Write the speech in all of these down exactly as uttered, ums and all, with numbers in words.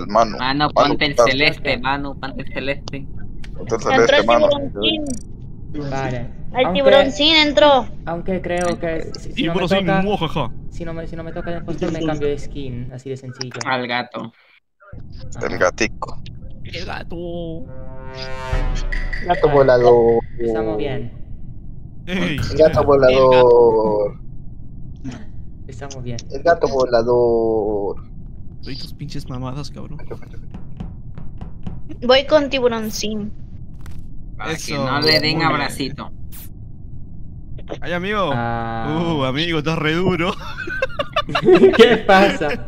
el Manu. Mano, ponte el celeste, Manu, ponte el celeste. Ponte el celeste, Manu. Vale. El tiburoncín entró. Aunque creo que si, si, no me toca, si, no me, si no me toca el impostor me cambio de skin, así de sencillo. Al gato. El gatico. El gato. Gato volador. Estamos bien. Ey, El gato volador. Estamos bien. El gato volador. Soy tus pinches mamadas, cabrón. Voy con tiburoncín. Para Eso, que no le den muy abracito. Ay, amigo. Ah. Uh, amigo, estás re duro. ¿Qué pasa?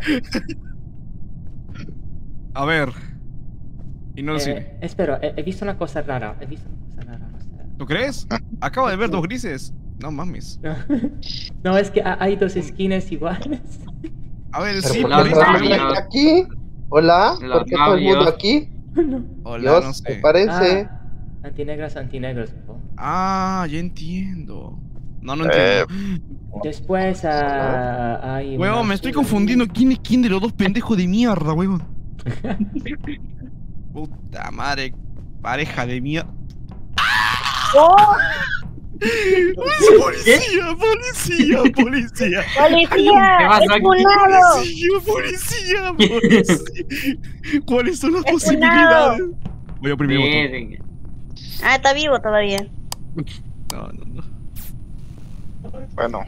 A ver. Y no lo Eh, sé. espero, he, he visto una cosa rara. He visto una cosa rara, no sé. ¿Tú crees? Acabo de ver dos grises. No mames. No, es que ha- hay dos skins iguales. A ver, ¿Pero sí, por los qué por todo el labios. mundo aquí? ¿Hola? Los ¿Por qué todo el mundo labios. aquí? Hola, Dios, no me sé. parece. Ah, antinegros, antinegros. po. Ah, ya entiendo. No, no Eh, entiendo. Después ah, hay. Huevón, una me estoy azul. confundiendo. ¿Quién es quién de los dos pendejos de mierda, huevón? Puta madre. Pareja de mierda. ¡Policía! ¡Policía! ¡Policía! ¡Policía! ¿Qué pasó aquí? ¡Expunado! ¡Policía! ¡Policía! ¡Policía! ¿Cuáles son las Es posibilidades? Voy a oprimir el botón. Verga. Ah, está vivo todavía. No, no, no. bueno,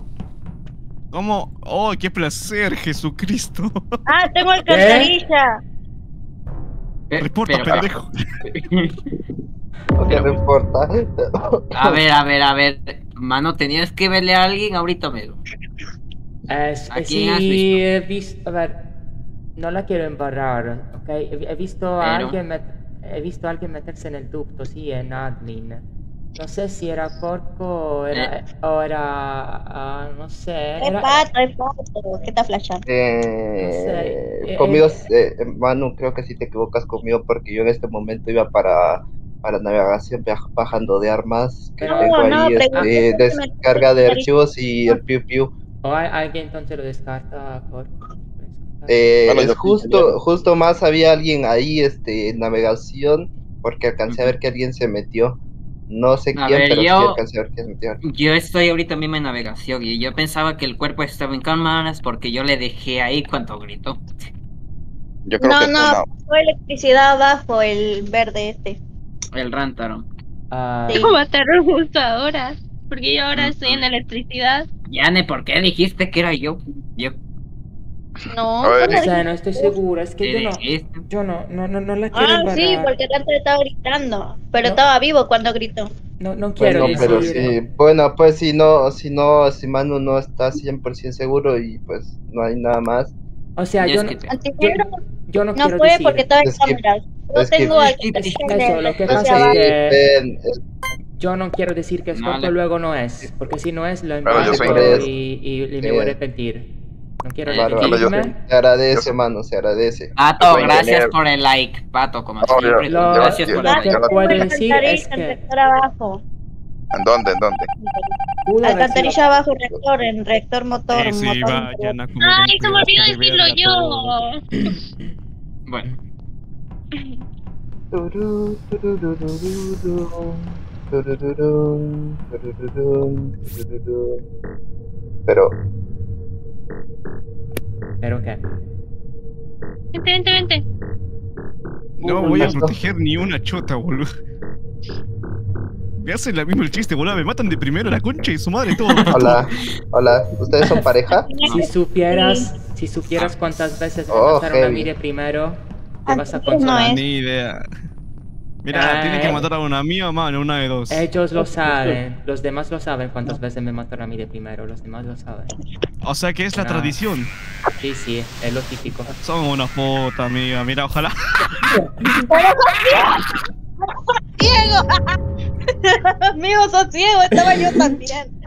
¿Cómo? ¡Oh, qué placer, Jesucristo! Ah, tengo alcantarilla. Pe- Reporta, pero- pendejo. No te Pero- importa. A ver, a ver, a ver. Mano, tenías que verle a alguien ahorita mismo. Es, ¿A eh, quién has sí, visto? he visto. A ver, no la quiero embarrar, ¿ok? He, he visto a Pero- alguien met- he visto a alguien meterse en el ducto, sí, en admin. No sé si era Corco o era. Eh. O era ah, no sé. Es Era, pato, es pato. ¿Qué está flashando? Eh, sé, conmigo, eh, eh, Manu, creo que sí te equivocas conmigo porque yo en este momento iba para, para navegación viaj- bajando de armas. Que Pero- tengo No, ahí no, este, pregunté por qué me- descarga de archivos y el piu piu. o hay- alguien entonces lo descarta a Corco. Eh, Bueno, es yo- justo, justo más había alguien ahí este, en navegación porque alcancé a ver que alguien se metió. No sé A quién, ver, pero sí yo- alcancé a ver quién se metió. Yo estoy ahorita mismo en navegación y yo pensaba que el cuerpo estaba en cámaras porque yo le dejé ahí cuando gritó. yo creo No, que no, fue una. fue electricidad abajo, el verde este. El Rantaro. Ah, Sí. ¿Cómo mataron justo ahora? Porque yo ahora Ujú. estoy en electricidad. Yane, ¿por qué dijiste que era yo? Yo. No, A ver, ¿cómo o sea, no estoy segura, es que ¿Qué yo no. dijiste? Yo no, no, no, no la quiero Ah, embarrar. sí, porque el antes estaba gritando, pero No. estaba vivo cuando gritó. No, no quiero Bueno, pero decir. sí, bueno, pues si no, si no, si Manu no está cien por ciento seguro y pues no hay nada más. O sea, Ya yo es no, que te- Antinegro yo no, no quiero fue decir. porque estaba en Es que- cámaras. Yo es que- tengo es que- alcantarilla eso, de lo que Es pasa electricidad es abajo. que ven, eh, yo no quiero decir que es No, Corco le- luego no es, porque si no es lo Pero yo embargo soy- y, y, y me Eh, voy a arrepentir. No quiero Claro, yo arrepentirme. soy- se agradece, Manu, se agradece. Pato, Soy gracias ingeniero. por el like. Pato, como No, siempre. yo- Lo, yo- gracias yo- por lo el yo- que like. yo- puedo Tengo decir alcantarilla es en que reactor abajo. ¿En dónde? ¿En dónde? pudo haber Alcantarilla sido- abajo, reactor, en reactor motor, Que se motor. vayan a comer ¡Ay, un se me olvidó pedazo de decirlo verga todos. yo! Bueno, Turú, turururururu, turururun, turururun, turururun. Pero, ¿Pero qué? Vente, vente, vente. No Uy, voy a no. proteger ni una chota, boludo. Me hacen la misma el chiste, boludo. Me matan de primero la concha y su madre todo. hola, hola, ¿ustedes son pareja? Si supieras, si supieras cuántas veces me Oh, mataron a heavy. mí de primero, te vas a Antes no consolar. es. Ni idea. Mira, Eh. tienen que matar a una mía, mano, una de dos. Ellos lo saben, los demás lo saben cuántas veces me mataron a mí de primero, los demás lo saben. O sea que es la Ah. tradición. Sí, sí, es lo típico. Son una puta, amiga. Mira, ojalá. ¡Ciego! Amigo, sos ciego, estaba yo también.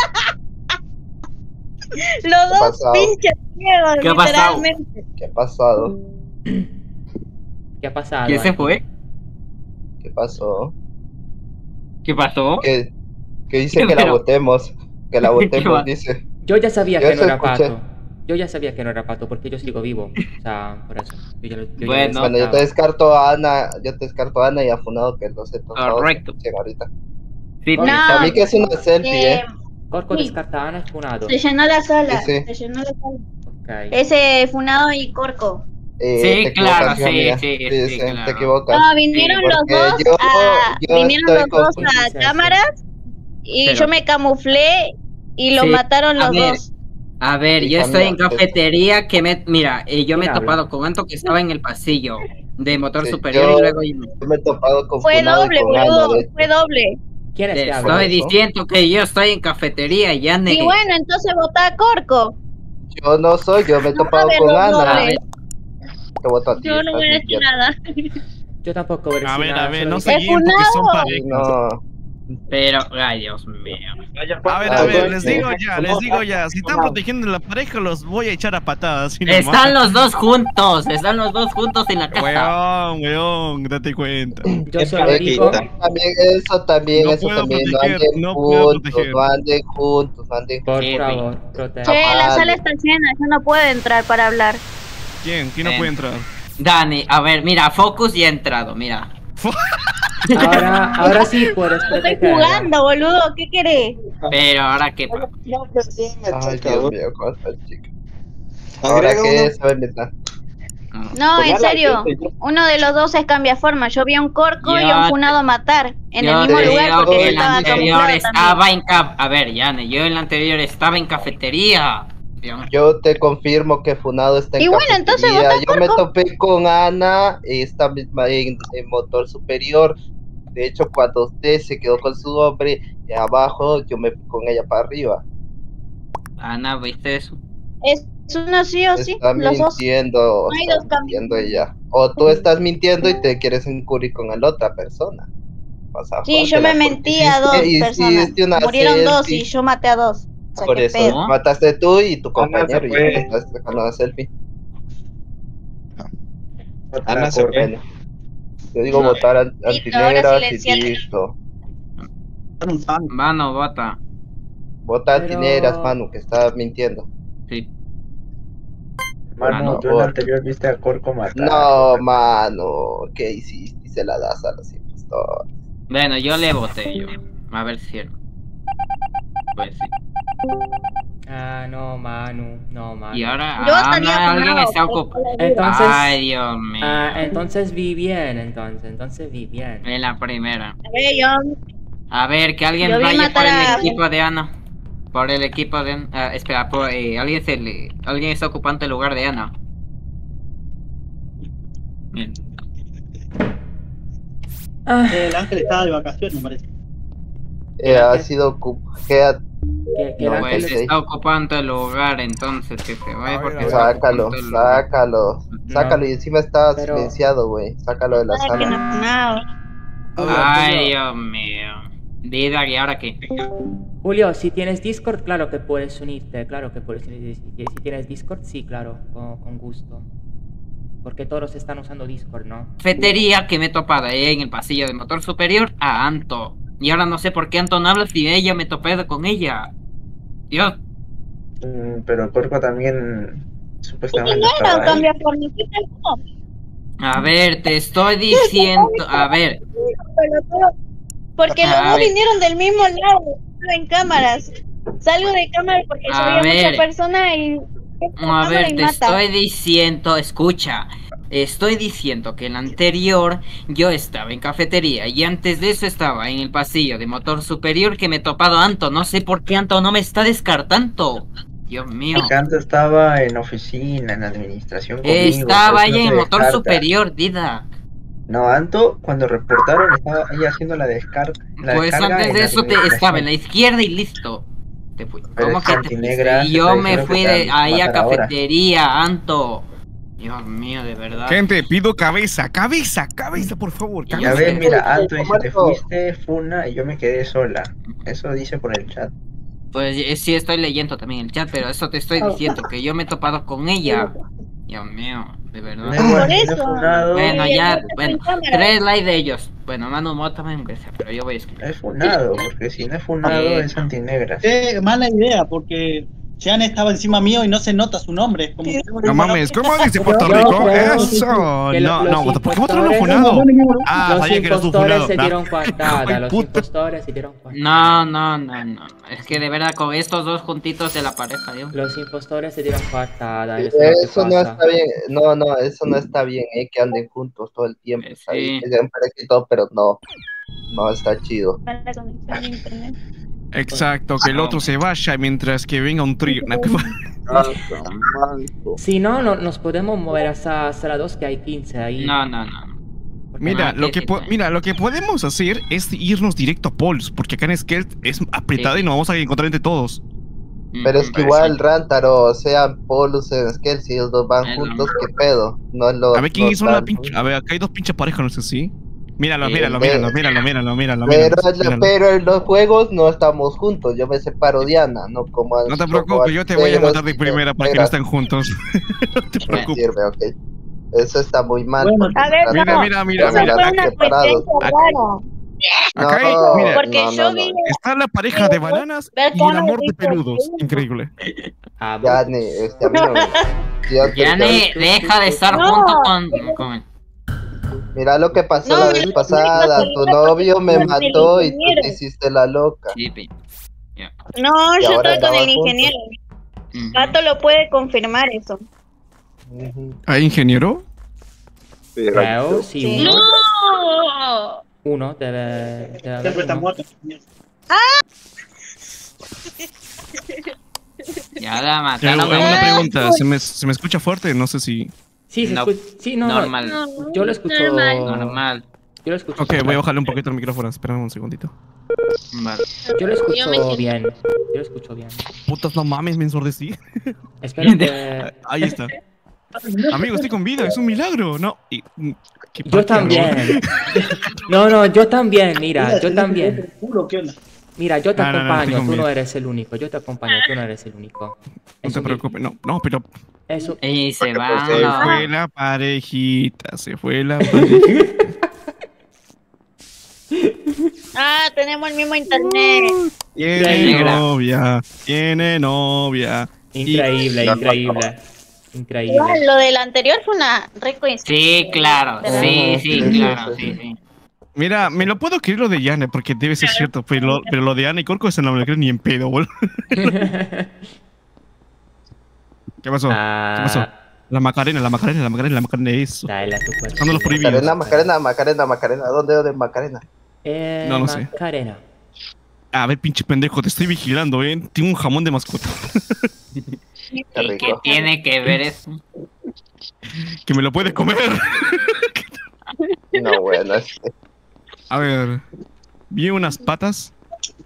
Los dos pasado? pinches ciegos, ¿Qué ha pasado? literalmente. ¿Qué ha pasado? ¿Qué ha pasado? ¿quién se Andy? fue? ¿Qué pasó? ¿Qué pasó? Que, que dice que la Pero- votemos, que la ¿Qué votemos, va? dice. Yo ya sabía Yo que no eso era escuché. Pato. Yo ya sabía que no era Pato porque yo sigo vivo. O sea, por eso. Yo ya lo- yo ya lo Bueno. Bueno, yo te descartaba. descarto a Ana, yo te descarto a Ana y a Funado que los he tocado. Correcto. ahorita. Sí, No. Para mí que es una selfie, Eh, ¿eh? Corco Sí. descarta a Ana y Funado. se llenó la sala. Sí, sí. Se llenó la sala. Ok. Ese Funado y Corco. Eh, Sí, te claro, equivocas, sí, amiga. sí, sí, claro. te equivocas. No, vinieron Sí, los porque dos yo- a, yo vinieron estoy los dos con- a Sí, sí, cámaras y Pero- yo me camuflé y lo Sí, mataron a los ver. dos. A ver, yo Hija estoy mía, en pues. cafetería que me... Mira, eh, yo me he ¿Quién habla? topado con Anto que estaba en el pasillo de motor Sí, superior yo- y luego... Yo me he topado con Fue Funado y doble, con Ana, boludo, de hecho. fue doble. ¿Quién es Te que estoy habla? eso? diciendo que yo estoy en cafetería y ya Y negué. bueno, entonces votá a Corco. Yo no soy, yo me he No topado va a con haber Ana. dos A ver, Te voto a ti. Yo no estás voy a decir mintiendo. nada. Yo tampoco voy a A decir ver, nada, a ver, solo no digo- se ¡Es guíen porque son funado! Sí, parejas. no. pero... Ay, Dios mío. A ver, Ah, a ver, bueno. les digo ya, les digo ya. Si están protegiendo la pareja, los voy a echar a patadas. así Están nomás. los dos juntos, están los dos juntos en la casa. Weón, weón, date cuenta. Yo solo Eh, digo... También eso también, No eso puedo también, no proteger, anden no puedo juntos, proteger. no anden juntos, no anden Por Sí, favor, protege. Che, la Vale. sala está llena, yo no puedo entrar para hablar. ¿Quién? ¿Quién no Ven. puede entrar? Dani, a ver, mira, Focus ya ha entrado, mira. Ahora, ahora sí puedes Estoy proteger. jugando, boludo, ¿qué querés? Pero ahora qué pasa. Ay, Dios mío, ¿cómo está el chico? Ahora que se va a inventar. No, en serio, uno de los dos es cambiaforma. Yo vi a un Corco y a un Yo- Funado matar en Yo el mismo te lugar digo porque que yo el estaba anterior camuflado estaba también. en cap... A ver, Yane, yo en el anterior estaba en cafetería. Dios. Yo te confirmo que Funado está en Y bueno, entonces cafetería. vota Yo me Corco. topé con Ana esta misma en, en motor superior. De hecho, cuando usted se quedó con su hombre de abajo, yo me fui con ella para arriba. Ana, ¿viste eso? Es uno sí o sí, Está los dos. mintiendo, No hay está dos caminos. mintiendo ella. O tú estás mintiendo y te quieres encubrir con la otra persona. Vas a Sí, yo jodértela, me porque mentí a dos hiciste- personas. hiciste una Murieron dos selfie. y yo maté a dos. O sea, Por qué eso, pedo. ¿No? mataste tú y tu Ana compañero se y fue. te estás sacando la selfie. Ana se fue. Bueno, yo digo No. votar an- ahora antinegras y silenciate. listo. Mano, bota. Vota Pero- antinegras, Manu, que estás mintiendo. Sí. Manu, Mano, tú en por- la anterior viste a Corco matar. No, Manu, ¿qué hiciste? Y se la das a los impostores. Bueno, yo le voté yo. A ver si... Pues sí. Ah, no, Manu, no, Manu. Y ahora Yo Ana, estaría alguien Funado, está pero- ocupado. Entonces, Ay, Dios mío. ah, entonces vi bien, entonces, entonces vi bien. En la primera. A ver, yo A ver, que alguien Yo vi vaya por matar a- el equipo de Ana. Por el equipo de Ana. Ah, espera, por, eh, alguien, se le... alguien está ocupando el lugar de Ana. Bien. Ah, El ángel estaba de vacaciones, me parece. Eh, ha sido cu- que ha- que, que No, el Pues ángel- sí. está ocupando el lugar, entonces que se vaya A porque ver, está sácalo, ocupando el lugar. sácalo, sácalo y encima está Pero- silenciado, güey. Sácalo de la Ay, que no sala. fue nada. Ay, Dios mío. Dida, ¿y ahora qué? Julio, si tienes Discord, claro que puedes unirte, claro que puedes unirte. Si si tienes Discord, sí, claro, con, con gusto. Porque todos están usando Discord, ¿no? Cafetería que me he topado ahí en el pasillo de motor superior a Anto. Y ahora no sé por qué Anto no habla si ella me topé con ella. Dios. Mm, pero Corco también Y supuestamente no era un estaba ahí. cambiaforma, ¿qué pasó? A ver, te estoy diciendo. A ver. Porque los A dos ver. vinieron del mismo lado, en cámaras. Salgo de cámara porque yo A había ver. mucha persona y... A ver, y te mata. estoy diciendo, escucha, estoy diciendo que el anterior yo estaba en cafetería y antes de eso estaba en el pasillo de motor superior que me he topado a Anto. No sé por qué Anto no me está descartando. Dios mío. Porque antes estaba en oficina, en administración conmigo. Estaba por eso ella no en se el motor descarta. superior, Dida. No, Anto, cuando reportaron, estaba ella haciendo la, descar la Pues descarga. antes en de la eso te administración. estaba en la izquierda y listo. Te fui. Pero ¿Cómo es que te antinegra, fuiste? Y te yo está me diciendo fui que te de van a ahí a matar ahora. cafetería, Anto. Dios mío, de verdad. Gente, pido cabeza, cabeza, cabeza, por favor. Ya Ya Cabeza. ves, mira, Anto dice, te Marco. fuiste, Funa, y yo me quedé sola. Eso dice por el chat. Pues eh, sí estoy leyendo también el chat, pero eso te estoy diciendo, que yo me he topado con ella. Dios mío, de No verdad. es bueno, Por no es eso. funado, Bueno, Sí, ya, está en bueno, cámara. tres likes de ellos. Bueno, Manu Mota también, aunque sea, pero yo voy a escribir. es funado, porque si no es funado Eh, es antinegra. Qué mala idea, porque Jean estaba encima mío y no se nota su nombre. Como... No mames, ¿cómo dice Puerto Rico? Eso. No, no, ¿por qué vos no lo funado? Ah, Los sabía que eras tu impostores funado. se dieron Ah, coartada, los puta. impostores se dieron coartada. No, no, no, no. Es que de verdad con estos dos juntitos de la pareja, Dios. Los impostores se dieron coartada. Eso, es lo que Eso no pasa. está bien, no, no, eso no está bien, eh, que anden juntos todo el tiempo, Eh, está bien, sí. que sean pareja y todo, pero no, no está chido. Para la conexión de internet. Exacto, que el otro se vaya mientras que venga un trío. No, ¿qué fue? Si no, no, nos podemos mover hasta, hasta la dos, que hay quince ahí. No, no, no. Porque Mira, no, lo que que po- sí, mira, lo que podemos hacer es irnos directo a Pauls, porque acá en Skelt es apretada Sí. y nos vamos a encontrar entre todos. Pero es que Ujú. igual Rántaro, o sea, Polus en Skell, si ellos dos van Es juntos, lo- ¿qué pedo? No lo, A ver quién no hizo una están- pinche. A ver, acá hay dos pinches parejas, no sé si. Míralo, Sí, míralo, ve- míralo, míralo, míralo, míralo, Pero, míralo, míralo. pero en los juegos no estamos juntos, yo me separo Diana, no como No te como preocupes, yo te voy a Pedro, matar de sí, primera para que espera, no estén juntos. No te me preocupes. sirve, ok. Eso está muy mal. Bueno, porque A ver, están- Mira, no, mira, mira, eso mira. fue Acá, una separados. coincidencia rara. acá hay, No, mira, Porque no, yo no, vi no. está la pareja de bananas Ver y cómo el amor de dijo peludos. Pedro. Increíble. Ah, Yane, este, a mí no me- yo te- Yane, deja de estar No. junto con, con él. Mira lo que pasó No, la no, vez no, pasada, no, tu no, novio me no, no, mató y tú ingeniero. te hiciste la loca. Sí, pe. No, Y yo ahora estoy con andaban el ingeniero. Ujú. Pato lo puede confirmar eso. Ujú. ¿Hay ingeniero? creo, sí, Sí. uno. ¡No! Uno debe, debe haber Siempre está uno. muerto. Ya la Eh, mataron. una a- pregunta, ¿se me, ¿se me escucha fuerte? No sé si... Sí, se No. escucha. Sí, no, no. Normal. No, Yo lo escucho. normal. Normal. Yo lo escucho. Ok, voy a bajarle un poquito el micrófono, espérame un segundito. Vale. Yo lo Yo me escucho siento- bien. Yo lo escucho bien. Putas, no mames, me ensordecí. Espero que. Ahí está. Amigo, estoy con vida, es un milagro. No, y, mm, qué Yo paja, ¿no? también. No, no, yo también, mira, yo también. ¿El culo qué onda? Mira, yo te No, no, no, acompaño, estoy tú no conmigo. eres el único. Yo te acompaño, tú no eres el único. No Es te un- preocupes, no, no, pero Eso. Y se Porque, va. pues, se no. fue la parejita, se fue la parejita. Ah, tenemos el mismo internet. Tiene Negra. novia, tiene novia. Increíble, Y- increíble. Increíble. Igual, lo del anterior fue una re coincidencia. Sí, claro. Sí, sí, Sí, claro. sí, Sí, sí. Mira, me lo puedo creer lo de Yane, porque debe ser cierto, pero lo, pero lo de Ana y Corco eso no me lo creo ni en pedo, boludo. ¿Qué pasó? Ah, ¿Qué pasó? La Macarena, la Macarena, la Macarena, la Macarena, eso. dale a tu cuerpo. Sacando los prohibidos. Macarena, Macarena, Macarena, Macarena, ¿dónde, dónde, Macarena? Eh, No, no sé. Macarena. A ver, pinche pendejo, te estoy vigilando, eh. Tengo un jamón de mascota. Qué ¿Y qué rico. tiene que ver eso? Que me lo puedes comer. No, bueno, este, A ver. Vi unas patas.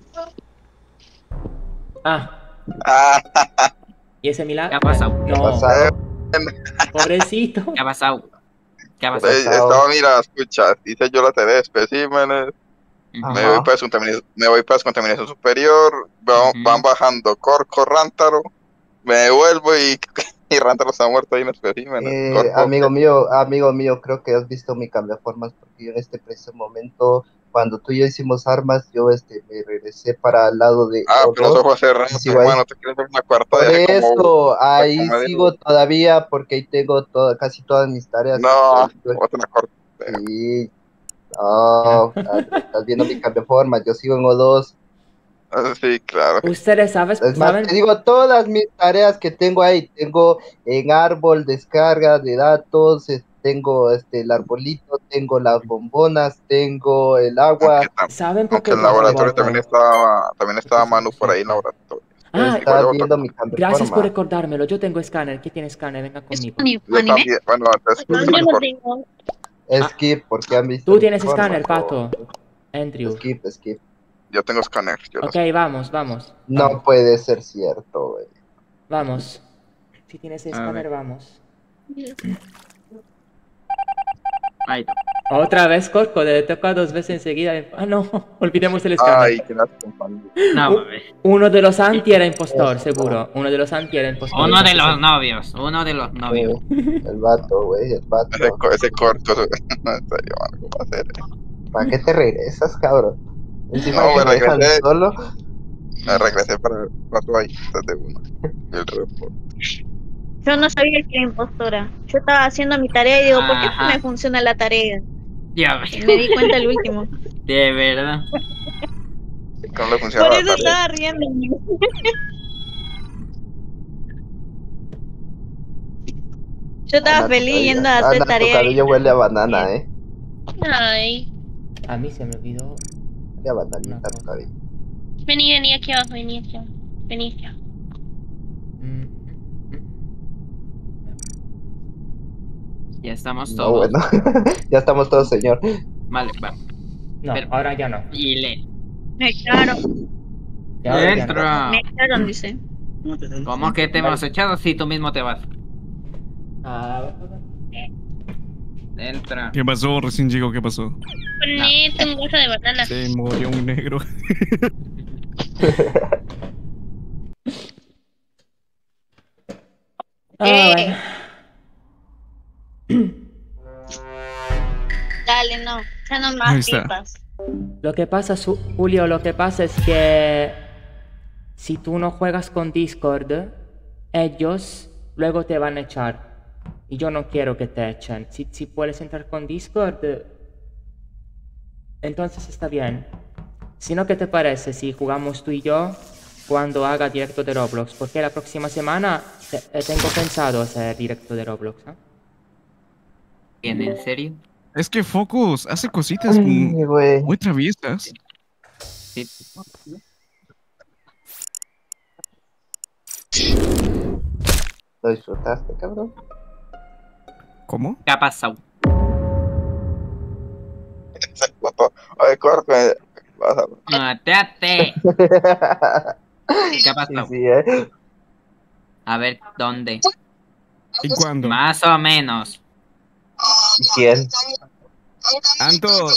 Ah, Ah, ¿y ese ¿Qué milagro? ha pasado? No, pasado. pobrecito. ¿Qué ha pasado? ¿Qué ha pasado? eh, estaba, mira, escucha, dice yo la T D especímenes, Ujú. me Ajá. voy para descontaminación, me voy para descontaminación superior, va- Ujú. van bajando Corco, Rántaro, me devuelvo y, y Rántaro está muerto ahí en especímenes. Eh, Corco, amigo mío, amigo mío, creo que has visto mi cambiaformas porque yo en este preciso momento, cuando tú y yo hicimos armas, yo este me regresé para el lado de Ah, pero eso Odo. fue hace rato, Sí, güey. hermano, te quieres ver una cuarta Por de como... eso, ahí como medio- sigo todavía porque ahí tengo todo, casi todas mis tareas. No, Yo- otra corta. Sí. No, estás viendo mi cambiaformas, yo sigo en O dos. Sí, claro. Ustedes saben, Es más, saben, te digo todas mis tareas que tengo ahí. Tengo en árbol descarga de datos, eh, tengo este el arbolito, tengo las bombonas, tengo el agua. Aunque, tam- saben por aunque qué en el yo hago laboratorio esto? también estaba, también estaba Manu por ahí en el laboratorio. Ah, Estás igual viendo otra- mi gracias por cambiaforma. recordármelo. Yo tengo escáner. ¿Qué tiene escáner? Venga conmigo. Ani- Yo ¿Anime? también, bueno, entonces, No, pues, yo no mejor. tengo. Skip, porque han visto. Tú mi tienes forma, escáner, o- Pato. Andrew. Skip, skip. Yo tengo escáner. Yo lo Ok, vamos, vamos. No Vamos. puede ser cierto, güey. Vamos. Si tienes escáner, ver. vamos. Ahí está. Otra vez, Corco, te toca dos veces enseguida. Ah, no, olvidemos el escáner. Ay, que las compañías. No, Uh, mames. Uno de los anti era impostor, seguro. Uno de los anti era impostor. Uno de los novios. Uno de los novios. Eh, El vato, güey, el vato. Ese, co- ese corto, no, en serio, mano, ¿cómo va a ser? ¿Para qué te regresas, cabrón? Encima No, que me me dejan regresé. solo. Me regresé para el cuarto ahí, de uno. El report. Yo no sabía que era impostora. Yo estaba haciendo mi tarea y digo, ¿por qué Ajá. no me funciona la tarea? Ya Y me di cuenta el último. de verdad. Que no le funciona Por la eso tarea. estaba riendo. Yo estaba Ana, feliz todavía- yendo a hacer Ana, tu tarea. cabello huele a banana, eh. Ay. A mí se me olvidó. Huele a bananita tu cabello. Vení, vení aquí abajo, vení aquí abajo. Vení aquí abajo. Mm, mm, Ya estamos No, todos. bueno. Ya estamos todos, señor. Vale, vamos. mm. No, Pero- ahora ya no. Y le. Me echaron, Ya ahora ya no. Entra. me echaron, dice. ¿Cómo te está diciendo? ¿Cómo que te hemos echado si tú mismo te vas? Ah, Entra. ¿Qué pasó? Recién llegó, ¿qué pasó? Ponete un gozo de banana. Se murió un negro. ah, Eh. bueno. Dale, no. Ya no Ahí más está. pipas. Lo que pasa, Su- Julio, lo que pasa es que si tú no juegas con Discord, ellos luego te van a echar. Y yo no quiero que te echen. Si, si puedes entrar con Discord, entonces está bien. Si no, ¿qué te parece si jugamos tú y yo cuando haga directo de Roblox? Porque la próxima semana te- eh, tengo pensado hacer directo de Roblox. ¿eh? ¿Quién, en serio? Es que Focus hace cositas Ay, mm, güey. muy traviesas. Sí. ¿Lo disfrutaste, cabrón? ¿Cómo? ¿Qué ha pasado? Oye, corre. Vas a... ¡Matate! ¿Qué ha Sí, pasado? sí, eh. A ver, ¿dónde? ¿Y cuándo? Más o menos. ¿Quién? Anto, Anto,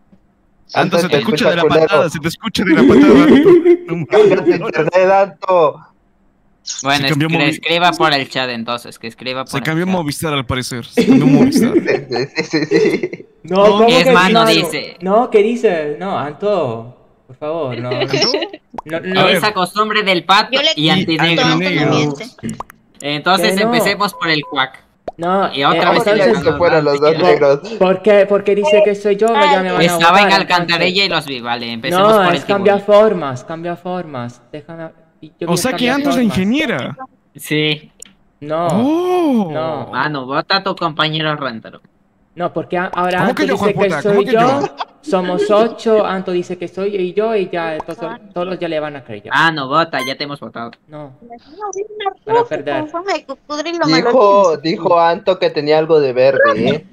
Anto, se te te escucha de la escucha culero. patada, se te escucha de la patada. No Cámbiate mames. internet, Anto. Bueno, Se es cambió que movi- escriba por el chat entonces, que escriba por Se el cambió chat. Movistar al parecer. Se cambió Movistar. Sí, sí, sí, sí. No, No, ¿cómo es que más, no no? dice. No, ¿qué dice? No, Anto, por favor, no. ¿Anto? No, A no, ver. Esa costumbre del pato Yo le y antinegro. Anto, antinegro. no miente. Entonces Que no. empecemos por el cuac. no, Y otra eh, vez ¿Cómo el querías entonces, que fueran los dos negros? ¿por qué? Porque dice que soy yo, ya me van a Estaba en votar, alcantarilla y entonces. los vi, vale, empecemos No, por es el cambia tiburón. formas, cambia formas. Déjame. yo O vi sea que cambia Anto es la formas. ingeniera. Sí. No, Oh. No. Mano, vota a tu compañero Rántaro. no, porque a- ahora ¿Cómo Anto que yo, dice que jueputa? ¿Cómo soy que yo, yo? somos ocho, Anto dice que soy y yo y ya todos, todos ya le van a creer. Ah, no, vota, ya te hemos votado. No, No, soy una Van a roja, perder. con forma de cocodrilo, me lo Dijo, tienes. dijo Anto que tenía algo de verde, ¿eh?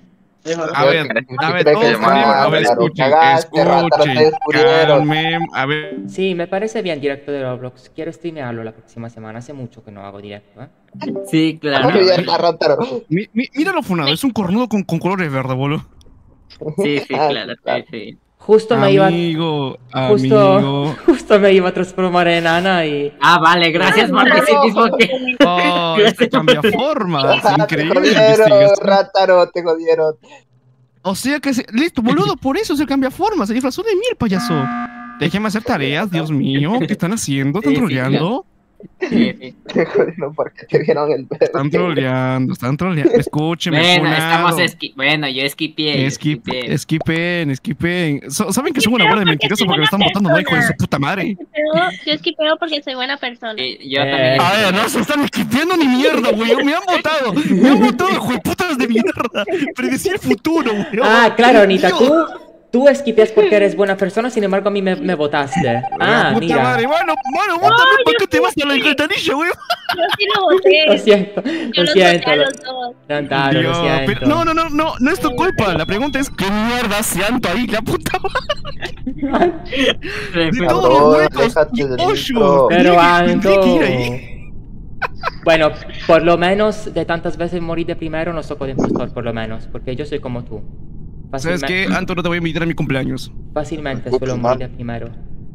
A ver, a ver, todos Llamar, calmen, a ver, Rátaro, escuchen, cagaste, Rátaro, te escuchen, descubrieron. calmen, a ver, sí, me parece bien directo de Roblox. Quiero streamearlo la próxima semana. Hace mucho que no hago directo, ¿eh? Sí, claro. Muy bien, Rátaro. mi- mi- mira lo funado, es un cornudo con, con colores verde, boludo. Sí, sí, Ah, claro, claro. sí, sí. Justo me iba, Amigo, justo, amigo. justo me iba a transformar en Ana y Ah, vale, gracias por no. decir mismo que... Oh, este cambia formas, Te increíble jodieron, investigación. Rátaro, te jodieron. O sea que, se- listo, boludo, por eso se cambia forma, se disfrazó de mí el payaso. Déjeme hacer tareas, Dios mío, ¿qué están haciendo? ¿Están Sí, sí, troleando? Sí, sí. Te jodieron porque te vieron el verde. Están troleando, están troleando. Escúcheme, Bueno, funado. estamos esqui... Bueno, yo esquipié. Esquip, esquipié. esquipen, esquipen. So- ¿Saben que son una bola de mentirosos porque me están votando, no, hijo de su puta madre? Yo esquipeo porque soy buena persona. Sí, yo Eh, también. A ver, no se están esquipeando ni mierda, güey. Me han votado, me han votado, hijo de putas de mierda. Predecía el futuro, güey. ah, claro, Anita, Dios. tú, tú esquipeas porque eres buena persona, sin embargo a mí me, me votaste. La Ah, puta mira, madre, bueno, bueno, vótame, ¿para qué te vas a la alcantarilla, güey? Yo sí lo voté. lo siento, Yo lo los siento. voté a los dos. Rantaro, lo Dios, siento. pero- no, no, no, no, no es tu culpa. La pregunta es, ¿qué mierda hace Anto ahí? La puta madre. De todos los Cabrón, huecos, déjate del ocho. intro. Pero Tendría que- Anto... tendría que ir ahí. Bueno, por lo menos de tantas veces morir de primero no soy de impostor, por lo menos, porque yo soy como tú. ¿Sabes qué? Fácilme- Anto, no te voy a invitar a mi cumpleaños. Fácilmente suelo morir de primero.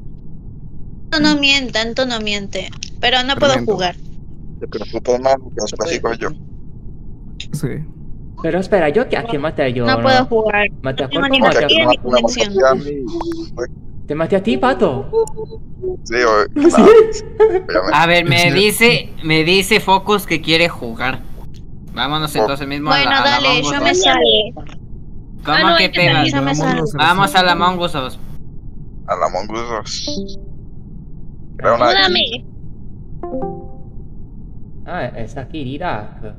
Tanto no miente, tanto no miente. Pero no puedo Tremendo. jugar. Te preocupes más porque los platico yo. Sí. Pero espera, ¿yo qué- a quién maté yo? No puedo jugar. Maté a No tengo Corco, ni maté a- partida ni Podemos conexión. confiar en mí. ¿Te maté a ti, Pato? Sí, o- ¿Sí? nada, obviamente. A ver, me dice, me dice Focus que quiere jugar. Vámonos entonces mismo a Bueno, la, a la dale, Among Us yo dos. me salí. ¿Cómo Ah, no, que yo pegas? también. Yo me salí. Vamos a la Among Us dos. A la Among Us dos. Era una Ayúdame. Ah, es aquí, Irak.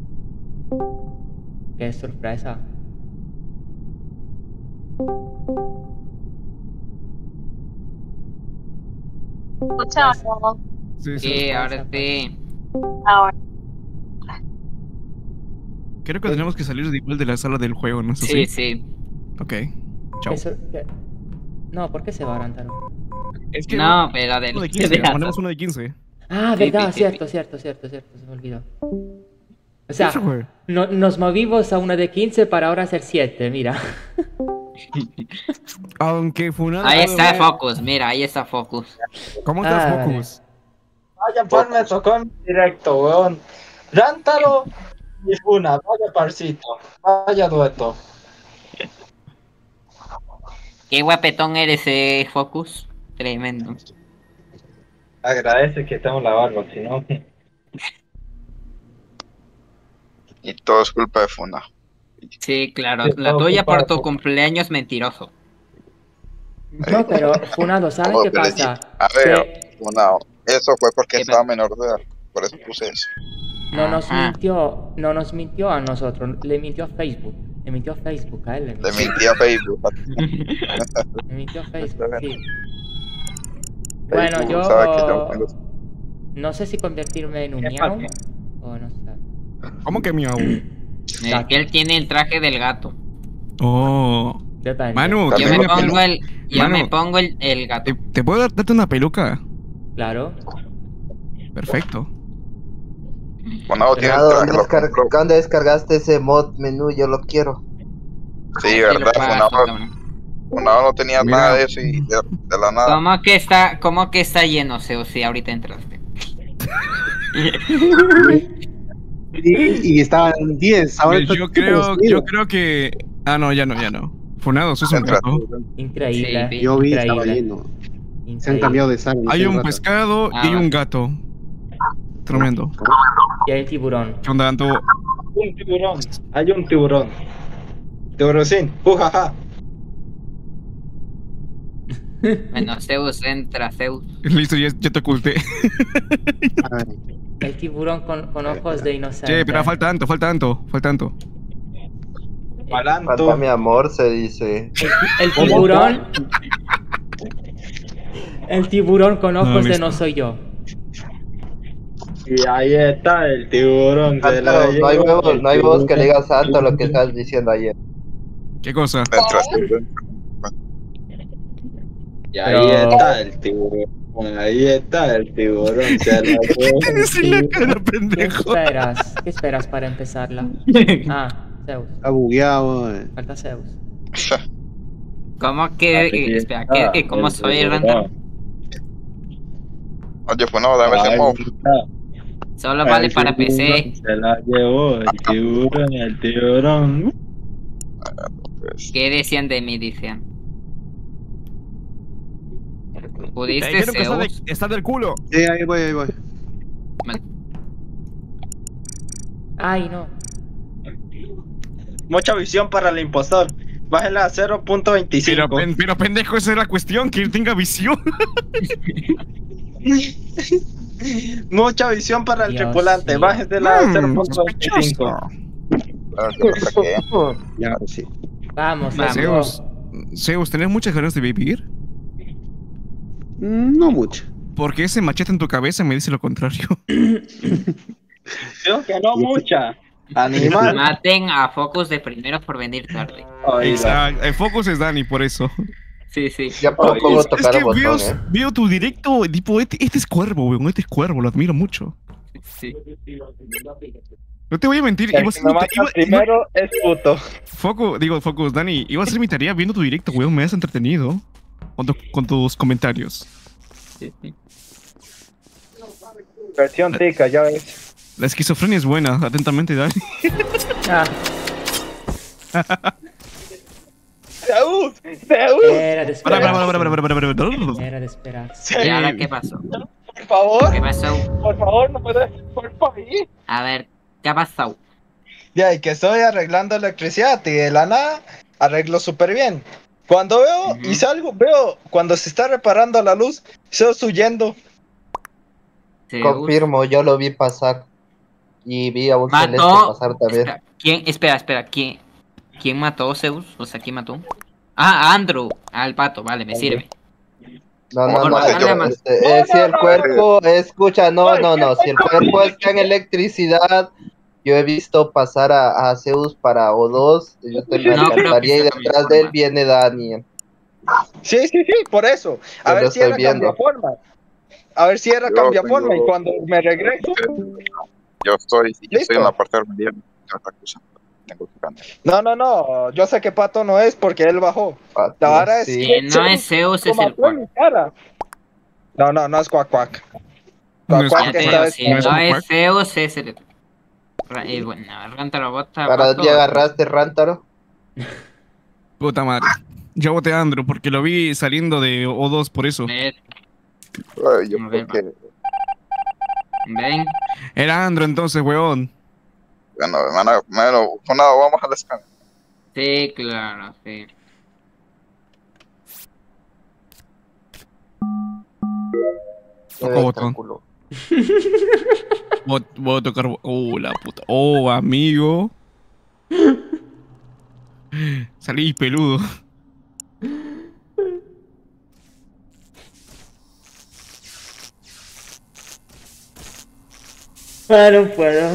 Qué sorpresa. Escuchamos. Sí, sí. Sí, ahora sí. Ahora. Creo que tenemos que salir de igual de la sala del juego, ¿no es Sí, así? sí. Ok. Chao. Qué sor- qué- No, ¿por qué se va Rantaro? Es que No, pero del... uno de quince, ponemos uno de quince. Ah, Sí, verdad, sí, sí, cierto, cierto, cierto, cierto, se me olvidó. O sea, Eso fue. no- nos movimos a una de quince para ahora hacer siete, mira. Aunque Funado. Ahí está Focus, mira, ahí está Focus. ¿Cómo estás, Ah, Focus? Vaya, pues me tocó en directo, weón. Rántaro y Funa, vaya parcito, vaya dueto. Qué guapetón eres, eh, Focus. Tremendo. Agradece que tengo la barba, si no. Y todo es culpa de Funa. Sí, claro. Sí, La todo tuya culpa de por tu Focus. cumpleaños mentiroso. No, pero Funado, ¿saben Oh, qué pero pasa? A ver, Que Funa, eso fue porque ¿Qué estaba pasa? menor de edad. Por eso puse eso. no nos Ajá. mintió, no nos mintió a nosotros, le mintió a Facebook. Le mintió a Facebook, a él le Le mintió. mentí a Facebook. Le mintió a Facebook, sí. Bueno, Facebook yo sabe que yo tengo- no sé si convertirme en un ¿Qué miau pasa? o no sé. ¿Cómo que miau? Mira, que él tiene el traje del gato. Oh. Depende. Manu, Yo También me ¿tienes una pongo pelu- el, yo Mano. me pongo el, el gato. ¿Te, te puedo dar- darte una peluca? Claro. Perfecto. Funado tiene el Funado, traje, ¿dónde, lo descar- compró. ¿dónde descargaste ese mod menú? Yo lo quiero. Sí, Aquí lo verdad, paso, Funado, cabrón. Funado no tenía Mira. nada de eso y de, de la nada. ¿Cómo que está, cómo que está lleno, Zeus, si ahorita entraste? Y, y estaban diez. Ahora Yo está creo, destruido. yo creo que. Ah, no, ya no, ya no. Funado, sos un gato. Increíble. Sí, Yo vi, estaba Increíble. lleno. Se han Increíble. cambiado de sala. Hay hace un rato. pescado Ah, y va. un gato. Tremendo. Y hay tiburón. ¿Qué onda, Anto? Un tiburón, hay un tiburón. Tiburoncín, ujaja. Bueno, Zeus entra, Zeus. Listo, ya, ya te oculté. Ay, El tiburón con, con ojos de inocente. Che, pero falta tanto, falta tanto, falta tanto. Falta Malanto. mi amor, se dice. El tiburón. El tiburón con No, ojos de listo. no soy yo. Y ahí está el tiburón. Se la Santo, no hay llevó huevos, el no hay huevos que le tiburón. digas santo lo que estás diciendo ayer. ¿Qué cosa? Entraste. Y ahí Pero- está el tiburón. Ahí está el tiburón. Se la llevó el Sí, la cara, ¿Qué pendejo. esperas? ¿Qué esperas para empezarla? Ah, Zeus. está bugueado. eh. Falta Zeus. ¿Cómo que, eh, espera, ¿qué, qué, cómo soy el random? Oye, Funado, dame ese Ahí mod. está. Solo vale El para P C. tiburón Se la llevó el tiburón. El tiburón. Pues, ¿Qué decían de mí? Decían. Me ¿Pudiste, dijeron que está, de- Zeus? está del culo. Sí, ahí voy, ahí voy. Ay, no. Mucha visión para el impostor. Bájela a cero punto Pero, veinticinco. pen- pero pendejo, esa es la cuestión, que él tenga visión. Mucha visión para el Dios tripulante. mío. Bájesela a cero Mm, punto veinticinco. sospechoso. claro que lo saqué. Ya, ahora sí. Vamos, Vamos. Zeus, Zeus. Zeus, ¿tenés muchas ganas de vivir? Mm, No mucho. Porque ese machete en tu cabeza me dice lo contrario. Creo que no mucha. Animal. Maten a Focus de primero por venir tarde. Exacto. El focus es Dani, por eso. Sí, sí. Ya puedo, Oye, puedo Es tocar que el botón, veo, eh. veo tu directo, tipo, este, este es cuervo, weón, este es cuervo, lo admiro mucho. sí. No te voy a mentir, El iba a que ser me mi ta- mata iba- iba- primero es puto. Foco, digo, Focus, Dani, iba a hacer mi tarea viendo tu directo, weón, me has entretenido con, tu- con tus comentarios. sí, sí. Versión tica, ya ves. La esquizofrenia es buena, atentamente, Dani. Ah, Zeus, Zeus. Era de Para, para, esperarse. para, para, para, para, para, para. Era de esperarse. ¿Y ahora qué pasó? Por favor, ¿Qué pasó? por favor, no me dejes por ahí. A ver, ¿qué ha pasado? Ya, y que estoy arreglando electricidad y de la nada arreglo súper bien. Cuando veo Ujú. y salgo, veo cuando se está reparando la luz, Zeus huyendo. Zeus Confirmo, yo lo vi pasar. Y vi a un celeste mató. pasar también. Espera, ¿quién? Espera, espera, ¿quién? ¿Quién mató Zeus? O sea, ¿quién mató? Ah, Andrew. Al pato, vale, me sirve. No, no, Por no, favor, yo- dale más. este, eh, si el cuerpo, escucha, no, no, no, si el cuerpo está en electricidad, yo he visto pasar a, a Zeus para O dos, yo estoy en la No, creo alcantarilla que y se cambió detrás de de él forma. viene Daniel. Sí, sí, sí, por eso. A Yo ver lo si estoy era viendo. cambiaforma. A ver si era Yo cambiaforma tengo- y cuando me regreso. Yo estoy, yo estoy Listo. en la parte del medio. Tengo que cambiar. No, no, no. Yo sé que Pato no es porque él bajó. Pato, La vara es sí. Que no es Zeus, es Como el mató en cuac. mi cara. No, no, no es Cuac Cuac. No es Cuac Ya Cuac te esta digo, vez. si no es no un es cuac. Zeus, es el. Ra- eh, bueno, Rántaro bota. ¿Para pato. dónde agarraste, Rántaro? Puta madre. Yo voté a Andrew porque lo vi saliendo de O dos por eso. Ven, Ay, yo A creo ver, que, ven. Era Andrew entonces, weón. bueno, hermano, bueno, bueno, vamos al escáner. Sí, claro, sí. Toco Eh, botón. cálculo. Voy, voy a tocar. Oh, la puta. Oh, amigo. Salí peludo. Ah, no puedo.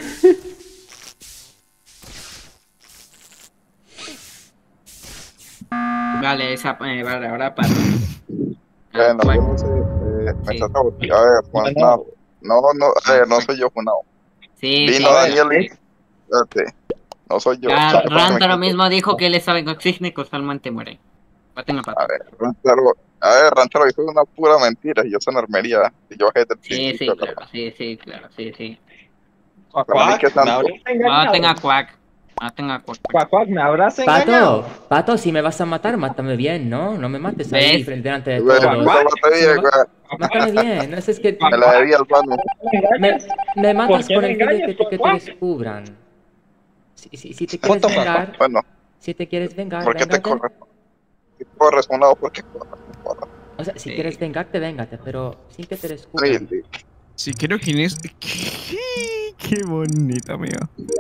Vale, esa. Eh, vale, ahora pato. Bueno, Ah, yo cuac. no sé, eh, me Sí. está saboteando. A ver, funado. No, no, a ver, no soy yo funado. Sí, Vino sí, Daniel sí. y... Espérate, no soy yo. Ah, ¿Sabes por qué me Rántaro equivoco? mismo dijo que él estaba en oxígeno y casualmente muere. Maten a pato. A ver, Rántaro, a ver, Rántaro, eso es una pura mentira. Yo soy en armería. Y yo bajé desde el Sí, principio. sí, claro, sí, sí, claro, sí, sí. Cuac Para mí, Cuac, ¿qué me tanto? habrás engañado. Maten a Quack. Maten a Quack. Cuac Cuac, me habrás engañado. Pato, Pato, si me vas a matar, mátame bien, ¿no? No me mates ahí ¿Ves? frente delante de Güey, todos. esa batería, güey, Mátame bien, no es que me la debía al mano. me, me matas qué con me el fin de que engañas, te, que te Cuac? descubran. Si, si, si te quieres Punto, Cuac vengar, Bueno, si te quieres vengar, ¿por qué te véngate. corres? ¿Qué corres, funado? ¿Por qué corres? O sea, si Sí. quieres vengarte, véngate, pero sin que te descubran. Really. Sí, creo quién es. Qué, qué bonita, amigo.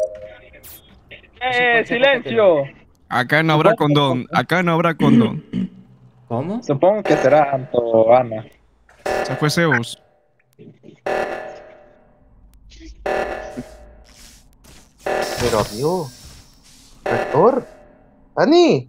¡Eh, silencio! Acá no habrá condón. Acá no habrá condón. ¿Cómo? Supongo que será Anto, Ana. Se fue Zeus. Pero amigo, rector, Dani,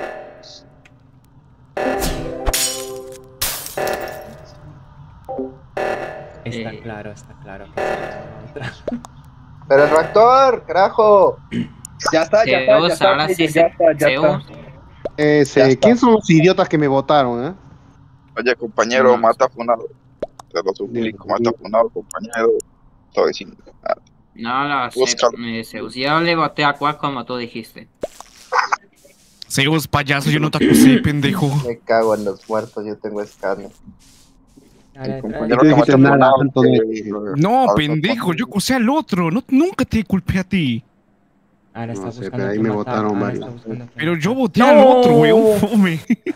Está Eh. claro, está claro. que es la otra. pero el rector, carajo. Ya está, ya está, ya Zeus, está. ahora sí ya se. está, ya Zeus. está. Ese, Ya está. ¿quién son los idiotas que me votaron, eh? Oye, compañero, No, mata a funado. Te lo suplico, mata a funado, compañero. Estoy diciendo. Ah, No lo Busca. acepto, eh, Zeus. Yo le boté a Quack como tú dijiste. Zeus, payaso, yo no te acusé, pendejo. Me cago en los muertos, yo tengo escáner. Dale, el trae. compañero tú que dijiste mata a nada, funado, Antonio. que- No, Ah, pendejo, yo acusé al otro. No, nunca te culpé a ti. Ahora está No sé, buscando pero ahí quién me matar, botaron ahora varios. está buscando quién Pero matar. yo voté ¡No! al otro, weón, fome.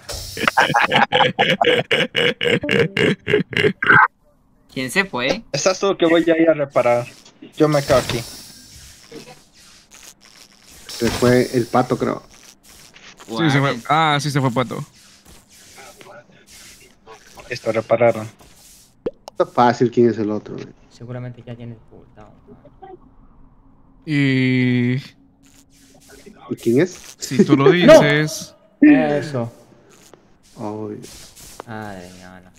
¿Quién se fue? Estás tú que voy a ir a reparar. Yo me quedo aquí. Se fue el pato, creo. Sí, se fue. Ah, sí se fue Pato. Listo, repararon. Está fácil quién es el otro, eh. Seguramente ya tienes ocultado. Y ¿Y quién es? si tú lo dices. Eso. Ay, Madre mía, no.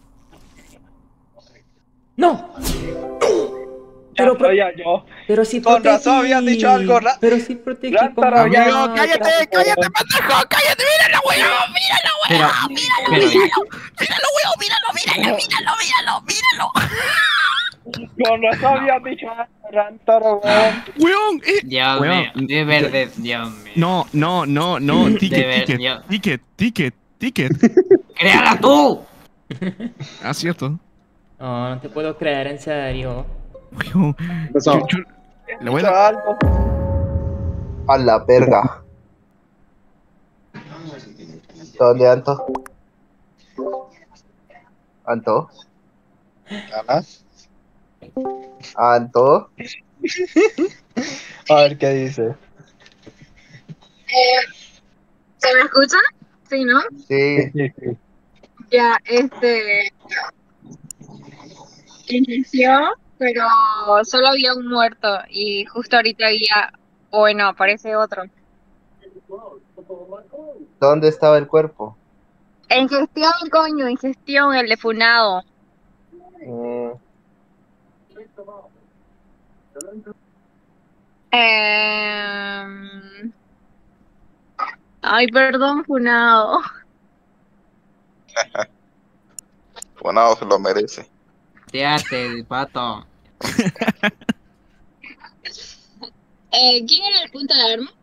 ¡No! Ya Pero, pero, sabía yo. pero si Con razón protegí- habían dicho algo ra- Pero si protegí Rántaro como había- otra. Amigo, cállate, cállate, pendejo, cállate, míralo, weón, míralo, Pero, weón, míralo, pero- míralo, míralo, weón, míralo, míralo, míralo, míralo, míralo. Con razón había dicho Rántaro, weón. Weón, eh. Dios Weón, mío, de verdad, Dios mío. No, no, no, no. De Ticket, ver- ticket, yo- ticket, ticket, ticket. ¡Créala tú! Ah, cierto. No, no te puedo creer, en serio. Weón. pasó? Yo- yo- le voy a Dicho dar- algo. A la verga. ¿Dónde, Anto? ¿Anto? ¿Ganas? ¿Anto? A ver qué dice. ¿Se me escucha? Sí, ¿no? Sí. Sí, sí. Ya, este. Inició, pero solo había un muerto y justo ahorita había. Bueno, aparece otro. ¿Dónde estaba el cuerpo? En gestión, coño, en gestión, el de Funado. Mm, Eh... Ay, perdón, Funado. Bueno, se lo merece. Fíjate, el pato. Eh, ¿Quién era el punto de arma?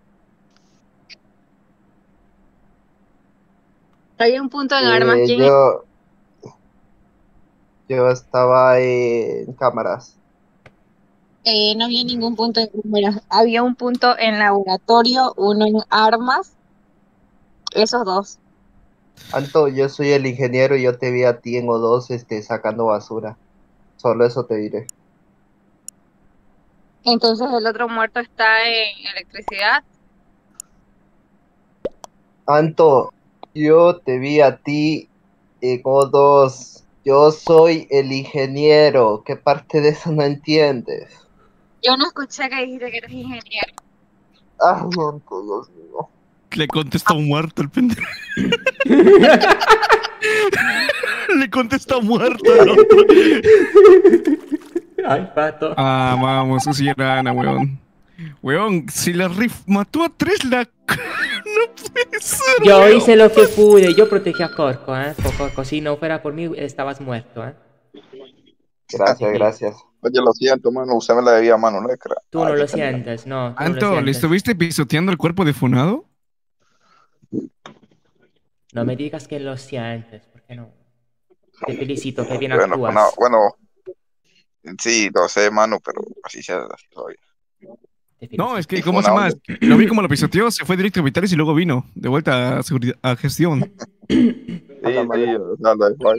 Había un punto en armas. eh, ¿Quién yo... Yo estaba en cámaras. Eh, no había ningún punto en cámaras. Había un punto en laboratorio, uno en armas. Esos dos. Anto, yo soy el ingeniero y yo te vi a ti en O dos este, sacando basura. Solo eso te diré. Entonces el otro muerto está en electricidad. Anto, yo te vi a ti en O dos. Yo soy el ingeniero. ¿Qué parte de eso no entiendes? Yo no escuché que dijiste que eres ingeniero. Ay, Anto, Dios mío. Le contesta muerto el pendejo. Le contesta muerto el otro. Ay, pato. Ah, vamos, eso sí era Ana, weón. Weón, si la Riff mató a tres, la... No puede ser, Yo weón. hice lo que pude, yo protegí a Corco, ¿eh? Por Corco, si no fuera por mí, estabas muerto, ¿eh? Gracias, gracias. Oye, lo siento, mano. Usted me la debía a mano, ¿no? Cra- Tú no Ay, lo qué pendejo. sientes, no. Tú no lo Anto, ¿le sientes. estuviste pisoteando el cuerpo de Funado? No me digas que lo sientes, ¿por qué no? Te felicito, que bien Bueno, actúas. bueno, bueno. Sí, lo sé, mano, pero así se hace todavía. Te felicito. No, es que, ¿cómo se llama? Lo vi como lo pisoteó, se fue directo a Vitales y luego vino, de vuelta a, seguridad, a gestión. Sí, sí, nada, igual.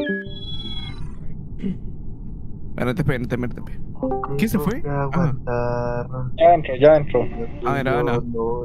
Espérate, espérate, espérate. ¿Quién se fue? Ah, Aguantar. Ya entro, ya entro. ah, era Ana. No,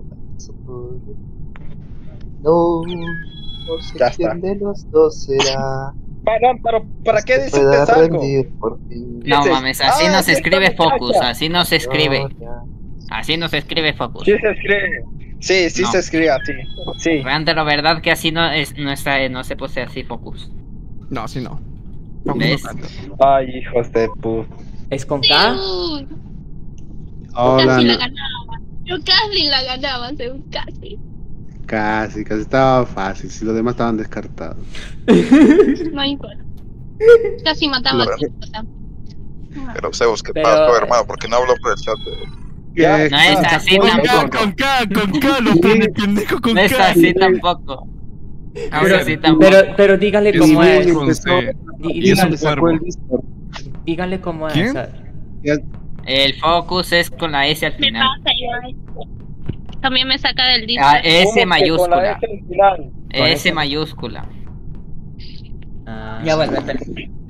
no, no sé Ya quién está. de los dos será. Perdón, pero ¿para qué que dices pueda algo? rendir por ti. No Dices, mames, así "Ah, no es se esta escribe muchacha". Focus, así no se escribe. No, ya. Así no se escribe Focus. Sí se escribe. Sí, sí No. se escribe así. Sí. Vean, la verdad que así no es, no está, no se posee así Focus. No, sí no. ¿Ves? Ay, hijos de puta. ¿Es con K? Uh, Hola, casi la no. ganaba. Yo casi la ganaba, según casi. Casi, casi estaba fácil. Si los demás estaban descartados. No importa. Casi mataba a Pero- Tita. Pero Zeus, ¿qué Pero- pasó, hermano? Porque no hablo por el chat. Ya. No es así Con K, tampoco. con K, con K, lo pone pendejo con No es K. así tampoco. No es Pero, así tampoco. pero, pero díganle Es cómo un es. con C. Dí- Y es un díganle, sacó cuervo. el Discord. díganle cómo es. ¿Quién? Ya- El Focus es con la S al Me final. pasa igual. También me saca del disco. Ah, ¿Cómo S que con la mayúscula. S al final? S mayúscula. Ah. Ya vuelve, espera.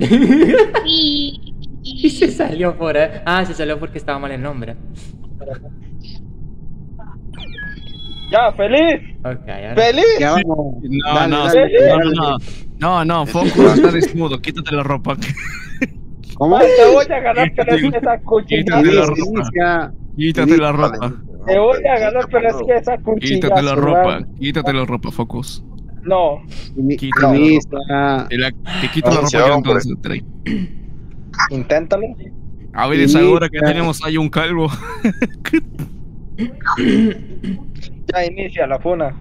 Y, Y se salió por ahí. Ah, se salió porque estaba mal el nombre. Ya, feliz. Ok, ahora. Feliz. Ya vamos. No, Dale, no, dale, no, dale. no, no, no, Focus está desnudo, quítate la ropa. ¿Cómo? Ay, te voy a ganar, pero es que esa cuchilla. Quítate la ropa. Inicia. Quítate la ropa. Te voy a ganar, pero es que esa cuchilla. Quítate la ¿verdad? ropa. Quítate la ropa, Focus. No. Ini- Quítate la Inicia. Te, la, te quito la No, ropa sí, yo hombre. entonces. Trae. Inténtalo. A ver, es ahora que tenemos ahí un calvo. Ya inicia la funa.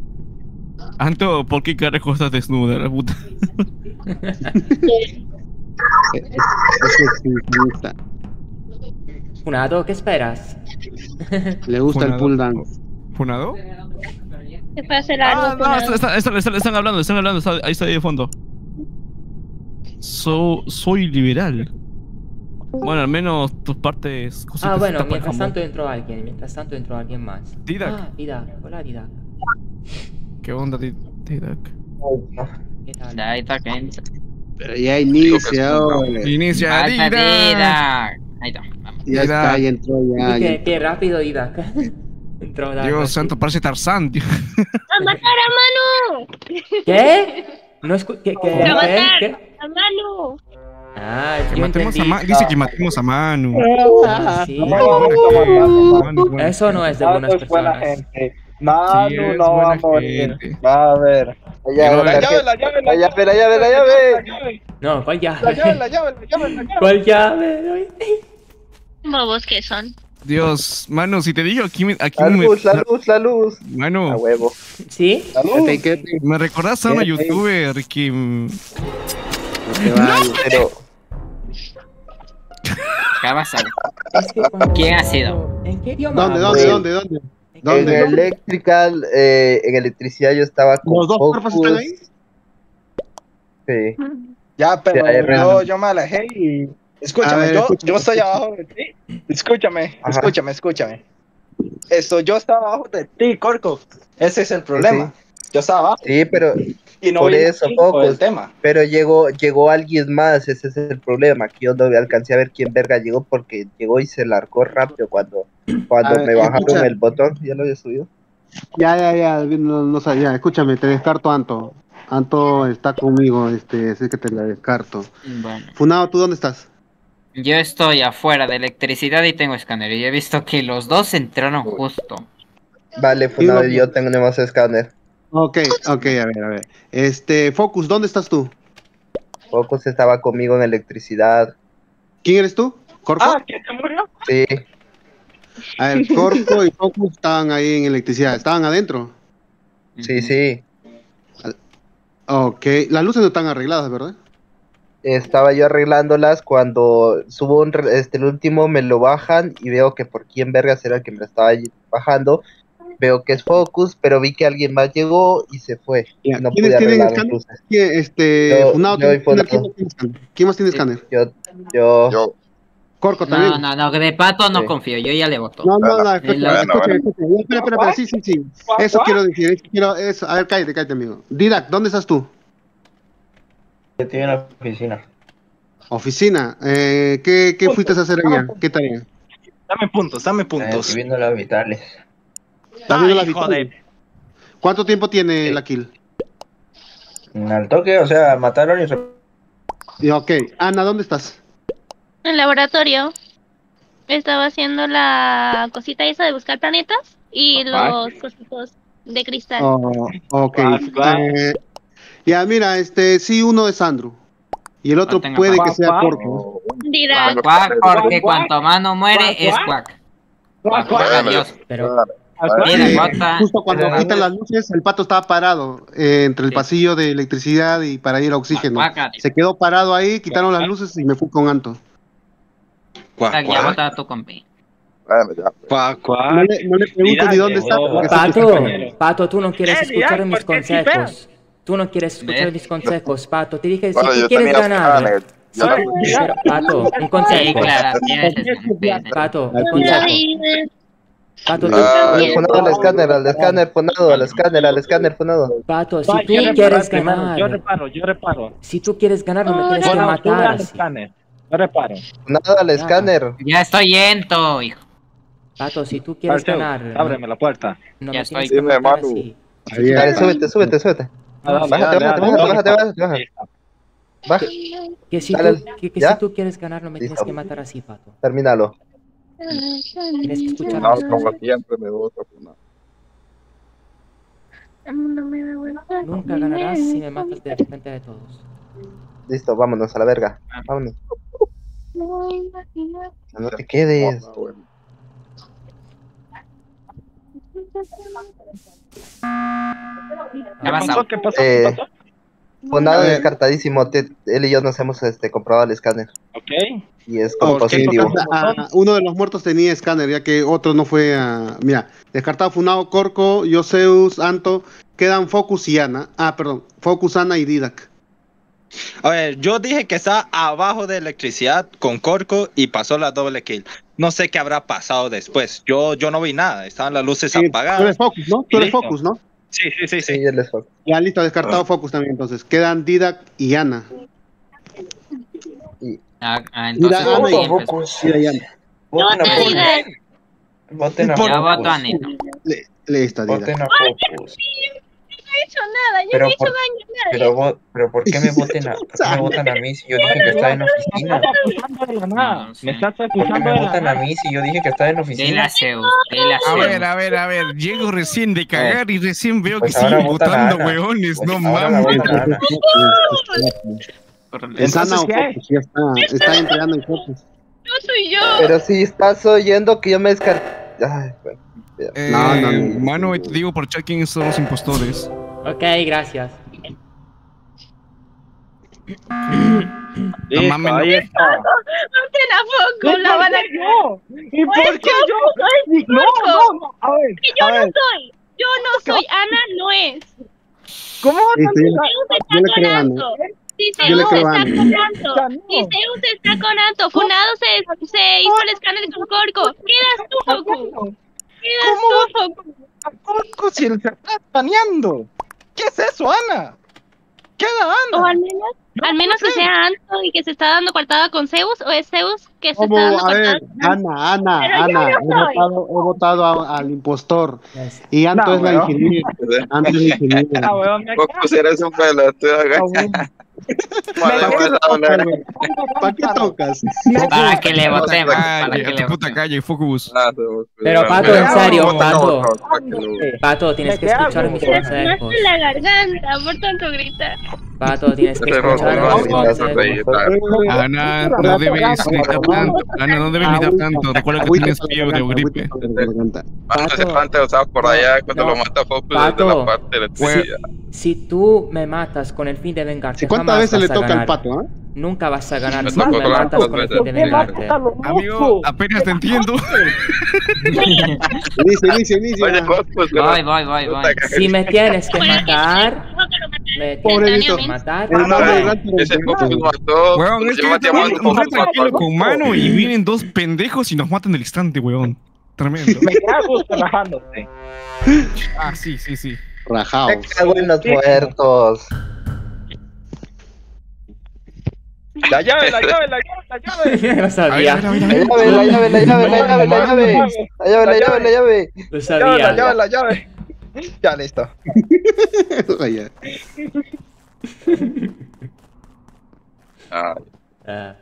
Anto, ¿por qué carajo estás desnuda, la puta? Es exhibicionista. Funado, ¿qué esperas? Le gusta el Funado. pull dance. ¿Funado? Se fue a hacer algo. Ah, no, Funado. está- está- está- está- están hablando, están hablando, está- ahí está ahí de fondo. So- soy liberal. Bueno, al menos tus partes. Ah, cositas bueno, tapan mientras jamón. tanto entró alguien, mientras tanto entró alguien más. Didac. Ah, Didac, hola Didac. ¿Qué onda, Di- Didac? ¿Qué tal? Ahí está, que entra. Pero ya inicia, ahora. Inicia, Alfa Didac. Didac. Ahí está, vamos. Ya está, ya entró, ya. Uy, ya qué, entró. qué rápido Didac. Entró Didac. Dios así. santo, parece Tarzán, tío. ¡A matar a Manu! ¿Qué? No escu ¿Qué? ¿Qué? ¡A ¿Qué? matar ¿Qué? a Manu! Ah, Que yo matemos a entendí. Ma- Dice que matemos a Manu. Ah, sí. Manu, buena Eso no es de Manu buenas es buena personas. gente. Manu Sí, es no va a buena morir. gente. Va a ver. La llave, Pero la la llave, la llave, la llave, la llave, la llave. No, ¿cuál llave? La llave, la llave, la llave, la llave. ¿Cuál llave? Bobos que son. Dios, Manu, si te digo aquí, me- aquí La me, luz, la luz, la luz. A Manu, huevo. ¿Sí? Quédate, quédate, me recordás a una ¿Qué? youtuber que mm, no te vayas. Pero ¿Qué va a ser? Es que cuando- ¿Quién ha sido? ¿En qué idioma? ¿Dónde, hablas? dónde, dónde, dónde? en ¿Dónde? electrical, eh, en electricidad yo estaba con ¿Los dos cuerpos Focus. están ahí? Sí. Ya, pero Ya, ya, yo, ya. yo me alejé y... A Escúchame, ver, yo, escúchame. yo estoy abajo de ti. Escúchame, Ajá. escúchame, escúchame. Esto, yo estaba abajo de ti, Corco. Ese es el problema. Yo estaba abajo Sí, pero y no por vi eso, el info del Focus. tema. pero llegó llegó alguien más, ese es el problema, que yo no alcancé a ver quién verga llegó porque llegó y se largó rápido cuando cuando A ver, me bajaron escucha. el botón, ya lo había subido. Ya, ya, ya, no, no sabía. Escúchame, te descarto a Anto. Anto está conmigo, este, así que te la descarto. Bueno, Funado, ¿tú dónde estás? yo estoy afuera de electricidad y tengo escáner. Y he visto que los dos entraron justo. Vale, Funado, Sí, y yo tenemos escáner. Ok, ok, a ver, a ver. Este, Focus, ¿dónde estás tú? Focus estaba conmigo en electricidad. ¿Quién eres tú? ¿Corco? Ah, ¿quién se murió? Sí, A ver, Corco y Focus estaban ahí en electricidad. ¿Estaban adentro? sí, sí. Ok, las luces no están arregladas, ¿verdad? Estaba yo arreglándolas cuando subo un, re- este, el último me lo bajan y veo que por quién verga será el que me lo estaba bajando. Veo que es Focus, pero vi que alguien más llegó y se fue. Ya, Y no ¿quiénes pude tienen arreglar las escáner? luces. ¿Quién, este, Yo- Funado, yo ¿quién, y Funado. quién más tiene escáner? ¿Quién más tiene escáner? Yo, yo, Yo, Corco también. No, no, no, de Pato no Sí. confío, yo ya le voto. No, no, no, Eh, escucha, la- escucha, bueno, escucha. Espera, espera, espera, sí, sí, sí. Eso quiero decir, eso quiero, eso. A ver, cállate, cállate, amigo. Didac, ¿dónde estás tú? Estoy en la oficina. Oficina. Eh, ¿qué, ¿Qué fuiste a hacer allá? ¿Qué tarea? Dame puntos, dame Eh, puntos. estoy viendo las vitales. ¿Estás viendo las hijo vitales? ¿Cuánto tiempo tiene la kill? Al toque, o sea, mataron y... re- Y, ok, Ana, ¿dónde estás? En el laboratorio estaba haciendo la cosita esa de buscar planetas y los cositos de cristal. Oh, ok. Guas, guas. Eh, ya, mira, este, sí, uno es Andrew. Y el otro No tengo puede pa- que sea pa- Corco. Dirá, Cuac, cuac, porque Cuac, cuanto mano muere es cuac. Cuac, Cuac, cuac. adiós. Pero, Mira, bota. Justo cuando Pero- quitan las luces, el pato estaba parado eh, entre el Sí. pasillo de electricidad y para ir a oxígeno. Cuac, cuac, adiós. Se quedó parado ahí, quitaron las luces y me fui con Anto. Tac, ya vota a tu compi. bueno, ya. Cuac, No cuac. le, no le pregunto ni dónde está. porque sé que está Pato, compañero. Pato, tú no quieres Eh, escuchar Didac, mis ¿por qué consejos. Tú no quieres escuchar ¿Ves? mis consejos, Pato. Te dije, si Bueno, tú yo quieres tenía ganar. escáner. Yo Soy- no- Pero, Pato, un Sí, consejo. claro, tienes ese- Pato, un Aquí. consejo. Ay, Pato, tú- Ah, Al Funado, al escáner, al escáner, Funado, al escáner, al escáner, Funado. Pato, si Va, tú yo reparo quieres primero, Yo ganar, reparo, yo reparo. si tú quieres ganar, no me tienes que Bueno, Bueno, tú ve matar al así. escáner. Yo reparo. Funado, al escáner. Ya estoy yento, hijo. Pato, si tú quieres Parceo, ganar, no, ábreme la puerta. no Ya me estoy. tienes que Dime, matar Manu. así. Ahí, Dale, súbete, súbete, súbete. Ah, dale, Bájate, dale, bájate, dale, bájate, dale. bájate, bájate, bájate. Baja, Que si, Dale, tú, que, que ¿ya? si tú quieres ganar, no me tienes Listo. que matar así, Pato. termínalo. Tienes que escuchar No, mis como consejos. siempre me gusta. Funado. no me da vuelta. Nunca ganarás si me matas de frente de todos. Listo, vámonos a la verga. Vámonos. No te quedes. Ah, bueno. ¿Qué ¿Qué pasó? pasó? ¿Qué pasó? Eh, ¿Qué pasó? Funado descartadísimo. Te- él y yo nos hemos este, comprobado el escáner. Ok. Y es como ¿Por qué positivo. tocaste a- uno de los muertos tenía escáner, ya que otro no fue a... Mira, descartado Funado, Corco, Yoseus, Anto, quedan Focus y Ana. Ah, perdón, Focus, Ana y Didac. A ver, yo dije que está abajo de electricidad con Corco y pasó la doble kill. No sé qué habrá pasado después. Yo, yo no vi nada. Estaban las luces Sí, apagadas. tú eres Focus, ¿no? Tú eres Listo. Focus, ¿no? Sí, sí, sí, sí. Sí, él es Focus. Ya, listo, descartado Focus también, entonces. Quedan Didac y Ana. Ah, ah, entonces Mira, Ana y ¿quién empezó? Focus. Mira, y Ana. Voten a No, Focus. Didac. Voten a Por- Yo voto a Focus. Neto. Le, listo, Didac. Voten a Focus. No he hecho nada, yo Pero no he hecho por- daño a nadie. Pero, vo- pero ¿por qué me voten a, por qué me votan a mí si yo dije que estaba en oficina? Me estás acusando de la nada. No sé. Me estás ¿Por qué acusando me de la votan a nada. mí si yo dije que estaba en De oficina? la Zeus, de la A ver, Zeus. a ver, a ver. Llego recién de cagar y recién veo Pues que ahora siguen votan a votando, Ana. weones. Pues No ahora la mames. votan a Ana. Es Ana o Entonces, ¿qué? Focus, ya está. Está entre Ana y Focus. No soy yo. Pero si estás oyendo que yo me descarté. Ay, bueno. Eh, No, no, no. Mano, te digo por chat quiénes son los impostores. Ok, gracias. No mames, no. Ahí está. Voten a Focus, la van a yo? ¿Y por qué yo? Focus, No, no, no. A ver, que yo a no ver. soy. Yo no soy. Ana no es. ¿Cómo? Listo, yo, Zeus yo le está con creo a Ana. Anto. Si Yo le Zeus creo a está Ana. con Anto. Ya no. Si Zeus está con Anto. Funado se, se hizo el escáner con Corco. Quedas tú, Focus. Quedas tú, Focus. ¿A poco si él se está planeando? ¿Qué es eso, Ana? ¿Qué era O Ana? al menos, al menos que sea Anto y que se está dando coartada con Zeus. O es Zeus que se ¿Cómo? está dando A coartada ver, con Anto. Ana, Ana, Pero yo Ana, no he soy. votado, he votado a- al impostor. Y Anto No, es la weón. ingeniera. Anto es la Ah, ingeniera. weón, me Focus eres un pelotudo. Ah, weón. Vale, ¿Para qué vamos a hablar. ¿Para qué tocas? Para que le votemos. Para Calle, que a le tu puta votemos. calle, Focus. Ah, te voy a- Pero, Pato, Mira, en serio, vota, Pato. vota, vota, para que lo- Pato, tienes que ¿Qué escuchar hago? mis Me consejos. raspaste la garganta por tanto gritar. Pato, tienes que Ese rostro escuchar no mis hace nada, consejos. reír, la- Ana, no debes gritar tanto. Ana, no debes gritar tanto. Recuerda que Agüita tienes para la fiebre o garganta, gripe. agüita para la garganta. Mano, ese Pato. fan te usaba por allá cuando No, lo mata Focus Pato. desde la parte de electricidad. Si tú me matas con el fin de vengarte, ¿Y cuántas jamás veces le vas a toca al ganar. pato, ah? Nunca vas a ganar Me si tú tocó me con las matas dos con el veces. fin de vengarte. Amigo, apenas te entiendo. Inicia, inicia, inicia. Oye, Focus, pero- Voy, voy, voy, voy. Si me tienes que matar, me tienes que Pobrecito. matar. El nombre de no. Ranto Ese lo Focus entiendo. mató. Weón, es que yo yo maté a también Manu, re Focus tranquilo mató. con mano y vienen dos pendejos y nos matan al instante, weón. Tremendo. Me queda gusto rajándose. Ah, sí, sí, sí. Rajaos. Me cago en los muertos. La llave, la llave, la llave, la llave. Lo A ver, sabía. a ver, a ver, a La ver. llave, la llave, la llave, la llave, la llave. La llave, la llave, la llave. Lo La sabía. llave, la llave, la llave. Ya, listo. Vaya. Ah, Ah,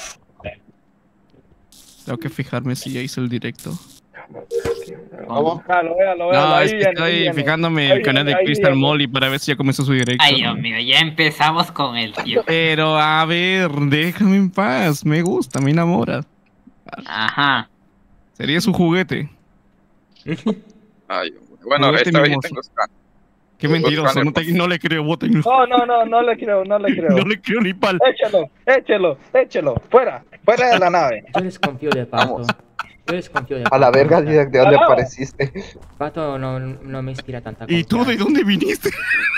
Tengo que fijarme si ya hizo el directo. ¿Cómo? Véalo, véalo, véalo. No, ahí es que viene, ahí estoy viene. fijándome en Ahí el canal de viene, ahí Crystal viene. Molly para ver si ya comenzó su directo. Ay, Dios mío, ya empezamos con el tío. Pero a ver, déjame en paz. Me gusta, me enamora. Ajá. Sería su juguete. ay, bueno, Juguete esta vez mimoso. tengo scan. Qué mentiroso, no, te- no le creo, voten. No, no, no, no le creo, no le creo. No le creo ni pal. Échelo, échelo, échelo. Fuera, fuera de la nave. yo desconfío de Pato. Vamos. Yo desconfío de A la Pato. verga, Didac, ¿de dónde Bravo. apareciste? Pato no, no me inspira tanta ¿Y tú de confianza. dónde viniste?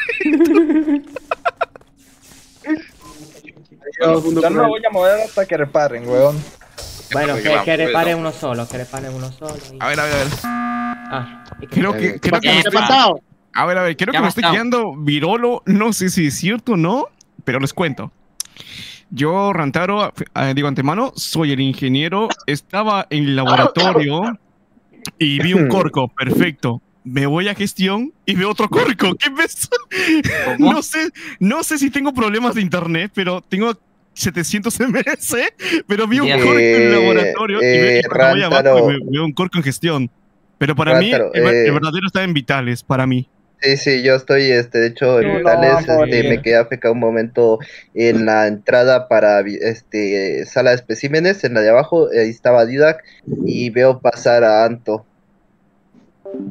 Todo el mundo Ya no por me ahí. voy a mover hasta que reparen, weón. Bueno, Porque que, vamos, que pues, repare no. uno solo, que repare uno solo. y- A ver, a ver, a ver. Ah, y que- Creo que, creo que me ¿Qué estoy... pasó? A ver, a ver, creo ¿Qué que me ha estoy pasado? quedando virolo. No sé si es cierto o no, pero les cuento. Yo, Rantaro, eh, digo antemano, soy el ingeniero. Estaba en el laboratorio y vi un corco. Perfecto. Me voy a gestión y veo otro corco. ¿Qué ves? No sé, no sé si tengo problemas de internet, pero tengo setecientos M S, pero vi un Dios. corco en el Eh, laboratorio y, ve- eh, y cuando voy abajo Rántaro. y ve- veo un corco en gestión. Pero para Rántaro, mí, el, ver- eh, el verdadero está en vitales, para mí. Sí, sí, yo estoy, este, de hecho, en No, Vitales, no, este, no. me quedé afectado un momento en la entrada para, vi- este, sala de especímenes, en la de abajo, ahí estaba Didac, y veo pasar a Anto.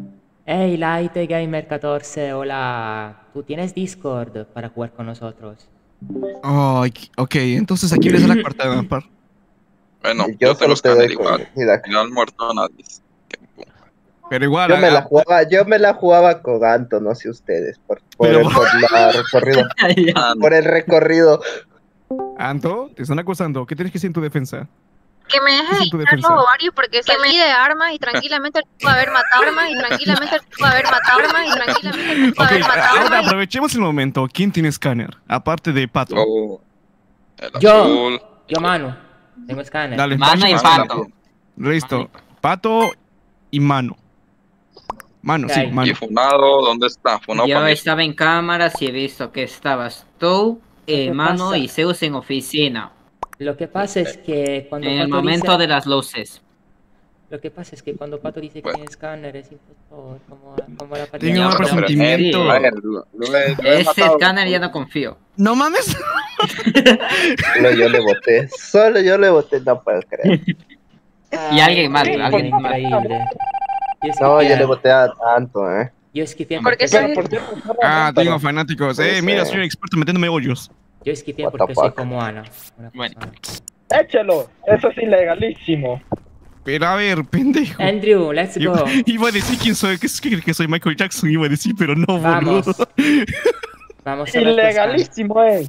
Hey, Light Gamer catorce, hola. ¿Tú tienes Discord para jugar con nosotros? Oh, ok, entonces aquí les da la cuarta par. Bueno, Yo yo, tengo solo te doy escáner igual. comida. No han muerto nadie. Pero igual. Yo me ah, la jugaba, yo me la jugaba con Anto, no sé ustedes, por, por, Pero- el, por la recorrido. Por el recorrido. Anto, te están acusando. ¿Qué tienes que hacer en tu defensa? Que me ¿Qué deje es en tu de los defensa? ovarios porque salí de armas y tranquilamente puedo haber matado armas y tranquilamente puedo haber matado armas y tranquilamente puedo Ok, haber matado ahora armas. aprovechemos el momento. ¿Quién tiene escáner? Aparte de Pato. Oh, Yo, yo Manu, tengo escáner. Dale, Mano y pásame. Pato. Listo. Pato y Mano. Mano, sí, Ok. Mano. ¿Y Funado dónde está? Funado Yo para mí. estaba en cámaras y he visto que estabas tú, eh, ¿Qué Mano pasa? y Zeus en oficina. Lo que pasa es que cuando En el Pato momento dice... de las luces. Lo que pasa es que cuando Pato dice que Bueno. tiene escáner es impostor, como, como la Tengo Ya, un pero- presentimiento. A ver, lo- lo he- lo he Ese matado. escáner ya no confío. No mames. Solo yo le voté. Solo yo le voté, no puedo creer. Y alguien más, Increíble, alguien más. increíble. Yo No, yo esquipié- le voté a a Anto, eh. Yo esquipié Porque porque soy- soy... Ah, tengo fanáticos. Eh, Sí, mira, sí. soy un experto metiéndome hoyos. Yo esquipié What the porque soy fuck. como Ana. una Bueno. persona. Échelo, eso es ilegalísimo. Pero a ver, pendejo. Andrew, let's go. Iba, iba a decir quién soy, que, que, que soy Michael Jackson, iba a decir, pero no, Vamos. boludo. Vamos a ver tu escáner. Ilegalísimo, eh.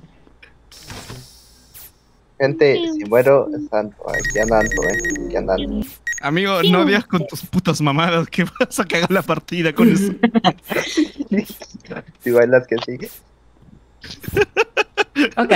Gente, si muero, es Anto, eh. Que anda Anto, eh. Que anda Anto. Amigo, no digas con tus putas mamadas que vas a cagar la partida con eso. Si bailas que sí. Ok.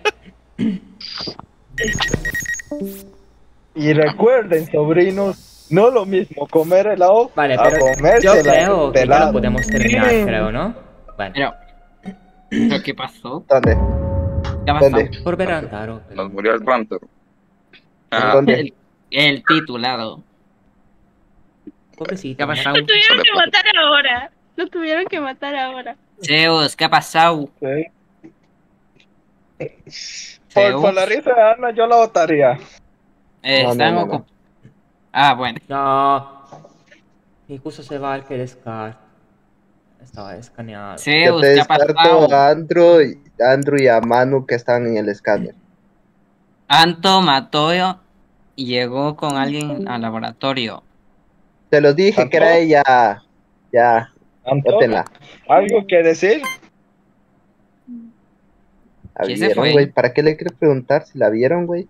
Y recuerden, sobrinos, no lo mismo comer helado Vale, a pero yo comérsela creo que ya pelado. lo podemos terminar, Mm. creo, ¿no? Bueno, Pero, ¿pero qué pasó? ¿Dónde? ¿Qué ha pasado? ¿Dónde? por ver a Antaro. Nos murió el Ranter. Ah, ¿Dónde? El, el titulado. Pobrecito. ¿Qué ha pasado? Lo tuvieron Sale que por- matar ahora. Lo tuvieron que matar ahora. Zeus, ¿qué ha pasado? Sí. Por, Zeus, por la risa de Ana yo la votaría. eh, No, no, están no, no. ocup- Ah, bueno. No. Incluso se va al que descart. Estaba escaneado. Yo Zeus, te ¿qué ha descarto pasado? a Andrew, y- Andrew y a Manu que están en el escáner. Anto mató y llegó con alguien al laboratorio. Te lo dije que era ella. Ya, Anto, bótenla. ¿algo que decir? ¿La ¿Quién se vieron, fue? güey? ¿Para qué le quieres preguntar si la vieron, güey?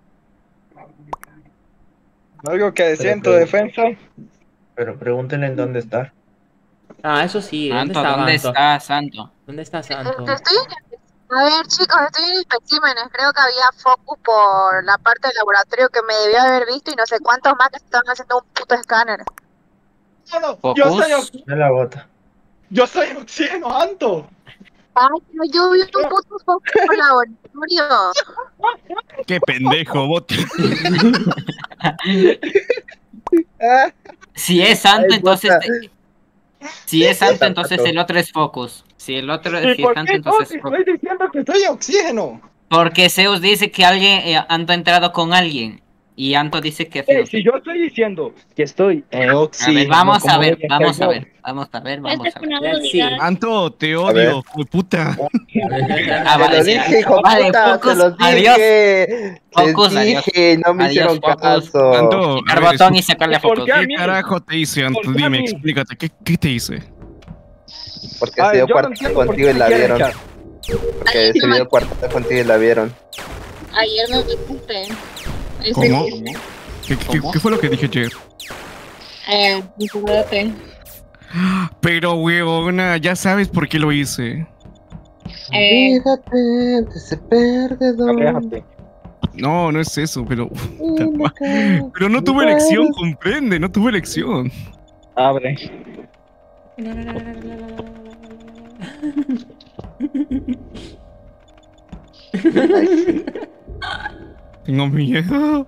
¿Algo que decir en tu Pero- defensa? Pero pregúntenle en dónde está. Ah, eso sí. ¿Dónde Anto, estaba ¿dónde Anto? estás, Anto? ¿Dónde estás, Anto? Estoy en- A ver, chicos, estoy en especímenes. Creo que había focus por la parte del laboratorio que me debió haber visto y no sé cuántos más que estaban haciendo un puto escáner. No, no, yo Focus. soy, ox- No la bota. yo soy oxígeno, Anto. Ay, pero yo vi un puto focus por laboratorio. Qué pendejo, bote. Si es Santo, Ay, entonces. bota. Si es Santo, entonces el otro es Focus. Si el otro ¿Y si es por Santo, qué entonces no? es Focus. Estoy diciendo que soy oxígeno. Porque Zeus dice que alguien eh, Anto ha entrado con alguien. Y Anto dice que. Eh, si yo estoy diciendo que estoy en A oxígeno. ver, vamos a como ver, debe vamos ser a yo. ver, vamos a ver, vamos Esta a es ver. una Let's see. dualidad. Anto, te ver. odio, hijo de puta. Ah, Te vale, lo sí. dije, hijo Vale, puta, Focus, te lo adiós. dije. Focus, Te adiós. dije, no me Adiós, hicieron Focus. caso. Anto, Picar a ver, botón y sacarle a ¿Por Focus. qué a ¿qué mí? carajo te hice, Anto? ¿Por qué a Dime, mí? explícate, ¿qué, qué te hice? Porque Ay, se dio yo no cuarto entiendo por contigo qué y me la quieren vieron. echar. Porque se dio cuarto contigo y la vieron. Ayer me dijiste. Ese- ¿Cómo? ¿Qué, qué, qué fue lo que dije ayer? Eh, acuérdate. Pero, huevona, ya sabes por qué lo hice. Eh, Fíjate de ese perdedor. Aléjate. No, no es eso, pero... Y me cae. Pero no tuve elección, comprende, no tuve elección. Abre. Ay, sí. Tengo miedo.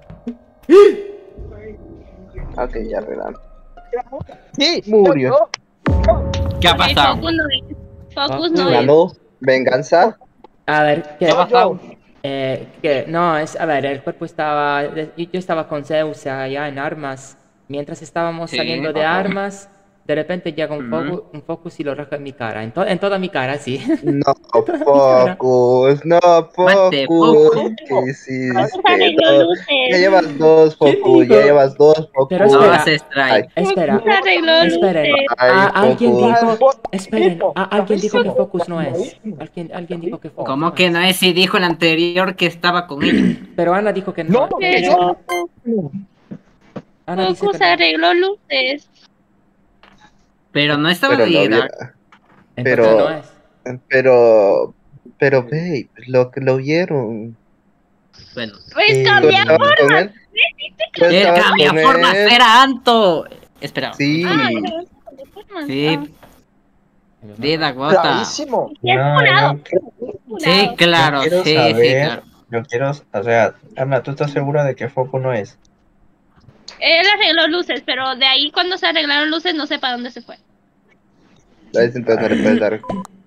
Ok, ya arreglamos. Sí, murió. ¿Qué ha Ok, pasado? Focus no es. Focus no es. Ganó. Venganza. A ver, ¿qué ¿Qué ha pasado? Eh, que no, es, a ver, el cuerpo estaba, de- yo, yo estaba con Zeus allá en armas, mientras estábamos Sí. saliendo de Ajá. armas, De repente llega un, focus, un focus y lo raja en mi cara. En, to- en toda mi cara, sí. No, Focus, no, Mate, Focus. Focus. ¿Qué hiciste? Arregló No, luces. ya llevas dos, Focus, ya llevas dos, Focus. Pero No espera, vas a strike. espera, Arregló esperen. luces. Ay, Ah, alguien Focus. dijo, esperen, ah, alguien dijo que Focus no es. Alguien, alguien dijo que Focus ¿Cómo no que es. no es si dijo el anterior que estaba con ella? Pero Ana dijo que no. No, que que sí. yo. Ana dice Focus que no. arregló luces. Pero no estaba Pero lo Didac. hubiera. Entonces Pero, no es. pero, pero, babe, lo que lo vieron. Bueno. Pues Eh, ¿Tú cambia estabas con forma. él? ¿Tú El estabas cambia con formas él? era Anto. Espera. Sí. Ah, no, cambia formas. Sí. Didac, vota. Clarísimo. Y es No, funado. yo, Sí, claro, yo quiero sí, sí, saber, claro. yo quiero, o sea, Ana, ¿tú estás segura de que Foco no es? Él arregló luces, pero de ahí cuando se arreglaron luces no sé para dónde se fue. A ese entonces no le puedes dar.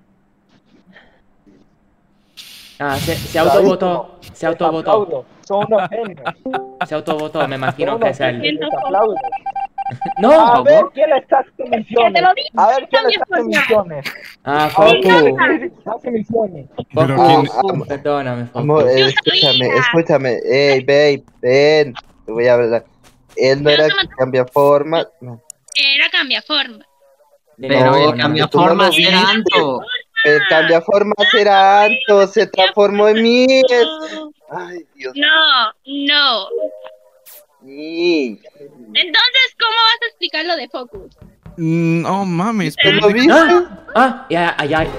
Ah, se, se autovotó. Se autovotó. Aplaudo. Son unos genios. Se autovotó, me Son imagino que unos es él. genios. Les aplaudo. No. A ver quién está haciendo Ya misiones. te lo dije. A ver quién Cambia está haciendo forma. misiones. Ah, A ver quién Focus. hace misiones. Pero Focus. quién- Perdóname, Amor, Focus. eh, escúchame, escúchame. Ey, babe, ven. Te voy a hablar. Él no Pero era se que mató. cambia forma. No, Era cambia forma. Pero No, el cambia tú no lo formas viste. era Anto. El cambia forma era Anto, se transformó en mí. es- Ay, Dios No, no. mío. Entonces, ¿cómo vas a explicar lo de Focus? No mames, ¿Tú pero lo viste? Ah, ah, ya, ya, ya.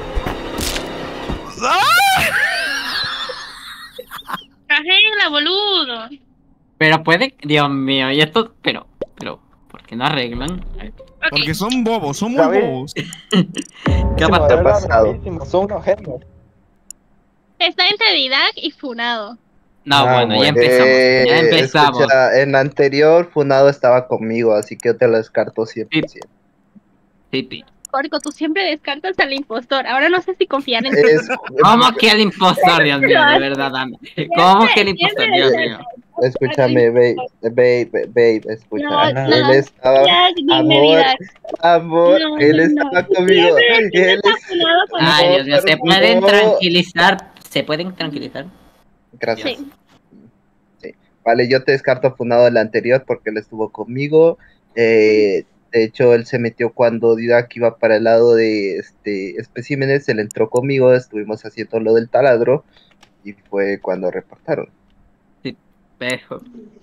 Arregla, boludo. Pero puede, Dios mío, y esto, pero, pero, ¿por qué no arreglan? porque son bobos, son muy ¿Sabes? bobos. ¿Qué ha Bravísimo, pasado? de verdad, pasado? bravísimo. Son unos genios. Está entre Didac y Funado. No, Ah, bueno, ya bueno. empezamos, Eh, ya empezamos. escucha, en la anterior, Funado estaba conmigo, así que yo te lo descarto cien por ciento. Sí, sí. Corco, tú siempre descartas al impostor. Ahora no sé si confían en ti. Es, ¿Cómo que el impostor, Dios mío, de verdad, Ana? ¿Cómo que el impostor, Dios mío? escúchame, babe, babe, babe, escucha. No, él no, estaba, Didac, dime, amor, Didac. amor, No, él no, estaba no. conmigo. Siempre Él está es... Funado con Ay, No, Dios mío, ¿se pero pueden no. tranquilizar? ¿Se pueden tranquilizar? Gracias. Sí. Sí. Vale, yo te descarto Funado el anterior porque él estuvo conmigo. Eh, de hecho, él se metió cuando Didac iba para el lado de este especímenes, él entró conmigo, estuvimos haciendo lo del taladro y fue cuando reportaron. Sí, pejo.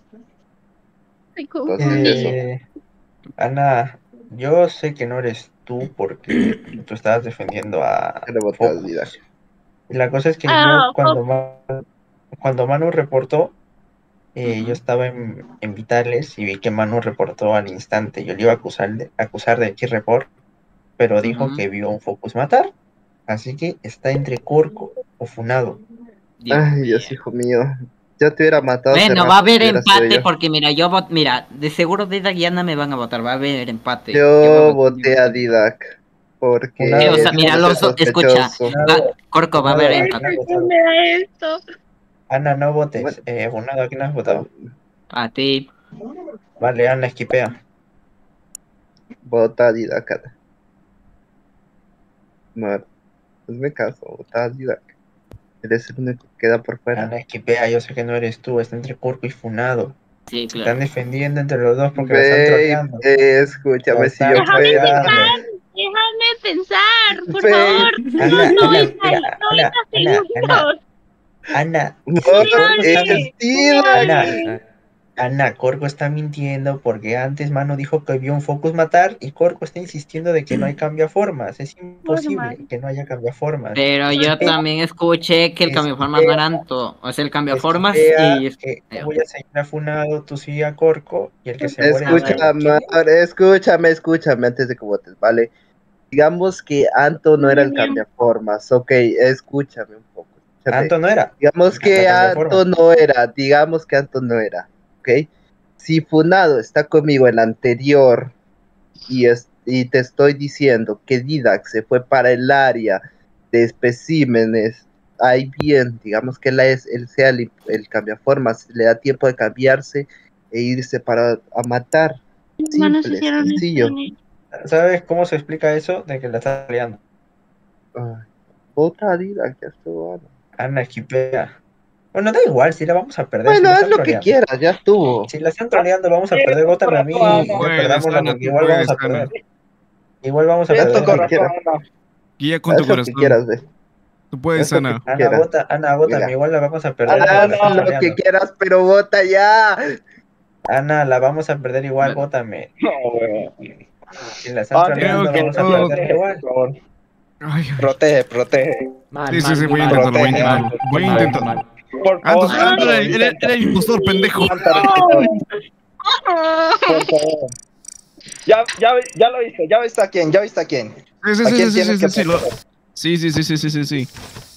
Entonces, eso. Eh, Ana, yo sé que no eres tú porque tú estabas defendiendo a ¿Qué le votas, Focus. Didac? Y la cosa es que Ah, yo cuando, Ma- cuando Manu reportó, eh, yo estaba en, en Vitales y vi que Manu reportó al instante. Yo le iba a acusar de, acusar de T-Report, pero dijo Ujú. que vio un Focus matar. Así que está entre Corco o Funado. Dios Ay, mío. Dios, hijo mío. Yo te hubiera matado. hace Bueno, rato va a haber si hubiera sido empate yo. porque mira, yo vot, mira, de seguro Didac y Ana me van a votar, va a haber empate. Yo voy voté a Didac porque Funado, Sí, o sea, es mira, los dos, escucha, sospechoso. va- Corco, va a haber Funado, empate. ¿a quién has votado? me da esto? Ana, no votes. Bueno. Eh, Funado, ¿a quién has votado? A ti. Vale, Ana, esquipea. Vota a Didac. Ana. No, hazme caso, vota a Didac. Eres el único que queda por fuera. Ana, esquipea, yo sé que no eres tú, está entre Corco y Funado. Sí, Se claro. están defendiendo entre los dos porque la están Babe, troleando. eh, escúchame, La si yo están fuera. troleando. Déjame pensar, por Babe. favor. Ana, No, Ana, noventa, mira, noventa Ana, Ana, segundos. Ana, No, Corco está es Didac. Ana, Ana, Corco está mintiendo porque antes Mano dijo que vio un Focus matar y Corco está insistiendo de que no hay cambiaformas. Es imposible que no haya cambiaformas. Pero yo Esquipea, también escuché que el cambiaformas no era Anto. O sea, el cambiaformas esquipea, y... que yo voy a seguir a Funado, tú sigue a Corco y el que se muere Escucha, es Corco. amor, escúchame, escúchame antes de que votes, ¿vale? Digamos que Anto no era el cambiaformas, ok, escúchame un poco. escúchame. Anto no era. Digamos que La cambiaformas. Anto no era, digamos que Anto no era, ¿ok? Si Funado está conmigo el anterior y, es, y te estoy diciendo que Didac se fue para el área de especímenes, ahí bien, digamos que él, es, él sea el, el cambiaformas, le da tiempo de cambiarse e irse para a matar. Manos Simple, hicieron sencillo. esto. ¿Sabes cómo se explica eso? De que la estás peleando. Vota, Dida, que estuvo. Ana, equipea. Bueno, da igual, si la vamos a perder. Bueno, si haz lo que quieras, ya estuvo. Si la están troleando, vamos a perder. Vótame a mí. No perdamos la porque igual vamos a perder. Igual vamos a perder. Guía con tu corazón. Tú puedes, Ana. Ana, vota, Ana, vótame. Igual la vamos a perder. Ana, lo que quieras, pero vota ya. Ana, la vamos a perder igual, vótame. No, weón. Si la están troleando, la vamos a perder igual. Protege, protege. Sí, sí, sí, voy a intentarlo, voy a intentarlo. Voy a intentarlo. Antes, era, era el impostor, pendejo. Por favor. Ya, ya, ya lo viste, ya viste a quién, ya viste a quién. Sí, sí, sí, sí, sí, sí, sí, lo... sí, sí, sí, sí, sí, sí, sí.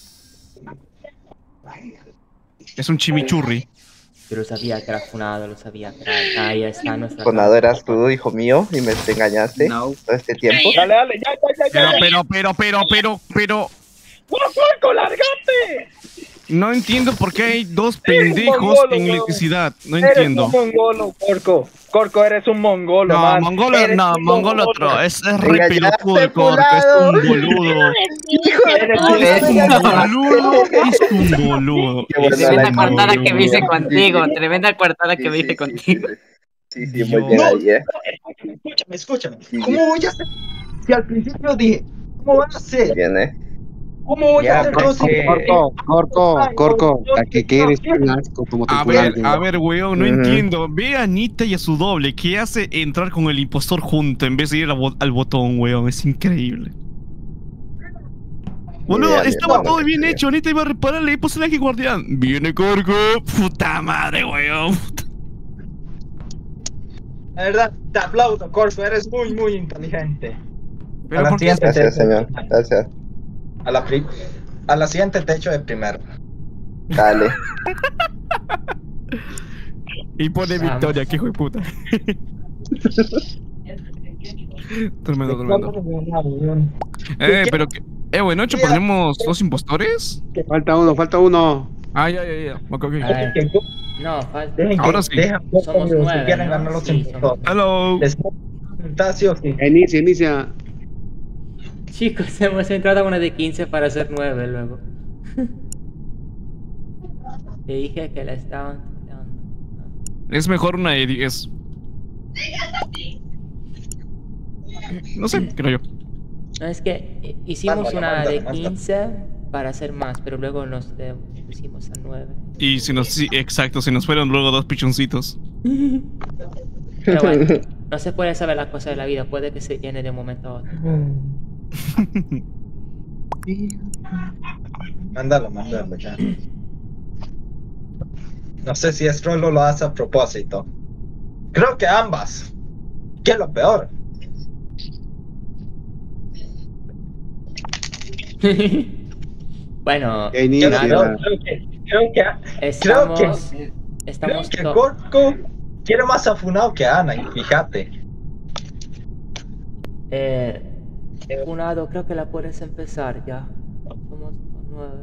Es un chimichurri. Yo lo sabía que era funado, lo sabía que era... Ahí está nuestra... Funado eras tú, hijo mío, y me te engañaste no. todo este tiempo. Dale, dale, ya, ya, ya, Pero, ya. pero, pero, pero, pero, pero... ¡Porco, largate! No entiendo por qué hay dos pendejos mongolo, en weón. electricidad. No Eres entiendo. un mongolo, Corco. Corco, eres un mongolo, No, man. mongolo, Eres no, un mongolo otro. Es, es re Engañaste, pelotudo el corco, es fulano. un boludo. Hijo de Eres puta, Es un ya boludo, es un boludo. Qué buena Tremenda la coartada que me hice sí, contigo, sí. tremenda coartada que Sí, me sí, hice sí, contigo. Sí, sí, muy bien No, ahí, eh. escúchame, escúchame. Sí, ¿Cómo voy a hacer? Si al principio dije, ¿cómo van a hacer? Bien, eh. ¿Cómo voy a Ya, hacer pero yo es si- que- Corco, Corco, Corco, a que que eres un asco como A temporal. ver, a ver, weón, no Ujú. entiendo. Ve a Anita y a su doble. ¿Qué hace entrar con el impostor junto en vez de ir a bo- al botón, weón? Es increíble. Boludo, Idea, estaba idea, todo no, bien idea. hecho. Anita iba a repararle y personaje guardián. Viene Corco. Puta madre, weón. La verdad, te aplaudo, Corco, eres muy, muy inteligente. Pero a la ¿por qué? siguiente Gracias, te- señor. Gracias. A la, pri- a la siguiente te echo de primero. Dale. Y pone Vamos. victoria, que hijo de puta. Tremendo, tremendo. Eh, pero que. Eh, bueno, hecho, ponemos dos impostores. Falta uno, falta uno. Ah, ya, ya, ya. Ok, ok. A ver. No, falta... Dejen que- Ahora sí. dejan que Somos si nueve, quieren ¿no? ganar los Sí, impostores. Hello. Les pregunta sí o sí. Inicia, inicia. Chicos, hemos entrado a una de quince para hacer nueve luego. Te dije que la estaban tirando. Es mejor una de diez. No sé, creo yo. No, es que eh, hicimos Mándalo, una mándalo, de mándalo. quince para hacer más, pero luego nos de- pusimos a nueve. Y si nos. Sí, exacto, si nos fueron luego dos pichoncitos. Pero bueno, no se puede saber las cosas de la vida, puede que se llene de un momento a otro. Mándalo, mándalo ya. No sé si es troll o lo hace a propósito. Creo que ambas. ¿Qué es lo peor? Bueno, Que inicia. Creo, creo que, creo que, estamos, creo que, estamos creo que to- Corco quiere más a Funao que a Ana, y fíjate. eh, Funado, creo que la puedes empezar ya. Somos nueve.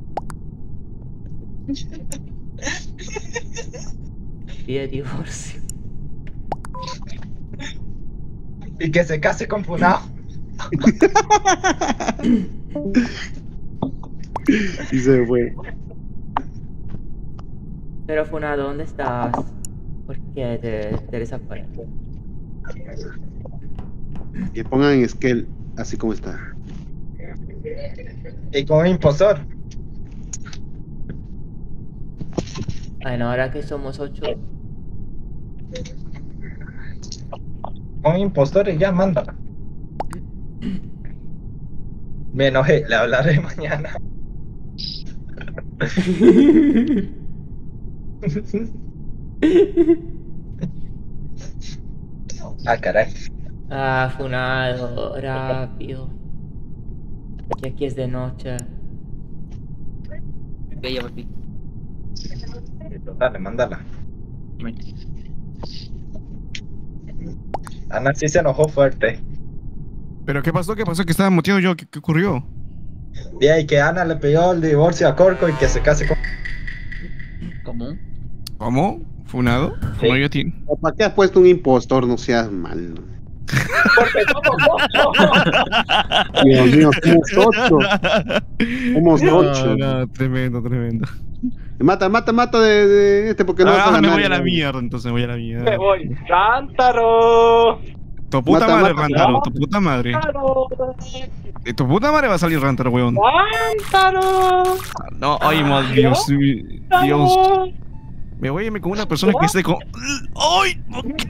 Pide divorcio. Y que se case con Funao. Y se fue. Pero Funado, ¿dónde estás? ¿Por qué te, te desapareces? Que pongan en scale, así como está. Y con un impostor. Bueno, ahora que somos ocho. Con un impostor y ya, mándala. Me enojé, le hablaré mañana. Ah, caray. Ah, Funado, rápido. Que aquí es de noche. Bella, papi. Dale, mándala. Ana sí se enojó fuerte. ¿Pero qué pasó? ¿Qué pasó? ¿Que estaba muteado yo? ¿Qué, qué ocurrió? Y ahí que Ana le pidió el divorcio a Corco y que se case con... ¿Cómo? ¿Cómo? ¿Funado? Sí. No, yo tiene. ¿Para qué has puesto un impostor? No seas mal. Porque somos ocho. Dios mío, somos ocho. Somos No, ocho. no, tremendo, tremendo. Mata, mata, mata de, de este porque no vas a Ah, me ganar. voy a la mierda, entonces me voy a la mierda. Me voy. Rántaro. Tu puta Mata, madre, mata. Rantaro, tu puta madre. Rántaro. De tu puta madre va a salir Rantaro, weón. Rántaro. No, ay, madre, Dios, Dios. Me voy a irme con una persona que esté con. ¡Ay!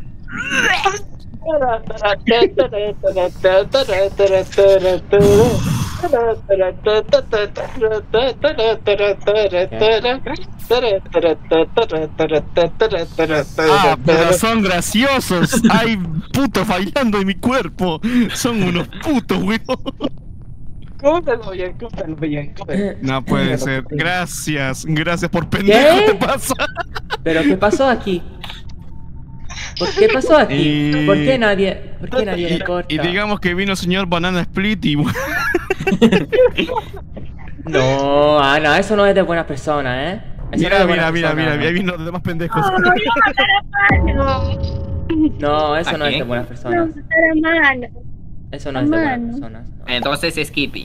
Ah, pero son graciosos. Hay putos bailando en mi cuerpo. Son unos putos, weón. Cúpelo bien, cúpelo bien, cúpelo. No puede ser. Gracias, gracias por pendejo. ¿Qué? ¿Te pasa? ¿Pero qué pasó aquí? ¿Por qué pasó aquí? Y- ¿Por qué nadie, por qué nadie Y, le corta? y digamos que vino el señor Banana Split y. No, Ana, eso no es de buena persona, ¿eh? Eso no es Mira, de mira, buena mira, persona, mira, ahí vino los demás pendejos. No, eso ¿A no es de quién? buenas personas. Eso no es de buenas personas. Entonces Skippy.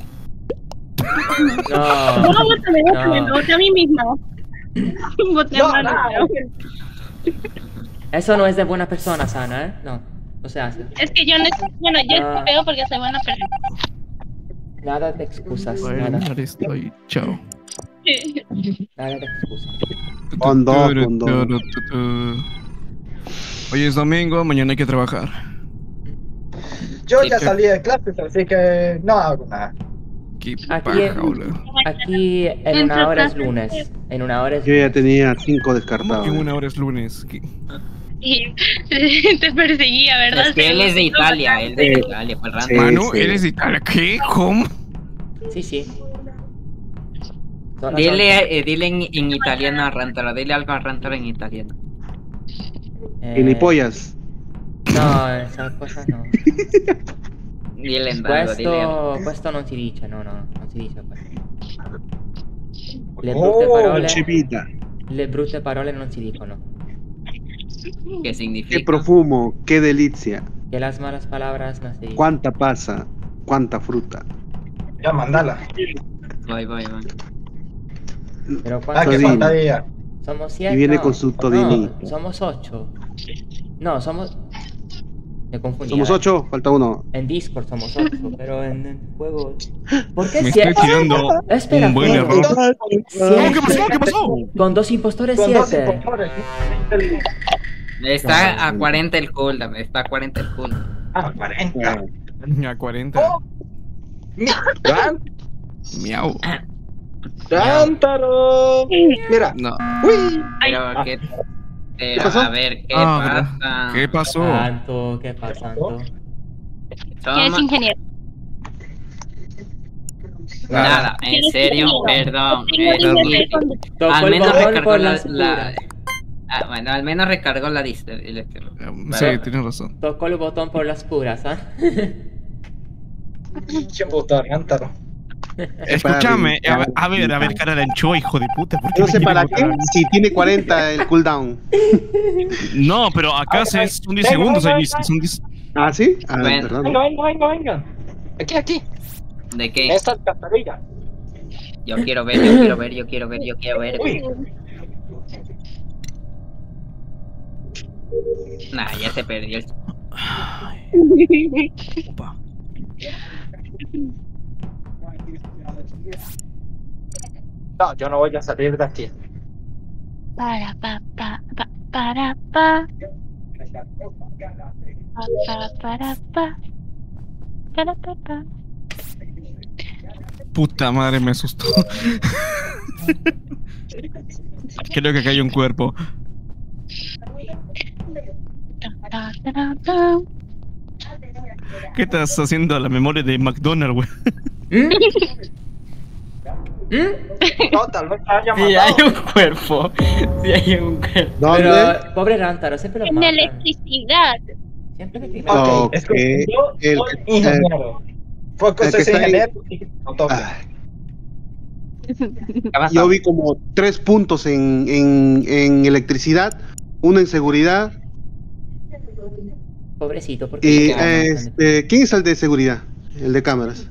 No. No, vótame, vótame, No. voté a mí misma. Voté a No, Manu. no. Eso no es de buenas personas, Ana, ¿eh? No, no se hace. Es que yo no, bueno, yo Ah. pego porque soy buena persona. Nada de excusas, Bueno, nada. estoy. Chao. Nada de excusas. Con dos, con dos. Hoy es domingo, mañana hay que trabajar. Yo Sí, ya pero- salí de clases, así que no hago nada. Qué Aquí, paja, boludo. aquí en una hora es lunes. En una hora es Yo ya lunes. tenía cinco ¿Cómo descartados. que una hora es lunes? ¿Qué? Y te perseguía, ¿verdad? Es que él es de Italia, él es de Italia, pues Sí. Rantaro. Manu, sí. ¿eres de Italia? ¿Qué? ¿Cómo? Sí, sí. Son las once. Dile, eh, dile en, en italiano a Rantaro, dile algo a Rantaro en italiano. Eh, Gilipollas. No, esas cosas no. Dile en algo, dile algo. Questo, questo non si dice, no, no, non si dice questo. Le Oh, brutte parole, Chipita. le brutte parole non si dicono. ¿Qué Qué significa? profumo, qué delicia. Que las malas palabras no se dicen. Cuánta pasa, cuánta fruta. Ya, mandala. Voy, voy, voy. Pero Ah, ¿cuántos qué Todino. faltaría. somos? Siete. Y viene no, con su no, todini. somos ocho. No, somos. Me confundí. Somos a ver. ocho, falta uno. En Discord somos ocho, pero en el juego. ¿Por qué Me siete? estoy tirando Espera, un buen Fede. error. Siete. ¿Cómo? ¿Qué pasó? ¿Qué pasó? Con dos impostores, Con dos siete. impostores. Está a cuarenta el cooldown, está a cuarenta el cooldown. Ah, cuarenta. A cuarenta. Ran- Miau. Rántaro. Mira. No. Uy. Pero que... Pero, pasó? a ver, ¿qué Ah, pasa? ¿Qué pasó? Santo, ¿qué pasa, Santo? Toma. ¿Quién es ingeniero? Nada, en ¿Quién es serio, ingeniero? perdón. Tengo eh, licencia sí. de Tocó Al el menos botón recargó por la, las la- puras. Ah, bueno, al menos recargó la lista. Sí, tienes razón. Tocó el botón por las puras, ¿ah? ¿Quién votó a Rántaro? Escúchame, a ver, a ver, a ver, cara de anchoa, hijo de puta. ¿Por qué No me sé quieres para votar qué, a mí? si tiene cuarenta el cooldown. No, pero acá Ay, se- ay, son diez venga, segundos. venga, ahí venga. son diez- ¿Ah, sí? Ah, Bueno. perdón. Venga, venga, venga, venga. Aquí, aquí. ¿De qué? Esta es Castarilla. Yo quiero ver, yo quiero ver, yo quiero ver, yo quiero ver. Uy. Nah, ya se perdió. el- Opa. No, yo no voy a salir de aquí. Para, pa, pa, pa, para, pa. Pa, pa, para, pa. Para, pa, pa. Puta madre, me asustó. Creo que acá hay un cuerpo. Ta, ta, ta, ta. ¿Qué estás haciendo a la memoria de McDonald's, güey? No, tal vez haya Sí, hay matado. un cuerpo. Sí, hay un cuerpo. ¿Dónde? Pero, pobre Rántaro, siempre lo En matan. electricidad. Siempre le priman. Ok, Ok, escuchen, yo el- soy ingeniero. Focus el que es está ahí- ingeniero. y no toque. Ah, ¿Qué pasa? yo vi como tres puntos en, en, en electricidad, uno en seguridad Pobrecito, porque... Y, este, ¿quién es el de seguridad? El de cámaras.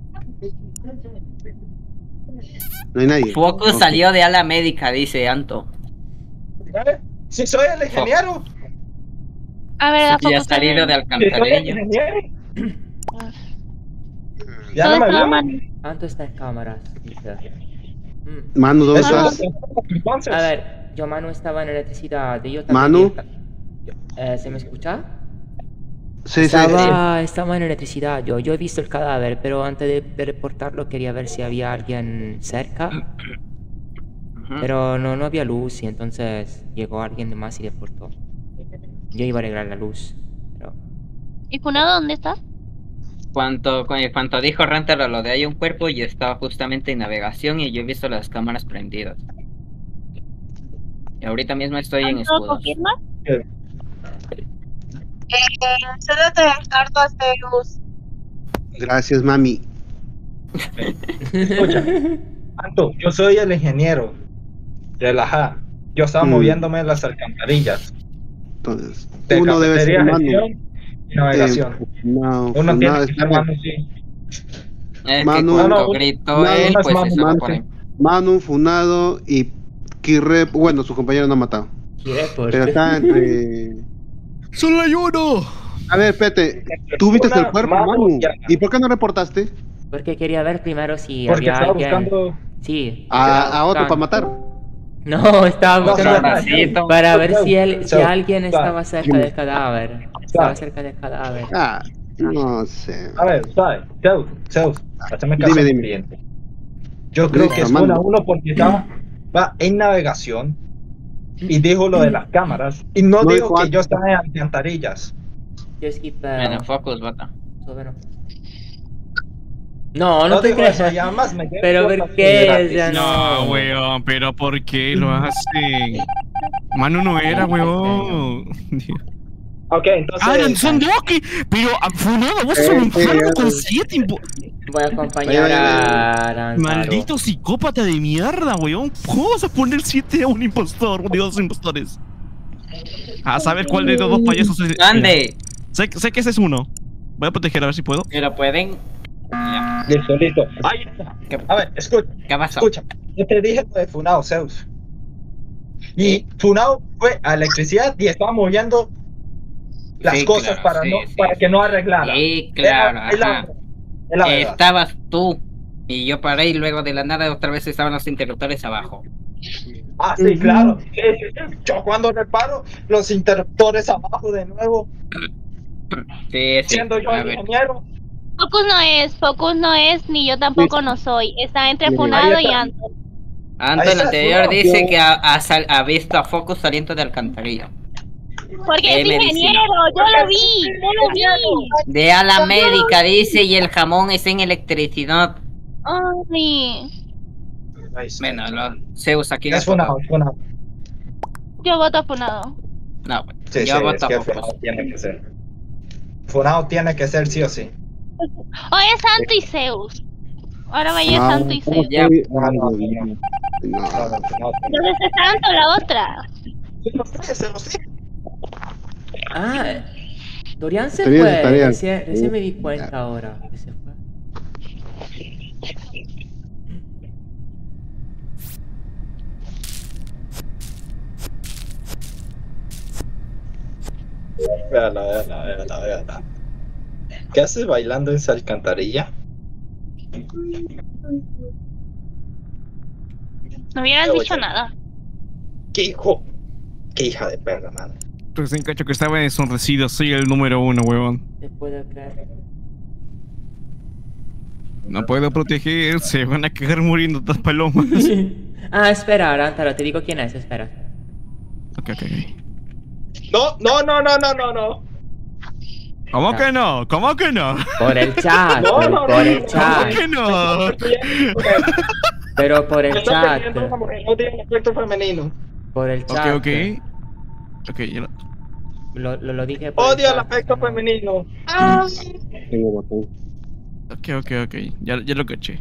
No hay nadie. Focus Ok. salió de ala médica, dice Anto. ¿Eh? Si soy el ingeniero. A ver, la Y ha Focus salido de Si soy el alcantarilla. ingeniero. ¿Dónde Ya no me está veo. Manu? Anto está en cámaras, dice. Manu, ¿dónde Eso estás? Entonces. A ver, yo Manu estaba en electricidad, y yo también... Manu. esta- yo- eh, ¿Se me escucha? Sí, sí, Estaba, estaba en electricidad, yo, yo he visto el cadáver, pero antes de, de reportarlo quería ver si había alguien cerca. Pero no, no había luz y entonces llegó alguien más y reportó. Yo iba a arreglar la luz, pero... ¿Y Funado dónde está? Cuanto, cu- cuanto dijo Rantaro lo de hay un cuerpo, yo estaba justamente en navegación y yo he visto las cámaras prendidas. Y ahorita mismo estoy en ¿Anto escudos. confirma? Eh, solo te descarto a Zeus. Gracias, mami. Escucha. Anto, yo soy el ingeniero. Relaja. Yo estaba Mm. moviéndome en las alcantarillas. Entonces, De uno debe ser cafetería, Manu. gestión y navegación. Eh, no, Uno tiene no, que ser espera. Manu, sí. Es Manu- que cuando No, no, gritó Manu- él, pues Manu- estaba Manu- por ahí. Manu, Funado y Kirrep. Bueno, su compañero no ha matado. Pero está entre. ¡Solo hay uno! A ver, Pete, ¿tú viste el cuerpo, Manu, Manu? ya. ¿Y por qué no reportaste? Porque quería ver primero si Porque había estaba alguien... buscando. Sí. A, estaba a otro para buscando. matar. No, estaba No, buscando Racito. para ver si, él, si Chao. alguien Chao. estaba cerca del cadáver. Estaba cerca del cadáver. Ah, no sé. A ver, ¿sabes? Zeus, Zeus, hazme caso Dime, a mi dime. cliente. Yo creo que es Manu. uno a uno porque estaba va en navegación y dijo lo de las cámaras y no, No dijo dijo que antes. yo estaba en alcantarillas. Yo skip... Bueno, Focus, bota. No, no te dijo creas. eso, y además me quedé Pero por ¿por la qué? gratis. O sea, No, no. weón, pero ¿por qué lo hacen? Manu no era, weón. Ok, entonces. Alan, son dos que. Pero, Funado, vos sos un enfermo con siete. impo- Voy a acompañar a Aranzaro. Maldito psicópata de mierda, weón. ¿Cómo vas a poner siete a un impostor? De dos impostores. A saber cuál de los dos payasos es. ¡Ande! Sé, sé que ese es uno. Voy a proteger a ver si puedo. Pero pueden. Ya. Listo, listo. Ahí está. A ver, escucha. ¿Qué pasó? Escucha. Yo te dije lo de Funao, Zeus. Y Funao fue a electricidad y estaba moviendo las Sí, cosas claro, para, sí, no, sí, para que no arreglara. Sí, claro, Era- es la- ajá. es la verdad. Estabas tú. Y yo paré y luego de la nada otra vez estaban los interruptores abajo. Ah, sí, claro. Sí, sí, sí. Yo cuando reparo los interruptores abajo de nuevo, Sí, sí. siendo yo A el ver. ingeniero. Focus no es, Focus no es, ni yo tampoco no soy. Está entre Ahí Funado y está. Anto. Anto, Ahí el está, anterior no, dice yo- que ha, ha sal- ha visto a Focus saliendo de alcantarilla. Porque Eh, es me ingeniero, yo lo vi, yo lo vi. De ala médica dice y el jamón es en electricidad. Ay, Bueno, lo, Zeus aquí Es Funao, es Funao. yo voto a Funado. No, pues, Sí, yo sí, voto es a que Focus. Funao tiene que ser. Funao tiene que ser sí o sí. O es Santo y Zeus. Ahora vaya No, Santo y Zeus. Ya. No, no, no, no. No. No, no, Funao tiene- Entonces es Santo la otra. Se lo sé, se lo sé. Ah, Dorian se Estaría- fue. estaría- Recién, recién me di cuenta ahora que se fue. Véala, véala, véala, véala. ¿Qué haces bailando en esa alcantarilla? No hubieran Yo voy dicho a- nada. ¿Qué hijo? ¿Qué hija de perra, mano? Recién cacho que estaba ensombrecido. Soy el número uno, weón. Te puedo creer. No puedo proteger. Se van a quedar muriendo estas palomas. Ah, espera, Arantaro, te digo quién es, espera. Ok, ok, ok. No, no, no, no, no, no, no. ¿Cómo que no? ¿Cómo que no? Por el chat, No, por, no, por no, el no, chat. ¿Cómo que no? Pero por el Está chat. teniendo una mujer, no tiene aspecto femenino. Por el Ok, chat. ok. Ok, ya lo... Lo, lo, lo dije por Odio el chat. aspecto femenino. Tengo botón. Ok, ok, ok. Ya, ya lo caché.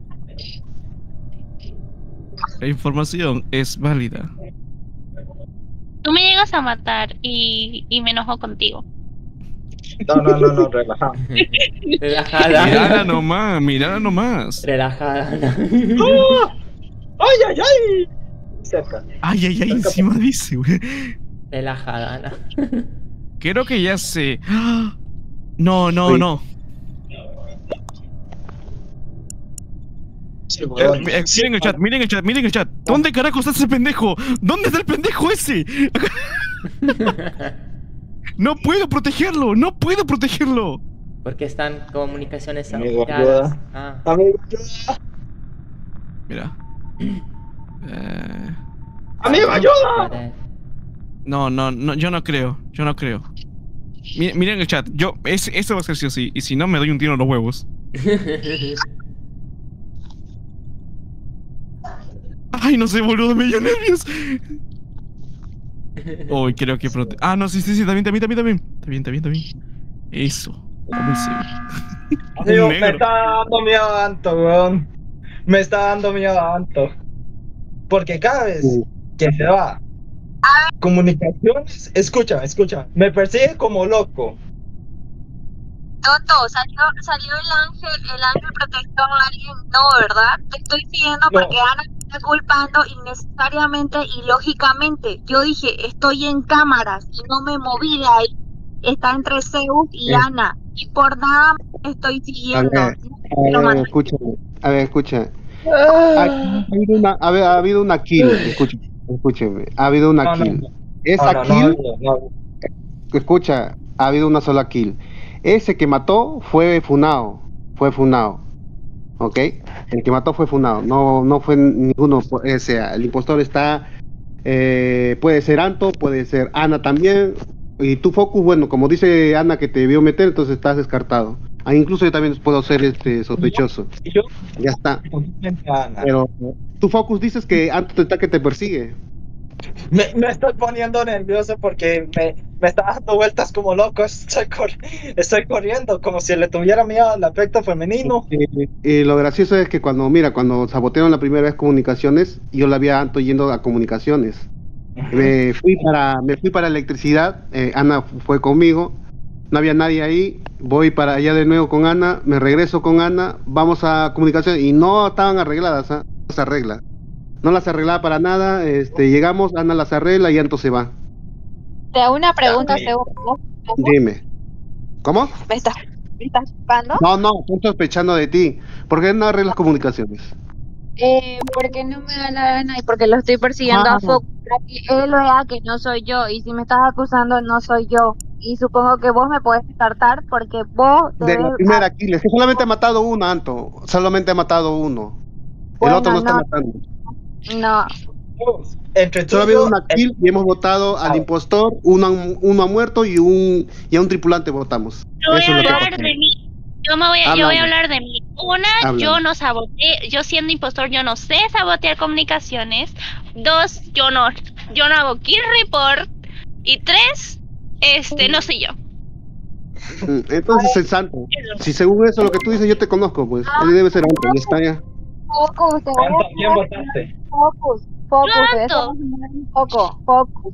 La información es válida. Tú me llegas a matar y, y me enojo contigo. No, no, no, no, relajado. Relajada. Mirala nomás, mirala nomás. Relajada. ¡Oh! ¡Ay, ay, ay! Cerca. Ay, ay, ay, encima dice, güey. Relajada, Ana. Creo que ya sé. ¡Ah! No, no, Sí. no. Sí, Eh, weón. eh, miren el chat, miren el chat, miren el chat. ¿Dónde carajo está ese pendejo? ¿Dónde está el pendejo ese? No puedo protegerlo, no puedo protegerlo. Porque están comunicaciones Amigo, saboteadas. ayuda. Ah. Amigo, ayuda. Mira. Eh, ¡Amigo, ayuda! Joder. no, no, no, yo no creo, yo no creo. Mi- Miren el chat, yo, es, eso va a ser sí o sí. Y si no, me doy un tiro en los huevos. Ay, no sé, boludo, me dio nervios. Uy, creo que prote... Ah, no, sí, sí, sí, también, también, también, también. Está bien, está bien, está bien. Eso. ¿Cómo se ve? Amigo, Un me negro. está dando miedo Anto, weón. Me está dando miedo Anto. Porque cada vez que se va comunicaciones, escucha, escucha, me persigue como loco. Tonto, salió, salió el ángel, el ángel protector a alguien, no, ¿verdad? Te estoy siguiendo No. porque Ana me está culpando innecesariamente y lógicamente. Yo dije, estoy en cámaras y no me moví de ahí. Está entre Zeus y Eh. Ana. Y por nada me estoy A siguiendo. ver, Lo a ver, mandé. escúchame. A ver, escucha. Ha, ha habido una, a ver, ha habido una kill. Escúchame, escúchame. Ha habido una No, no, kill. no. Esa No, no, kill, no, no, no. escucha, ha habido una sola kill. Ese que mató fue Funao. Fue Funao. ¿Ok? El que mató fue Funao. No, no fue ninguno. O sea, el impostor está. Eh, puede ser Anto, puede ser Ana también. Y tu Focus, bueno, como dice Ana que te vio meter, entonces estás descartado. Ah, incluso yo también puedo ser este sospechoso. Y yo, Ya está. totalmente Ana. Pero tu Focus dices que Anto te está que te persigue. Me, me estoy poniendo nervioso porque me, me está dando vueltas como loco. Estoy, cor- estoy corriendo como si le tuviera miedo al aspecto femenino. Y, y lo gracioso es que cuando, mira, cuando sabotearon la primera vez comunicaciones, yo la vi a Anto yendo a comunicaciones. Me fui para, me fui para electricidad, eh, Ana fue conmigo, no había nadie ahí, voy para allá de nuevo con Ana, me regreso con Ana, vamos a comunicaciones y no estaban arregladas, ¿ah? No se arregla. No las arreglaba para nada, este, llegamos, Ana las arregla y Anto se va. Te hago una pregunta, Dame. Zeus. Dime. ¿Cómo? ¿Me estás, me estás culpando? No, no, estoy sospechando de ti. ¿Por qué no arreglas comunicaciones? Eh, porque no me da la gana y porque lo estoy persiguiendo Ah. a Fox. Para que él vea que no soy yo. Y si me estás acusando, no soy yo. Y supongo que vos me podés descartar porque vos De la debes- primera kill, es que solamente ha matado uno, Anto, solamente ha matado uno. El Bueno, otro no está no. matando. No. Entre tú Solo ha y habido yo, una kill y hemos votado al impostor, uno, uno ha muerto y un y a un tripulante votamos. Yo voy Eso a es lo que hablar pasó. de mí. Yo me voy a, yo Habla, voy a habla. hablar de mí. Una, Habla. yo no saboteé, yo siendo impostor, yo no sé sabotear comunicaciones. Dos, yo no, yo no hago kill report. Y tres, este, no soy yo. Mm, Entonces el santo. Si según eso lo que tú dices yo te conozco, pues él debe ser Anto, ya está ya. Focus, te voy a Anto, ¿quién poner- votaste? Focus, Focus, te voy a Anto. poner un poco, Focus.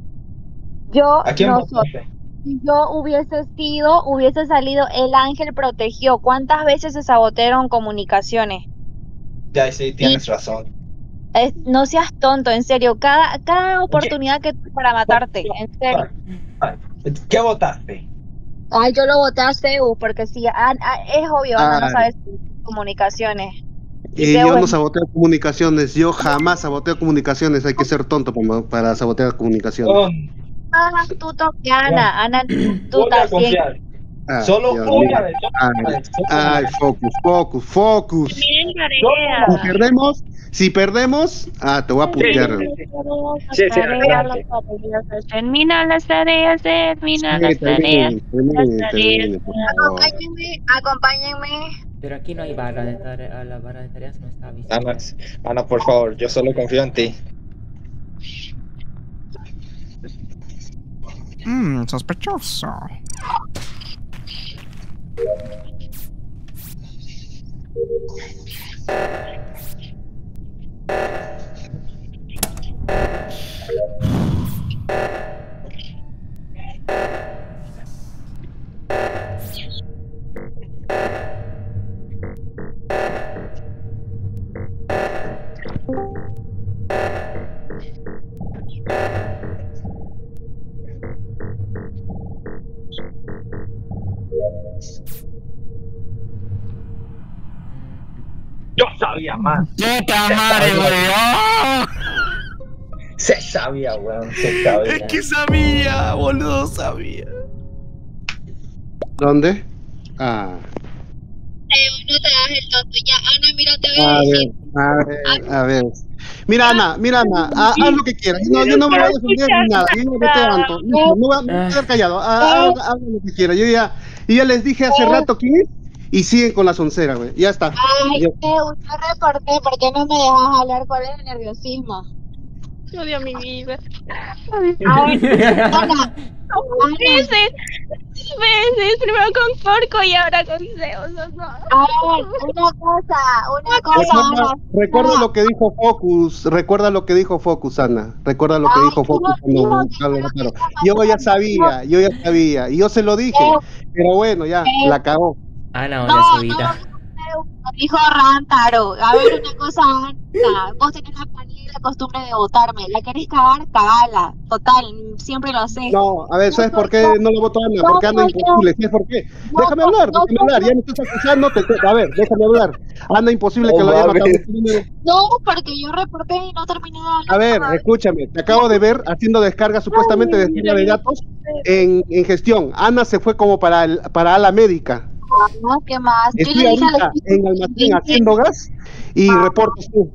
Yo ¿A quién no votaste? soy. Si yo hubiese sido, hubiese salido, el ángel protegió. ¿Cuántas veces se sabotearon comunicaciones? Ya, sí, tienes razón. Es- no seas tonto, en serio. Cada, cada oportunidad que tuve para matarte, en serio. ¿Qué votaste? Ay, yo lo voté a Zeus, porque sí, An- a- es obvio, Ana no Ay. sabe comunicaciones. Y Zeus yo no es- saboteo comunicaciones, yo jamás saboteo comunicaciones, hay que ser tonto para, para sabotear comunicaciones. Oh, Más astuto que Ana, Ana es voy astuta, a sí. confiar. Ah, Solo Dios una mío. de Ay, ay, focus, focus, focus. Miren Si tarea. perdemos, si perdemos, ah, te voy a putear. Sí, Las sí, tareas, adelante. las tareas, termina las tareas, termina Sí, las tareas. termine, termine, las termine, por favor. Acompáñenme, acompáñenme. Pero aquí no hay barra de tareas, la barra de tareas no está visible. Ana, Ana, por favor, yo solo confío en ti. Mmm, sospechoso. jamás. ¡Puta madre, weón! Se sabía, weón, se sabía. Es que sabía, boludo, sabía. ¿Dónde? Ah. Eh, no te hagas el tonto. Ya, Ana, mira, te voy A a ver, decir. a ver, a ver. Mira, Ana, mira, Ana, ha- haz lo que quieras. No, yo no me voy a defender ni nada. Yo no me levanto. No me voy a me voy a quedar callado. Ha- ha- Haz lo que quieras. Yo ya, yo ya les dije hace rato quién es y siguen con la soncera, güey. Ya está. Ay, Ya. Zeus, no reporté. ¿Por qué no me dejas hablar? ¿Cuál es el nerviosismo? Odio mi vida. A ver, Ana, Veces, veces, primero con Porco y ahora con Zeus. No. a ver, una cosa, una cosa, Ana. Recuerda, recuerda lo que dijo Focus, recuerda lo que dijo Focus, Ana, recuerda lo que Ay, dijo Focus no, cuando no, cuando no, votaron. no, Yo no, ya no, sabía, yo ya sabía, y yo se lo dije, pero bueno, ya, Eh. la cagó. Ana No, odia su no, vida. lo dijo Rántaro. A ver, una cosa, Ana. Vos tenés la manía y la costumbre de votarme. ¿La querés cagar? Cagala. Total, siempre lo sé. No, a ver, ¿sabes por qué no lo votó Ana? No, Porque Ana no, imposible, ¿sabes por qué? No, Déjame no, hablar, no, déjame no, hablar, no. ya me estás acusando, te, te- a ver, déjame hablar. Ana imposible que No lo haya mames. matado. No, porque yo reporté y no terminé de hablar. A ver, todavía. escúchame, te acabo de ver haciendo descarga supuestamente de descarga de datos en, en gestión. Ana se fue como para el, para ala médica. Ah, ¿qué más? Yo Estoy le dije a ahorita los chicos. en almacén haciendo gas y reportas tú.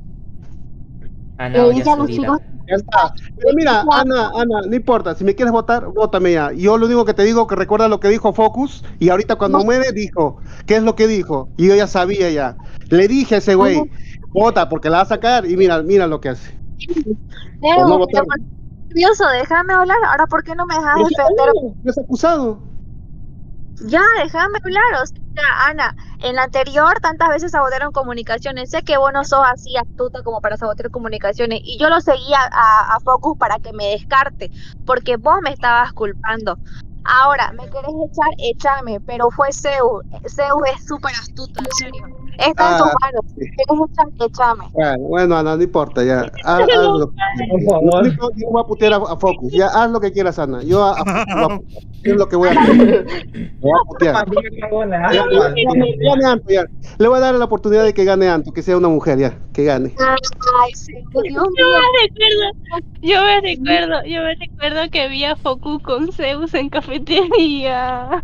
Ana Le odia dije a su los vida. chicos. Ya está. Pero mira, Ana, Ana, no importa, si me quieres votar, vótame ya. Yo lo único que te digo que recuerda lo que dijo Focus y ahorita cuando muere dijo, ¿qué es lo que dijo? Y yo ya sabía ya. Le dije a ese güey, vota porque la va a sacar y mira, mira lo que hace. Leo, Por no votar. pero por- nervioso, déjame hablar. Ahora, ¿por qué no me dejas Pero defender? ¿me has acusado? Ya, déjame hablar. O sea, Ana, en la anterior tantas veces sabotearon comunicaciones. Sé que vos no sos así astuta como para sabotear comunicaciones. Y yo lo seguía a, a Focus para que me descarte, porque vos me estabas culpando. Ahora, ¿me querés echar? Échame, pero fue Zeus. Zeus es súper astuto, en serio. Está en tus Ah, manos. ¿Me querés echar? Échame. Bueno, bueno, Ana, no importa, ya. Haz, haz lo que Por favor. Yo no voy a putear a, a Focus. Ya, haz lo que quieras, Ana. Yo a, a Focus voy a putear. Es lo que voy a hacer. Le voy a putear. Ya, ya, ya, que gane Anto, ya. Le voy a dar la oportunidad de que gane Anto, que sea una mujer, ya. Que gane. Ay, Zeus, Dios Yo mío. me recuerdo, yo me recuerdo, yo me recuerdo que vi a Focus con Zeus en cafetería.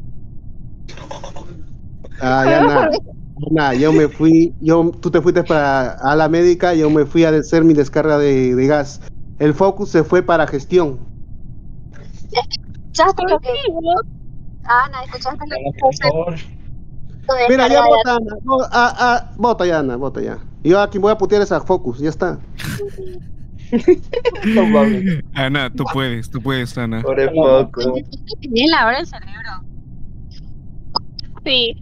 Ah, ya nada. Nada, yo me fui, yo, tú te fuiste para a la médica, yo me fui a hacer mi descarga de, de gas. El Focus se fue para gestión. ¿Escuchaste lo que Ana, ¿escuchaste lo que Por dijo favor. Zeus? Mira, ya Descarga de- vota, Ana. No, ah, ah, vota ya, Ana, vota ya. Yo aquí voy a putear esa Focus, ya está. No mames. Ana, tú puedes, tú puedes, Ana. Pobre poco. Tiene la hora el cerebro. Sí.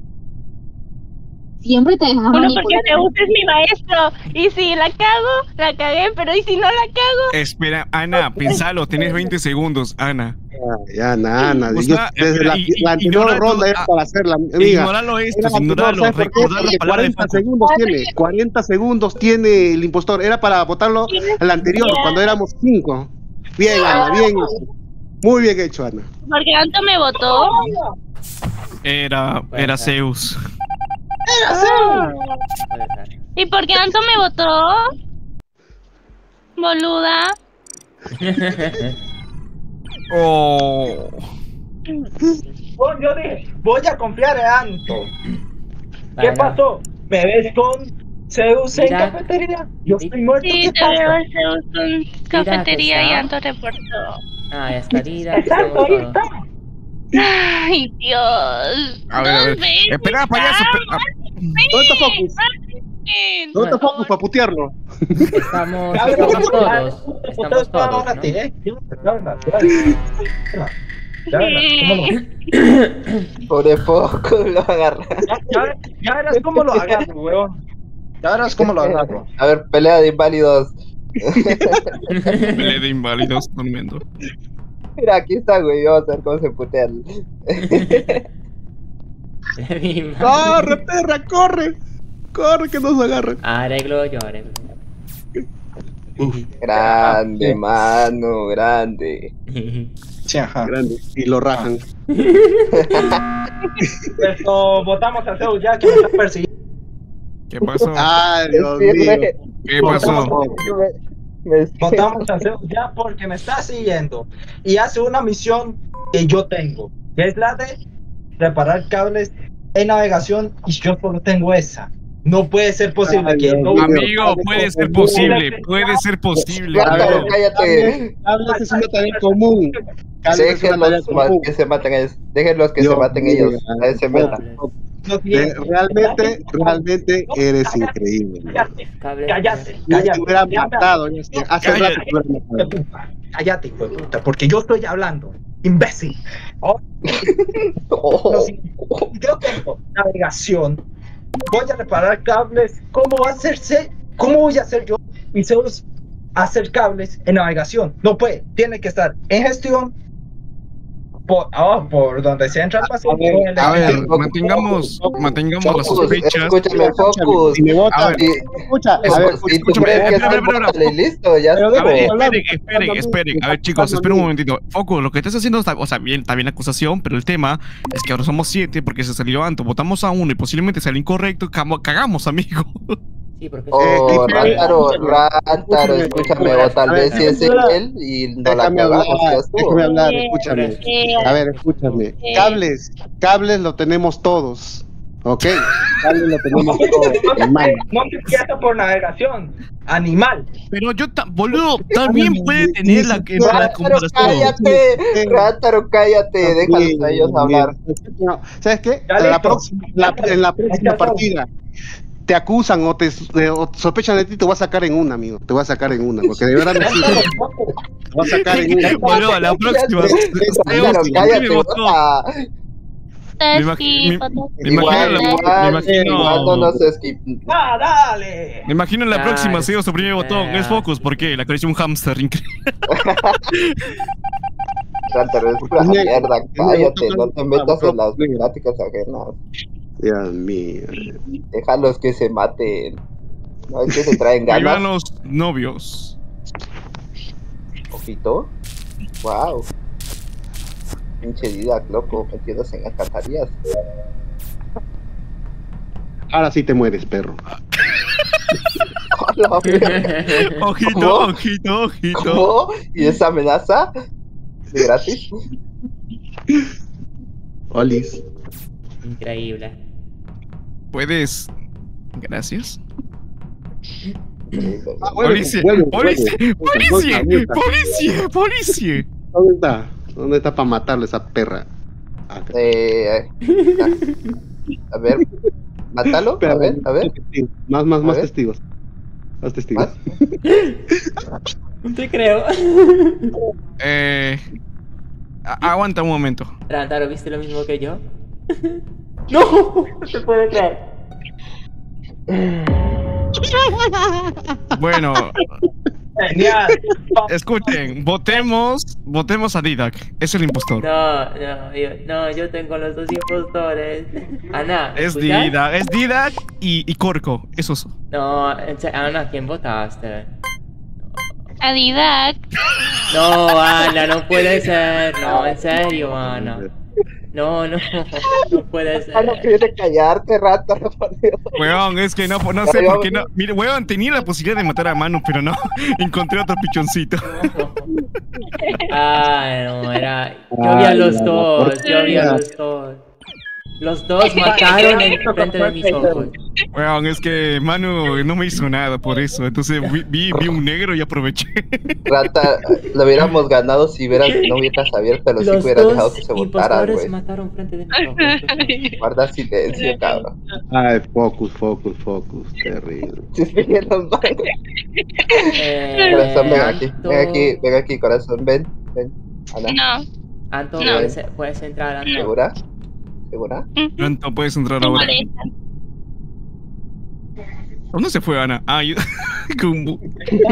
Siempre te dejas Uno porque manipular. Zeus es mi maestro. Y si la cago, la cagué, pero y si no la cago, Espera, Ana, pensalo, tenés veinte segundos, Ana. Ya, ya, Ana, Ana. O Yo, sea, desde la, y- y- la anterior ignorar ronda todo- era ah, para hacerla, amiga. Ignóralo esto, Era la anterior, ignóralo, ¿sabes por qué? recordar la Porque palabra de cuarenta Focus. segundos tiene, cuarenta segundos tiene el impostor. Era para votarlo el anterior, cuando éramos cinco. Bien, Ana, bien hecho. Muy bien hecho, Ana. porque Anto me votó. Era, era Zeus. ¿Y por qué Anto me votó? Boluda. Oh. Bueno, yo dije, voy a confiar en Anto. ¿Qué Ana. pasó? ¿Me ves con Zeus en Mira. cafetería? Yo estoy muerto. Sí, ¿Qué te veo pasa? a Zeus con cafetería y Anto reportó. Ah, ya está, Dida, aquí Exacto, estamos ahí todos. está. Ay, Dios. A ver, a ver. Dos veces. Espera, payaso. Ah, pe- ah, ¿Dónde está Focus? Martín. ¿Dónde está Focus para putearlo? Estamos, Ya, estamos ya, todos. ya, Estamos ya, todos, ya, ¿no? ya, ya, ya, ya, ¿cómo lo- Pobre poco, lo agarra. ya, ya, ya verás cómo lo agarro, weón. Ya verás cómo lo agarro. A ver, pelea de inválidos. Pelea de inválidos, tormento. Mira, aquí está, güey. Vamos a ver cómo se putean. ¡Corre, perra, corre! ¡Corre que nos agarre! Arreglo yo, arreglo. Grande, mano, grande. Sí, ajá. Grande. Y lo rajan. Esto, votamos a Zeus ya que me está persiguiendo. ¿Qué pasó? Ay, Dios Sí, mío. me- ¿Qué pasó? me- me- Votamos a Zeus ya porque me está siguiendo y hace una misión que yo tengo, que es la de reparar cables en navegación y yo solo tengo esa. No puede ser posible Ay, que Dios no. mío. Amigo, puede ser posible, puede ser posible. Rántaro, cállate. Cables es una tarea común. Cables es una tarea Déjenlos ma- común. que se maten ellos. Déjenlos que Dios se maten mío, ellos. Nadie se meta. No tiene- Eh, Realmente, realmente eres increíble. Cállate, Cable. cállate, Ya cállate. te hubieran Ya, matado. ya sé, Hace Cállate. rato te hubieran matado. Cállate, hijo de puta, porque yo estoy hablando, imbécil. Oh, Oh, no, si yo tengo navegación, voy a reparar cables. ¿Cómo va a hacerse? ¿Cómo voy a hacer yo y Zeus hacer cables en navegación? No puede, tiene que estar en gestión. Por, oh, por donde se entra el pasillo. A ver, A ver, Focus, mantengamos, mantengamos las Focus, sospechas. escúchame, Focus. Si me votan, A ver, Y- escucha, a ver, Focus, si tú escúchame, crees que espera, es espera, espera. bótale y listo, ya Pero estuvo. A ver, Hablando, esperen, esperen, hablando esperen. A ver, hablando chicos, esperen un bien. momentito. Foco, lo que estás haciendo está, o sea, bien, está bien la acusación, pero el tema es que ahora somos siete porque se salió Anto. Votamos a uno y posiblemente salió incorrecto. camo- Cagamos, amigo. Sí, porque... Oh, Eh, Rántaro, escúchame, Rántaro, escúchame, escúchame, escúchame. o tal A vez ver, si es déjame él y no la Déjame hablar, cagamos, ya estuvo. déjame hablar, Eh, escúchame. eh, A ver, escúchame. eh. Cables, cables lo tenemos todos. ¿Ok? Cables lo tenemos todos, hermano. No se empieza por navegación, animal. Pero yo, ta- boludo, también puede tener la, que- la Rántaro, comparación. cállate, Rántaro, cállate, déjalos a ellos hablar. No, ¿sabes qué? Ya En la listo. próxima, la- en la próxima Ya, partida te acusan o te eh, o sospechan de ti, te voy a sacar en una, amigo. Te voy a sacar en una, porque de verdad me sirve. Te voy a sacar en una. Boludo, la próxima. Rántaro, cállate, bota. Me imagi- me- me imagino Igual, la- me igual, imagino- igual no nos skip. ¡Ah, dale! Me imagino en la Ah, próxima es- Seo su primer botón. ah. Es Focus, ¿por qué? La acarició un hamster increíble. Rántaro, es pura Bien, mierda, bien, cállate, bien, no te bien, metas en las bien. pláticas ajenas. Dios mío. Déjalos que se maten. No es que se traen Ahí van ganas. los novios. Ojito. Wow. Pinche Didac, loco, metiéndose en alcantarillas. Ahora sí te mueres, perro. Hola, mierda. Ojito, ¿Cómo? ojito, ojito. ¿Cómo? ¿Y esa amenaza? ¿De gratis? Olis. Increíble. ¿Puedes? Gracias. Ah, vuelve, Policía, vuelve, policía, vuelve. policía, Vuelta, vuelta. policía, policía. ¿Dónde está? ¿Dónde está para matarle a esa perra? Acá. Eh, a ver, mátalo, a Espera, ver, a ver. Más, más, A más ver. testigos. Más testigos. No te creo. Eh, a- aguanta un momento. Rántaro, ¿viste lo mismo que yo? No, no se puede creer. Bueno, Genial. escuchen, votemos, votemos a Didac. Es el impostor. No, no, yo, no, yo tengo los dos impostores. Ana, Es ¿escuchas? Didac, es Didac y, y Corco. Esos. No, en serio, Ana, ¿quién votaste? Adidac. No, Ana, no puede ser. No, en serio, Ana. No, no, no puede Ah, no ser. quieres callarte, Rántaro, por Dios. Weón, es que no, no sé por qué no. Mire, weón, tenía la posibilidad de matar a Manu, pero no. Encontré otro pichoncito. Ah, no, era. Yo vi a los dos, yo vi a los dos. Los dos mataron en frente de mis ojos. Weón, es que Manu no me hizo nada por eso. Entonces vi, vi, vi un negro y aproveché. Rata, lo hubiéramos ganado si hubieras, no hubieras abierto, pero sí Los hubieras dejado dos que se votaran, impostores güey. mataron frente de mis ojos. Guarda silencio, cabrón. Ay, focus, focus, focus. Terrible. Sí, sí, nos van. Eh, Corazón, ven aquí, Anto- ven aquí, ven aquí, corazón, ven, ven. Ana, No. Anto, No. puedes, puedes entrar, Anto. ¿segura? ¿Segura? Pronto puedes entrar Me ahora. molesta. ¿Dónde se fue Ana? Ah, yo. Con bu-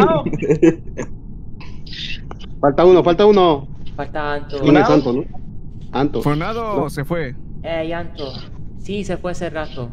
Falta uno, falta uno. Falta Anto. ¿Quién es Anto, no? Anto. Fonado se fue. Ey, Anto. Sí, se fue hace rato.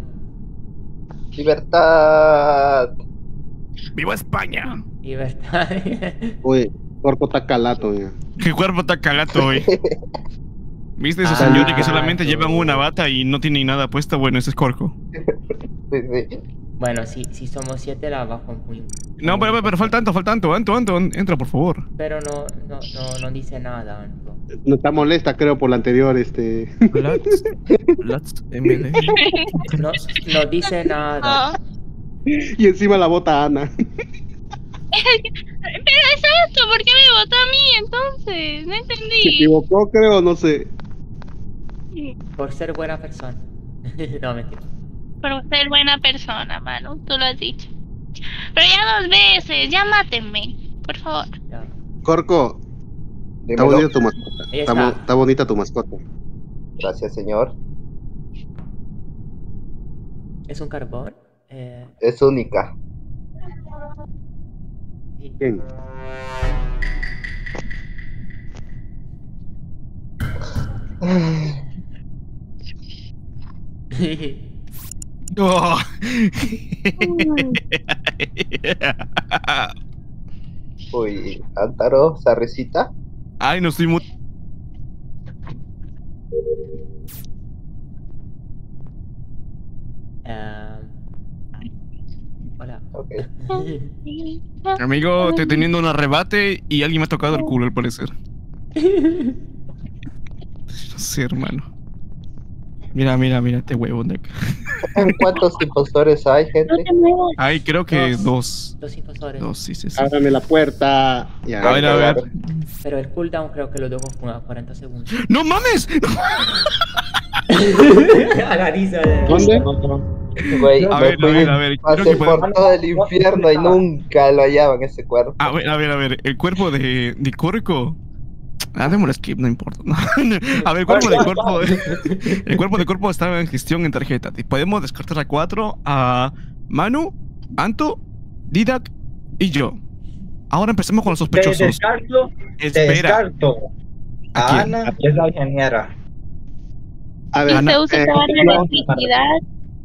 Libertad. ¡Viva España! Libertad. Oye, cuerpo está calato, ya. ¡Qué cuerpo está calato hoy! ¿Viste esos Ah, señores que solamente no. llevan una bata y no tienen nada puesta? Bueno, ese es Corco. Sí, sí. Bueno, si, si somos siete la bajo muy... No, pero, pero, pero falta Anto, falta Anto, Anto, Anto, entra por favor. Pero no, no, no, no dice nada, Anto. No está molesta, creo, por la anterior, este... Let's, let's M D. No, no dice nada. Y encima la vota Ana. Pero exacto, ¿por qué me votó a mí entonces? No Se entendí. equivocó, creo, no sé. Por ser buena persona. No, mentira. Por ser buena persona, mano, tú lo has dicho. Pero ya dos veces, ya mátenme, por favor. Corco, está Dímelo. bonita tu mascota. Ahí Está, está. mo- está bonita tu mascota. Gracias, señor. ¿Es un carbón? Eh, Es única. ¿Quién? Oh. Uy, Antaro, Sarrecita. Ay, no estoy muy... ah, hola. Ok. Amigo, estoy teniendo un arrebate y alguien me ha tocado el culo, al parecer. No sé, hermano. Mira, mira, mira este huevo de acá. ¿Cuántos impostores hay, gente? Ay, creo que Dos. dos. Dos impostores. Dos, sí, sí, sí. Ábrame la puerta. Ya. A ver, a ver. Pero el cooldown creo que lo dejo a cuarenta segundos. ¡No mames! A la risa de... ¿Dónde? Güey, A me ver, a fui- ver, a ver, creo pasé que por podemos- todo el infierno y nunca lo hallaban ese cuerpo. A ver, a ver, a ver. El cuerpo de, de Corco. Ah, démosle skip, no importa. No. A ver, el cuerpo de Corpo. El cuerpo de Corpo estaba en gestión en tarjeta. Y podemos descartar a cuatro: a Manu, Anto, Didac y yo. Ahora empecemos con los Te sospechosos. descarto, te Espera. descarto ¿A a quién? Ana, que es la ingeniera. A Y ver, Ana, se usa eh, en yo- electricidad.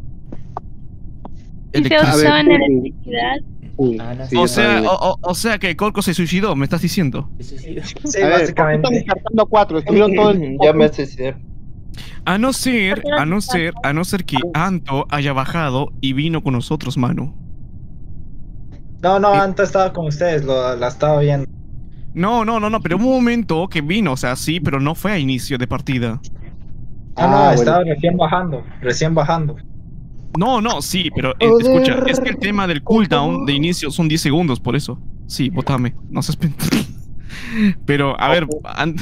Y se Electric- A usó ver, en sí. electricidad. Sí, Ana, sí, O está sea, bien. o, o- o sea que Corco se suicidó, me estás diciendo. Se suicidó. Sí, A ver, básicamente. están descartando a cuatro. Estuvieron todo el... Ya me suicidé. A no ser, a no ser, a no ser que Anto haya bajado y vino con nosotros, Manu. No, no, antes estaba con ustedes, lo, la estaba viendo. No, no, no, no, pero hubo un momento que vino, o sea, sí, pero no fue a inicio de partida. Ah, no, Ah, bueno. estaba recién bajando, recién bajando. No, no, sí, pero eh, escucha, es que el tema del cooldown de inicio son diez segundos, por eso. Sí, votame, no seas pen... Pero, a ver, an-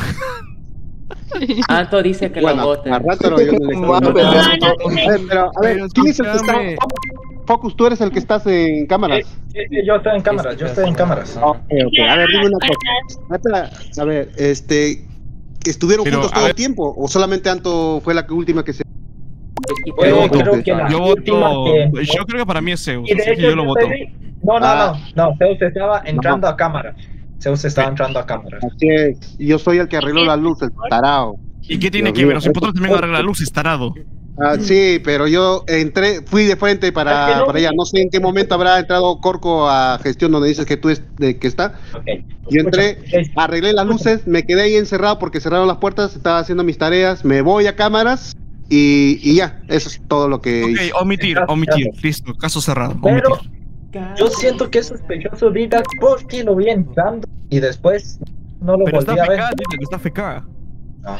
Anto dice que Bueno, lo voten. a rato yo no le Mames, A ya- ver, pero, a ver, Pero ¿quién es el que está? escúchame. Focus, tú eres el que estás en cámaras. Sí, sí, yo estoy en cámaras, yo estoy en cámaras. Ok, ok. A ver, dime una cosa. Espera, a ver, este, ¿estuvieron Pero, juntos a todo ver. el tiempo? ¿O solamente Anto fue la que- última que se... Pues, Yo creo voto. que la yo última voto, que- yo creo que para mí es Zeus, Y de así que hecho, yo lo yo voto. estoy- No, no, Ah. no, no, Zeus estaba entrando a cámaras. Zeus estaba entrando a cámaras. Así es, yo soy el que arregló las luces, tarao. ¿Y qué tiene Dios que ver? mío. Los impostores también arreglan la luz, es tarado. Ah, sí, pero yo entré, fui de frente Es que para, no- para allá. No sé en qué momento habrá entrado Corco a gestión donde dices que tú es de que está. Ok. Yo entré, Escucha, arreglé las luces, me quedé ahí encerrado porque cerraron las puertas, estaba haciendo mis tareas, me voy a cámaras y, y ya, eso es todo lo que Ok, hice. omitir, omitir, listo, caso cerrado, Pero omitir. yo siento que es sospechoso Didac porque lo vi entrando y después no lo Pero está volví a ver. F K, dile que está F K. No.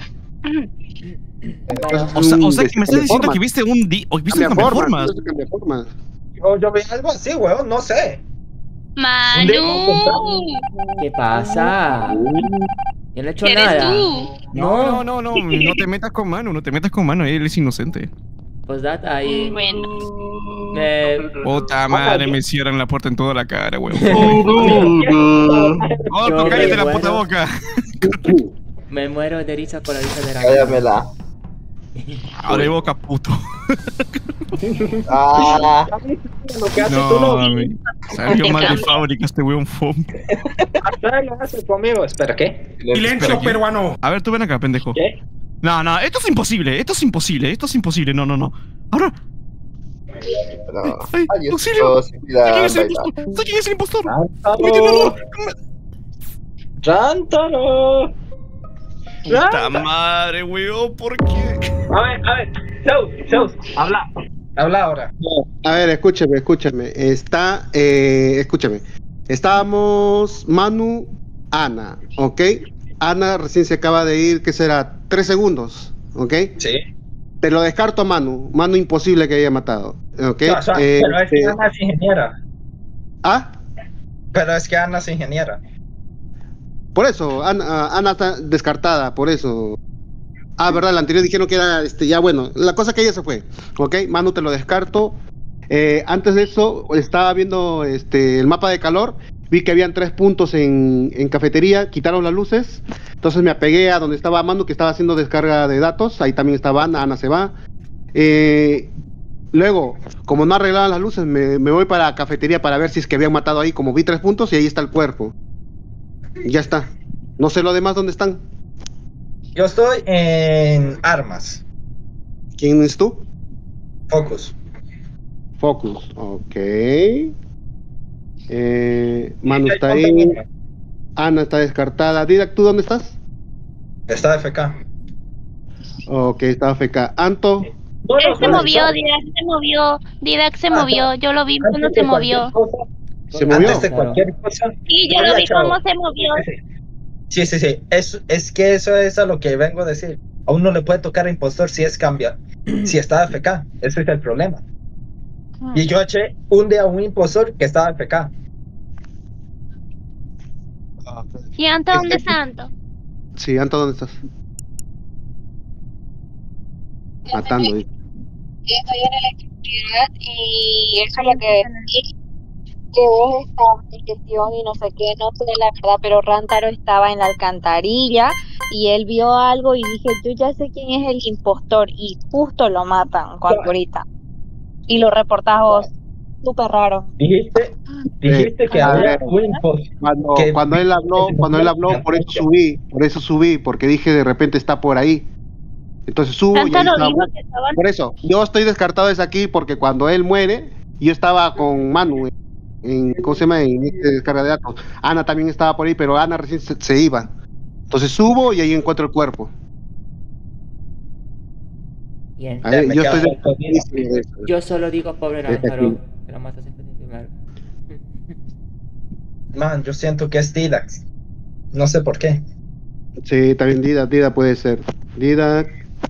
O sea, o sea que me estás Cambia diciendo formas. que viste un di o viste un Cambia cambiaformas. formas, cambia formas. Yo, yo vi algo así, weón, no sé. Manu. ¿Qué pasa? Yo no he hecho ¿Eres nada. tú? No, no, no, no, no te metas con mano, no te metas con mano, él es inocente. Pues data ahí. Bueno. Me, Puta madre, me cierran la puerta en toda la cara, weón. Yo Corco, me cállate la puta muero. boca. me muero de risa con la risa de la Cállamela. Abre boca, puto. Ah, Lo que hace tu No, novio. mami. Salió mal de fábrica este weón fom. Hasta lo hace tu amigo. Espera, ¿qué? Silencio peruano. A ver, tú ven acá, pendejo. ¿Qué? No, no, esto es imposible, esto es imposible, esto es imposible, no, no, no. Ahora, no. ay, Ay, auxilio. esto sí, mira, ¿Quién es el baila. impostor? ¿Quién es el impostor? Rántalo. Cometió un error. Rántalo. Puta madre, weón, ¿por qué? A ver, a ver. Zeus, Zeus, habla. Habla ahora. A ver, escúchame, escúchame. Está, eh, escúchame. Estábamos Manu, Ana, ¿ok? Ana recién se acaba de ir, ¿qué será? Tres segundos, ¿ok? Sí. Te lo descarto a Manu. Manu imposible que haya matado, ¿ok? No, o sea, Eh, pero es que eh, Ana es ingeniera. ¿Ah? Pero es que Ana es ingeniera. Por eso, Ana, Ana está descartada, por eso. Ah, verdad, la anterior dijeron que era, este, ya bueno, la cosa que ella se fue, ¿ok? Manu, te lo descarto. Eh, antes de eso, estaba viendo este, el mapa de calor, vi que habían tres puntos en, en cafetería, quitaron las luces, entonces me apegué a donde estaba Manu, que estaba haciendo descarga de datos, ahí también estaba Ana, Ana se va. Eh, luego, como no arreglaban las luces, me, me voy para la cafetería para ver si es que habían matado ahí, como vi tres puntos y ahí está el cuerpo. Ya está. No sé lo demás dónde están. Yo estoy en armas. ¿Quién es tú? Focus. Focus, ok. Eh, Manu está ahí. Ana está descartada. Didac, ¿tú dónde estás? Está F K. Ok, está F K. Anto. Él se movió, Didac se movió, Didac se movió, yo lo vi cuando se movió. ¿Se movió? Antes de cualquier cosa. Sí, yo lo vi cómo se movió. Sí, sí, sí. Es, es que eso es a lo que vengo a decir. A uno le puede tocar a impostor si es cambia. Si está F K. Ese es el problema. Y yo eché un día a un impostor que estaba F K. ¿Y Anto dónde está Anto? Sí, Anto, ¿dónde estás? Matando. ¿eh? Estoy en electricidad y eso es lo que decís, que vos estabas en gestión y no sé qué, no sé la verdad, pero Rantaro estaba en la alcantarilla y él vio algo y dije, yo ya sé quién es el impostor y justo lo matan cuando ahorita. Y lo reportás vos. Súper raro. Dijiste, dijiste que Eh, a había ver, un impostor. Cuando, que- cuando él habló, cuando él habló, por eso subí, por eso subí, porque dije de repente está por ahí. Entonces subo y ahí Rantaro está. dijo que estaban. Por eso, yo estoy descartado desde aquí porque cuando él muere, yo estaba con Manu en, en ¿cómo se llama? En este descarga de datos. Ana también estaba por ahí, pero Ana recién se, se iba. Entonces subo y ahí encuentro el cuerpo. Bien. Ahí, me yo quedo estoy con descartadísimo de eso. Yo solo digo pobre Desde Rantaro, aquí. que lo matas en primero. Man, yo siento que es Didax. No sé por qué. Sí, también Dida, Dida puede ser. Dida.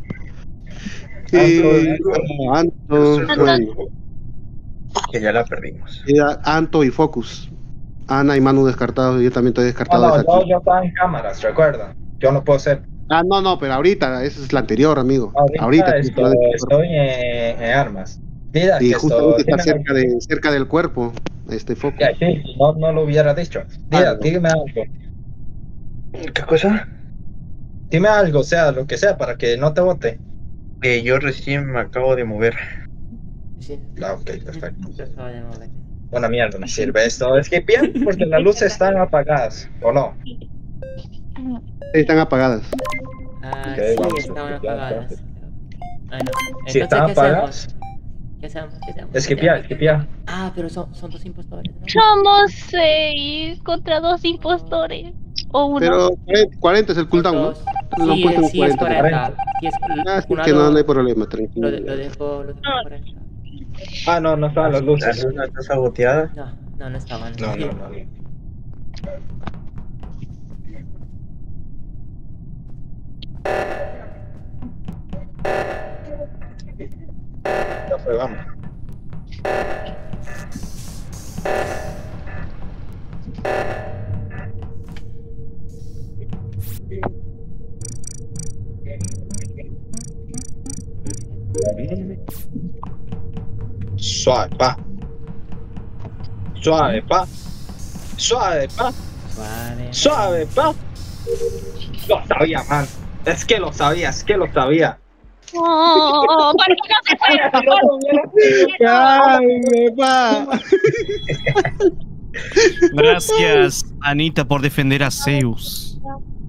Y Anto, bueno, Que ya la perdimos. Dida, Anto y Focus. Ana y Manu descartados, yo también estoy No, descartado no, desde yo, aquí. yo estaba en cámaras, recuerda. Yo no puedo ser. Ah, no, no, pero ahorita, esa es la anterior, amigo. Ahorita, Ahorita, sí, esto- la de- estoy en, en armas. Didax, y esto, justamente está dime- cerca de cerca del cuerpo, este Focus. Ya, sí, si no, no lo hubiera dicho. Didax, Algo. dígame algo. ¿Qué cosa? Dime algo, sea lo que sea, para que no te vote. Eh, yo recién me acabo de mover. Sí. Ah, ok, perfecto. Se acaba de mover. Buena mierda, me sirve esto. Es que bien, porque las luces están apagadas, ¿o no? Sí, están apagadas. Ah, Ok, sí, vamos a estaban esquipear, apagadas. entonces. Ah, no. Si Entonces, están ¿qué apagadas, hacemos? ¿Qué hacemos? ¿Qué hacemos? esquipear, esquipear. Ah, pero son, son dos impostores, ¿no? Somos seis contra dos impostores. O uno. Pero cuarenta es el cooldown, ¿no? Dos. Lo han Sí, puesto en sí, es cuarenta. cuarenta. Sí, es Ah, sí, una, que no, dos. no hay problema, Lo, tranquilo. de- lo dejo, lo dejo cuarenta. Ah, no, no estaban las ¿La luces. luna está saboteada? No, no, no estaban. No, no, no. Ya fue, vamos. Suave, pa. Suave, pa. Suave, pa. Suave. Suave, pa. Lo sabía, man. Es que lo sabía, es que lo sabía. Oh, ¿por qué no se fue? ¡Ay, pa! Gracias, Anita, por defender a Zeus.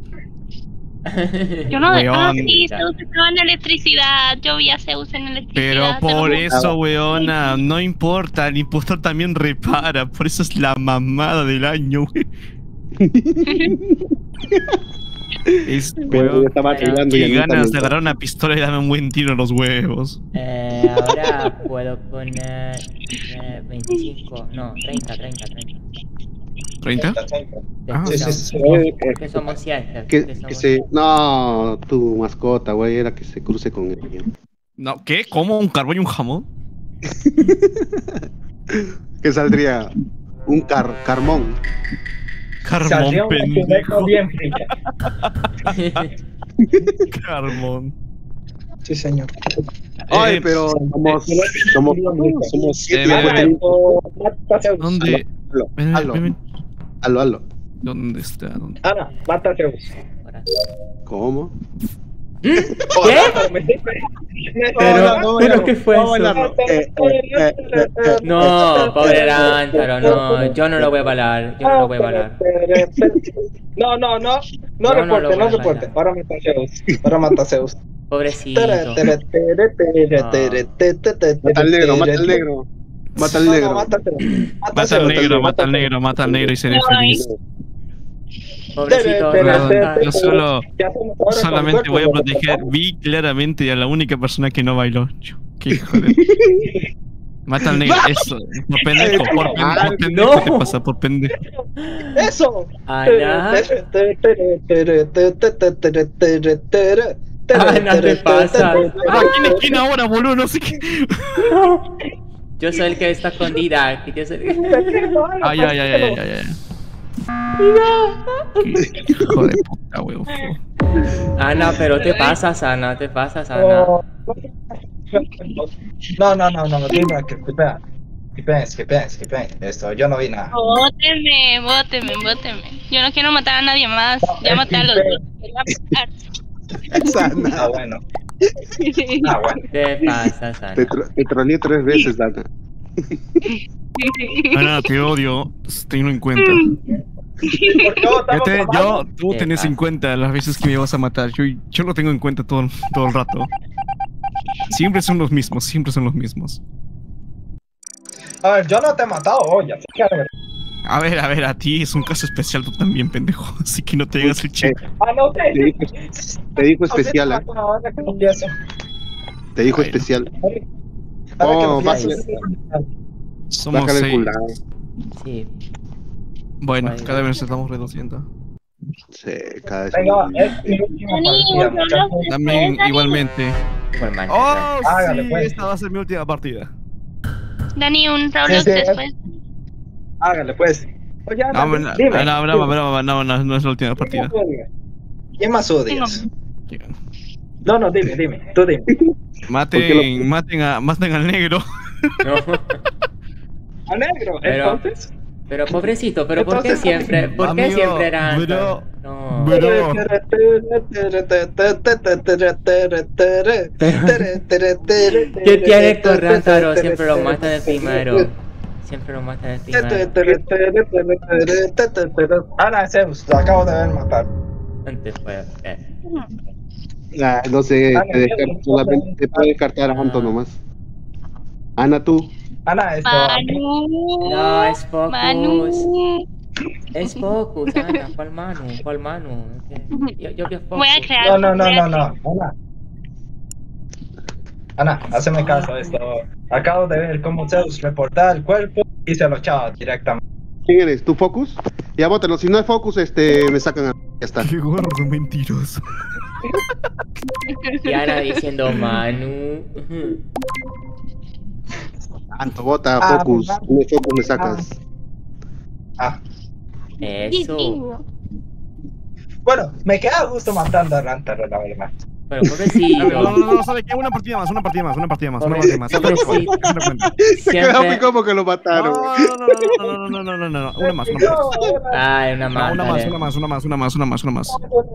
Yo no Weón. sí, Zeus estaba en electricidad. Yo vi a Zeus en Pero electricidad. te lo por juro. eso, weona, no importa, el impostor también repara, por eso es la mamada del año, we. Es, Pero weón, yo estaba arreglando y qué Anita ganas me- de agarrar una pistola y darme un buen tiro en los huevos. Eh, ahora puedo poner eh, veinticinco, no, treinta, treinta, treinta. ¿treinta? Ah, Que sí, son- sí, sí. que somos siete. Que, que que somos se, no, tu mascota, güey, era que se cruce con ella. No, ¿qué? ¿Cómo? ¿Un carbón y un jamón? Que saldría un car carmón. Carbón, pendejo. bien fría. Carbón. Sí, señor. Ay, Eh, pero somos, somos, somos siete. Eh, ven, güey. ¿Dónde? Halo, Ven, halo, ven, ven. halo, halo. ¿Dónde está? ¿Dónde? Ana, mata a Zeus. ¿Cómo? ¿Qué? Pero, ¿Pero qué fue eso? Eh, eh, eh, eh, eh. No, pobre Rántaro, no, yo no lo voy a balar, yo no lo voy a balar. No, no, no. No Yo no reporte, lo no voy a reporte. Ahora mata a Zeus. Ahora mata a Zeus. Pobrecito. Mata al negro, mata al negro. Mata al negro. Mata al negro, mata al negro, mata al negro y seré feliz. Pobrecito Perdón, Rántaro. yo solo, solamente voy a proteger, vi claramente a la única persona que no bailó. Yo, qué hijo de... Mata al negro, eso, por pendejo, por pendejo, por pendejo, ¿qué te pasa? Por pendejo. Eso. Ana. Ana, ¿qué pasa? Ah, ¿quién es quién ahora, boludo? No sé qué. Yo soy el que está escondida. que Yo soy... Ay, ay, ay, ay, ay, ay. Qué hijo de puta, huevo. Ana, pero te pasas, Ana, te pasas, Ana. No, no, no, no, dime que espera. Skipeen, skipeen, skipeen. Esto, yo no vi nada. Bóteme, bóteme, bóteme. Yo no quiero matar a nadie más. Ya maté a los dos. Ah, bueno. Ah, bueno. Te pasas, Ana. Te, tro- te troleé tres veces, Dana. Ana, te odio, tenlo en cuenta. Yo, te- yo, tú ¿Qué tenés pasa? en cuenta las veces que me vas a matar. Yo, yo lo tengo en cuenta todo, todo el rato. Siempre son los mismos, siempre son los mismos. A ver, yo no te he matado hoy, así que a ver. A ver, a ver, a ti es un caso especial tú también, pendejo. Así que no te hagas el chico. Ah, no te. Te dijo, te dijo especial, ¿eh? Ahora que no empiezo. Te dijo Bueno. especial. Ahora que Oh, no bájale, empiezo. Somos bájale el seis. cooldown. Sí. Bueno, Bueno. cada vez nos estamos reduciendo. Sí, cada vez Venga, más. es mi última partida, muchachos. También, igualmente. Igualmente. Oh, Hágale, sí, pues. esta va a ser mi última partida. Dani, un Roblox Sí, sí. después. Hágale, pues. Oye, Ana, No, no, dime. no, no, no, no, no, no es la última partida. ¿Quién más odias? Tengo- No, no, dime, dime. Tú dime. Maten, maten, a, maten al negro. No. A negro, Pero- entonces. Pero pobrecito, pero ¿por qué Entonces, siempre? ¿Por qué amigo, siempre era bro, No. Bro, ¿Qué tiene con Rántaro? Siempre lo mata de primero. Siempre lo mata de primero. Ana Zeus, lo acabo de ver matar. Antes fue. Eh. Ah, no sé, te descarto, solamente te puede descartar a Anto nomás. Ana, tú. Ana, esto. Manu. No, es Focus. Manu. Es Focus, Ana. ¿Cuál Manu? ¿Cuál Manu? Yo, yo vi a Focus. Voy a crear. No, no, no, voy a no, no. Ana. Ana, hazme caso esto. Acabo de ver cómo Zeus reportaba el cuerpo y se lo echaba directamente. ¿Quién eres? ¿Tú Focus? Ya bótalo, si no es Focus, este, me sacan a... Ya está. qué gordo mentiroso. Y Ana diciendo Manu. Anto, bota, Ah, Focus. ah, No es Focus, me sacas. Ah. Eso. Bueno, me queda gusto matando a Rántaro, la verdad. Pero pobrecito. No, no, no, no, ¿sabe qué? Una partida más, una partida más, una partida más, una partida más. Pobrecito. Se quedó Siempre. como que lo mataron. No, no, no, no, no, no, no, no, no, una más, una más. Ay, una No, más. una más, dale. una más, una más, una más, una más, una más.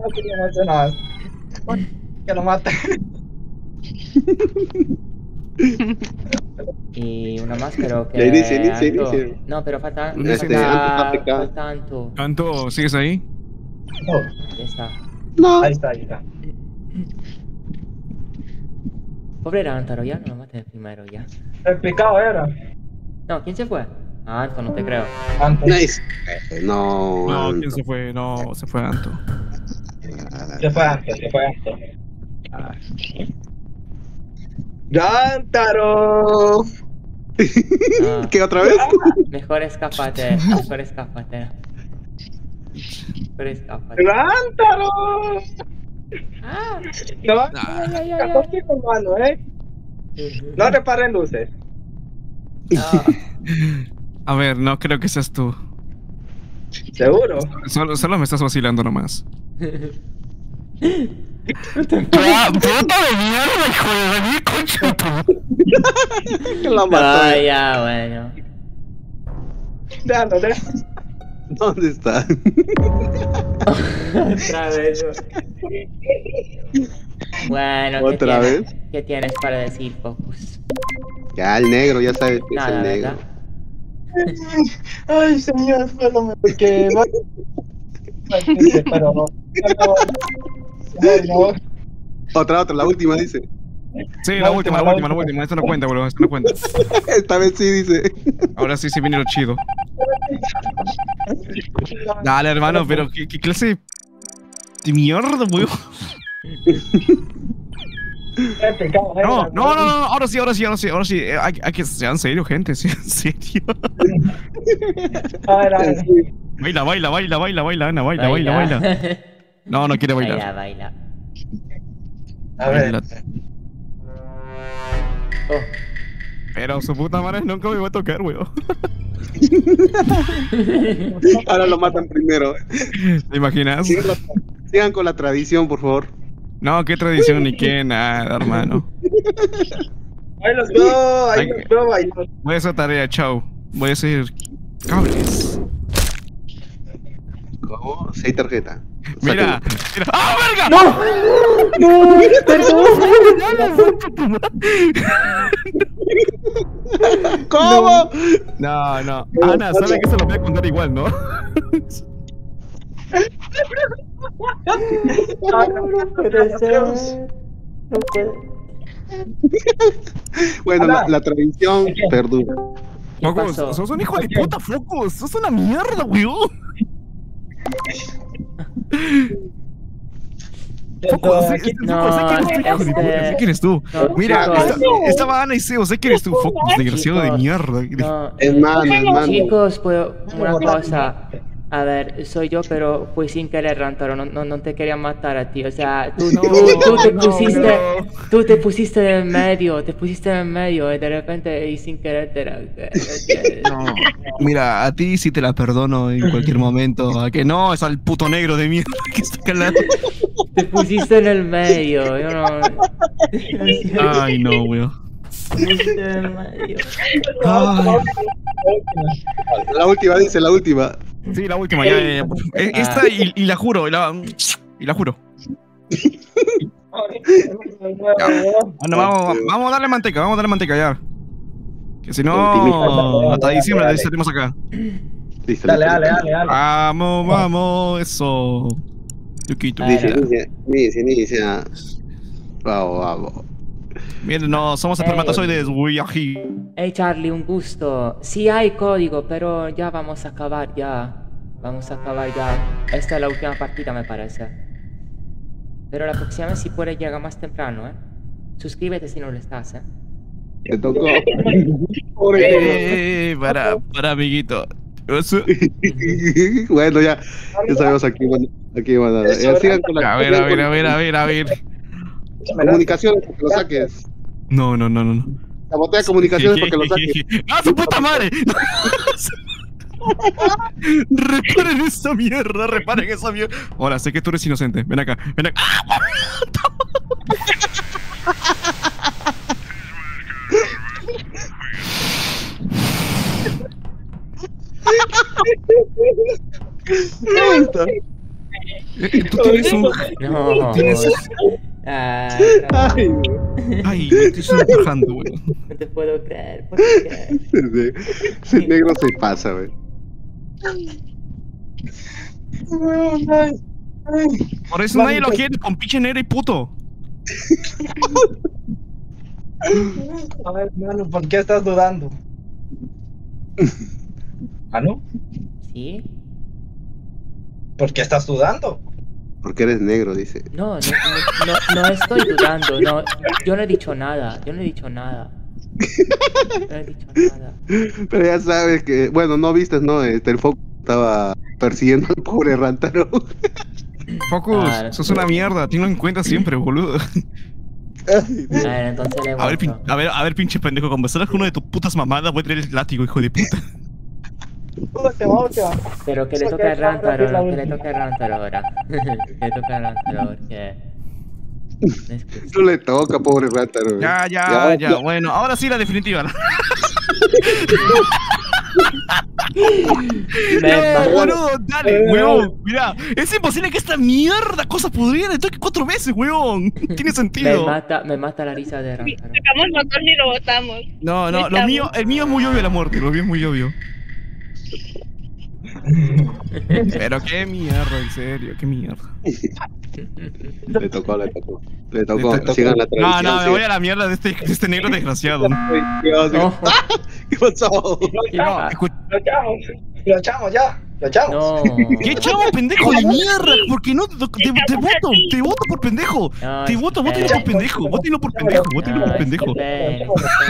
Que lo mate. Y una más, pero que. Ya inicia, inicia, Anto. inicia. No, pero falta. Este, falta, Anto está falta Anto. ¿Canto? ¿Sigues ahí? Ya está. No. Ahí está, ahí está. Pobre Rántaro, ya no lo mates primero, ya. Explicado era. No, ¿quién se fue? Ah, Anto, no te creo. Antes. Nice. No, No, Anto. ¿quién se fue? No, se fue Anto. Ah, dale. Se fue antes, se fue antes. ¡Rántaro! No. ¿Qué otra vez? Mejor escápate, mejor escápate. Mejor escápate. ¡Rántaro! Ah. No, Ay, ay, ay, ay. estoy con mano, ¿eh? No reparen luces. No. A ver, no creo que seas tú. ¿Seguro? Solo, solo me estás vacilando nomás. ¡Puta de mierda, hijo de mi concha! La mató. Ah, ya, bueno. Déjalo, déjalo. ¿Dónde está? Otra vez. Bueno, ¿qué ¿Otra tienes? vez? ¿Qué tienes para decir, Focus? Ya, el negro, ya sabes que Nada, es el negro. ¿verdad? Ay, señor, perdóname, porque... Pero no. No, no. Otra, otra, la última dice. Sí, la última, la última, la última. Esto no cuenta, boludo. Esto no cuenta. Esta vez sí dice. Ahora sí se viene lo chido. Dale, hermano, pero ¿qué, qué clase de mierda, weón? No, no, no, no, ahora sí, ahora sí, ahora sí, ahora sí. Eh, Hay, hay que ser en serio, gente, sean en serio. A ver, a ver. Baila, baila, baila, baila, baila, Ana, baila, baila, baila. No, no quiere bailar. Baila, baila. A ver. Baila. Oh. Pero su puta madre nunca me va a tocar, weón. Ahora lo matan primero. ¿Te imaginas? Sigan, sigan con la tradición, por favor. No, qué tradición ni qué nada, hermano. Ahí los veo, ahí los veo bailar. Voy a hacer tarea, chao. Voy a hacer cables. ¿Cómo? Seis tarjetas. Mira, mira. ¡Ah, verga! ¡No! ¡No! ¡Perdón! ¿Cómo? No, no. Ana, sabe que se lo voy a contar igual, ¿no? No puede ser. No puede. Bueno, la, la tradición perdura. Focus, sos un hijo de puta, Focus. Sos una mierda, weón. Focus, sé, No, sé que eres tú, hijo de puta, sé que eres tú. no, Mira, chicos. esta- estaba Ana y Seo, sé que eres tú, Focus, desgraciado de Chicos, mierda. No, Hermano, hermano. chicos, pues una cosa. A ver, soy yo, pero fue sin querer, Rantaro. No, no, no te quería matar a ti. O sea, tú, tú, tú te no, pusiste, no. tú te pusiste en medio, te pusiste en medio y de repente y sin querer te la- te- No, mira, a ti sí te la perdono en cualquier momento. A que no, es al puto negro de mierda que está acá al lado. te pusiste en el medio. Yo no. Ay, no, weón. Te pusiste en el medio. Ay. La última dice, la última. Sí, la última, ya, ya, ya. Eh, Esta y, y la juro, y la, y la juro. Ya. Bueno, vamos, vamos a darle manteca, vamos a darle manteca ya. Que si no, hasta diciembre estaremos acá. Listo, Dale, listo, dale, listo. dale, dale. Vamos, vamos, eso. Yuquito. Dice, dice, dice, dice. ah. Vamos, vamos. Miren, no, somos espermatozoides, uy, ají. Hey Charlie, un gusto. Sí hay código, pero ya vamos a acabar ya. Vamos a acabar ya. Esta es la última partida, me parece. Pero la próxima vez si puedes llegar más temprano, ¿eh? Suscríbete si no lo estás, ¿eh? Te tocó. Eh, para, para, amiguito. Eso. Bueno, ya, ya sabemos aquí, bueno, aquí van a dar. Eh, sigan con la A ver, a ver, a ver, a ver, a ver. comunicaciones porque lo saques. No, no, no, no. no. Sabotea comunicaciones porque lo saques. ¡Ah, su puta madre! Reparen esa mierda, reparen esa mierda. Ahora, sé que tú eres inocente. Ven acá, ven acá. ¡Ah! Eh, Tú tienes un. No. Tienes. Ah, Ay, Ay, me estoy sonrojando, güey. no te puedo creer. ¿Por qué? ese, ese negro se pasa, güey. Por eso nadie lo quiere, con pinche negro y puto. A ver, hermano, ¿por qué estás dudando? ¿Ah, no? ¿Sí? ¿Por qué estás dudando? Porque eres negro, dice. No, no, no, no, no estoy dudando, no, yo no he dicho nada, yo no he dicho nada. No he dicho nada. Pero ya sabes que, bueno, no viste, ¿no? Este, el Focus estaba persiguiendo al pobre Rántaro. Focus, Ah, sos una mierda, tenlo en cuenta siempre, boludo. A ver, entonces le A ver, voto. pin- a ver, a ver, pinche pendejo, cuando salgas con uno de tus putas mamadas, voy a traer el látigo, hijo de puta. Última, última. Pero que le toque a Rántaro, que le toque a Rántaro ahora. Que le toque a Rántaro porque... No le toca, pobre Rántaro. Ya, ya, ya, bueno, ahora sí la definitiva. No, boludo, dale, weón. Mira, es imposible que esta mierda cosa podrida le toque cuatro veces, weón. Tiene Me sentido. mata, me mata la risa de Rántaro. Sacamos el motor y lo botamos. No, no, lo Estamos. mío, el mío es muy obvio la muerte, lo mío es muy obvio. Pero qué mierda, en serio, qué mierda. Le tocó, le tocó. Le tocó, Le tocó. sigan la No, tradición. no, me sigan. voy a la mierda de este, de este negro desgraciado. Dios, Dios. ¿Qué pasó? Lo echamos, lo echamos, lo echamos ya, lo echamos. No. ¿Qué chavo pendejo de mierda? Porque no te, te, te voto, te voto por pendejo. No, Te voto, espera. vótenlo por pendejo, vótenlo por pendejo, vótenlo No, por pendejo. esperen,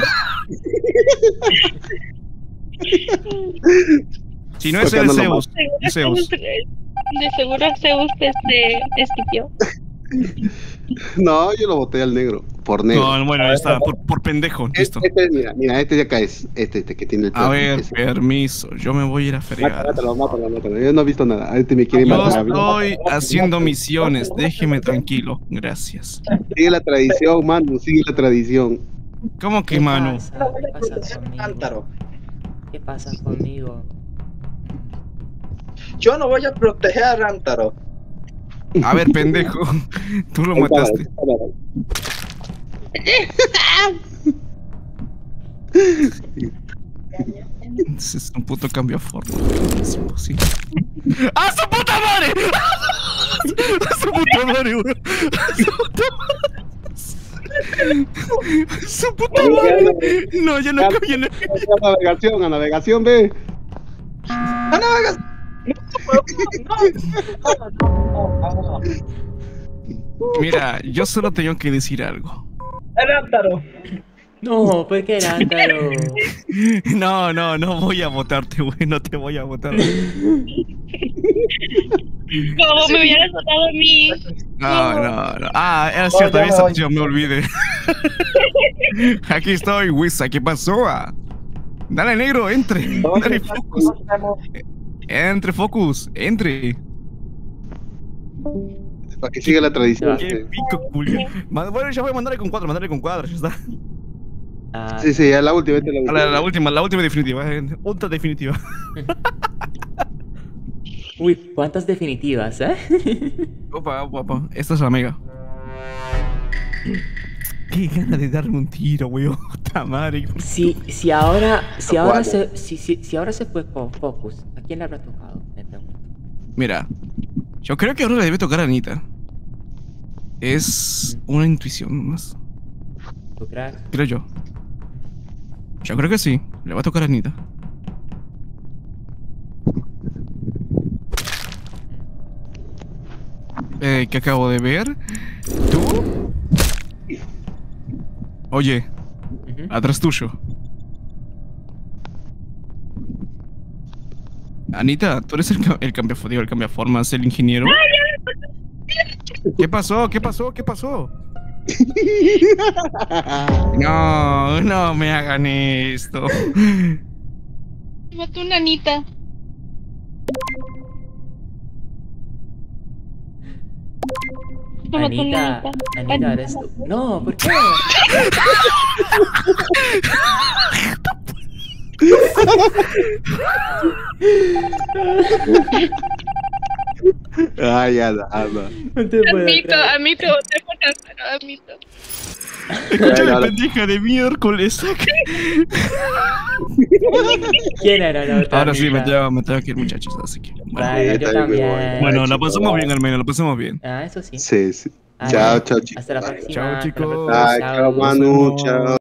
Si no es el Zeus, es Zeus. De seguro Zeus este esquipió. No, yo lo voté al negro. Por negro. No, bueno, ahí está, por, por pendejo, listo. Este, este, mira, mira, este de acá es. Este, este que tiene el A ver, ese. permiso, yo me voy a ir a fregar. Mátalo, mátalo, mátalo. Yo no he visto nada. Este me quiere Yo matar. estoy haciendo misiones, déjeme tranquilo, gracias. Sigue la tradición, mano, sigue la tradición. ¿Cómo que, mano? pasa? ¿Qué pasa conmigo? ¿Qué pasa conmigo? Yo no voy a proteger a Rántaro. A ver, pendejo, tú lo mataste. Es un puto cambio a forma. Es imposible. ¡Ah, su puta madre! ¡Ah, su puta madre, weón! ¡Ah, su puta madre! ¡Su puta madre! No, ya no ya no. A navegación, a navegación, ve. ¡A navegación! Mira, yo solo tengo que decir algo. Rántaro. No, ¿por qué Rántaro? No, no, no voy a votarte, güey, no te voy a votar. Como me hubieras votado a mí. No, no, no. Ah, era cierto, esa opción, me olvidé. Aquí estoy, Wisa, ¿qué pasó? Ah, dale, negro, entre. Dale, Focus. Entre, Focus, entre. Para que siga la tradición. Qué pico, culo. Ma- Bueno, ya voy a mandarle con cuatro, mandarle con cuadros, ya está. Ah, Sí, sí, ya la última, esta es la A última. La, la última, la última definitiva, eh, otra definitiva. Uy, ¿cuántas definitivas, eh? Opa, opa, opa, esta es la mega. Qué gana de darme un tiro, weón. Puta madre. Si, si ahora, si No, ahora cuatro. se, si, si, si ahora se fue con Focus, ¿a quién le habrá tocado? Me pregunto. Mira, yo creo que ahora le debe tocar a Anita. Es una intuición más. ¿Tú crees? Creo yo. Yo creo que sí, le va a tocar a Anita. Eh, ¿qué acabo de ver? ¿Tú? Oye, Ujú. atrás tuyo. Anita, tú eres el, ca- el cambiaformas, el cambiaformas, el ingeniero. ¿Qué pasó? ¿Qué pasó? ¿Qué pasó? No, no me hagan esto. Mató una Anita. Me mató una Anita, Anita. Anita, eres tú. No, ¿por qué? Ay, ya, nada. No te puedo Admito, creer. admito, voté por Rántaro, admito. Escúchame, pendeja de miércoles. ¿Quién era la otra? Ahora sí, me Anita? tengo, me tengo que ir, muchachos, así que. Bueno, Bueno, yo está bien, muy también. bueno. bueno la pasamos bien, al menos, la pasamos bien. Ah, eso sí. Sí, sí. Ah, Chao, bueno. chao, chicos. Hasta la próxima. Chao, hasta la chicos. próxima. Ay, chao, Manu, chao.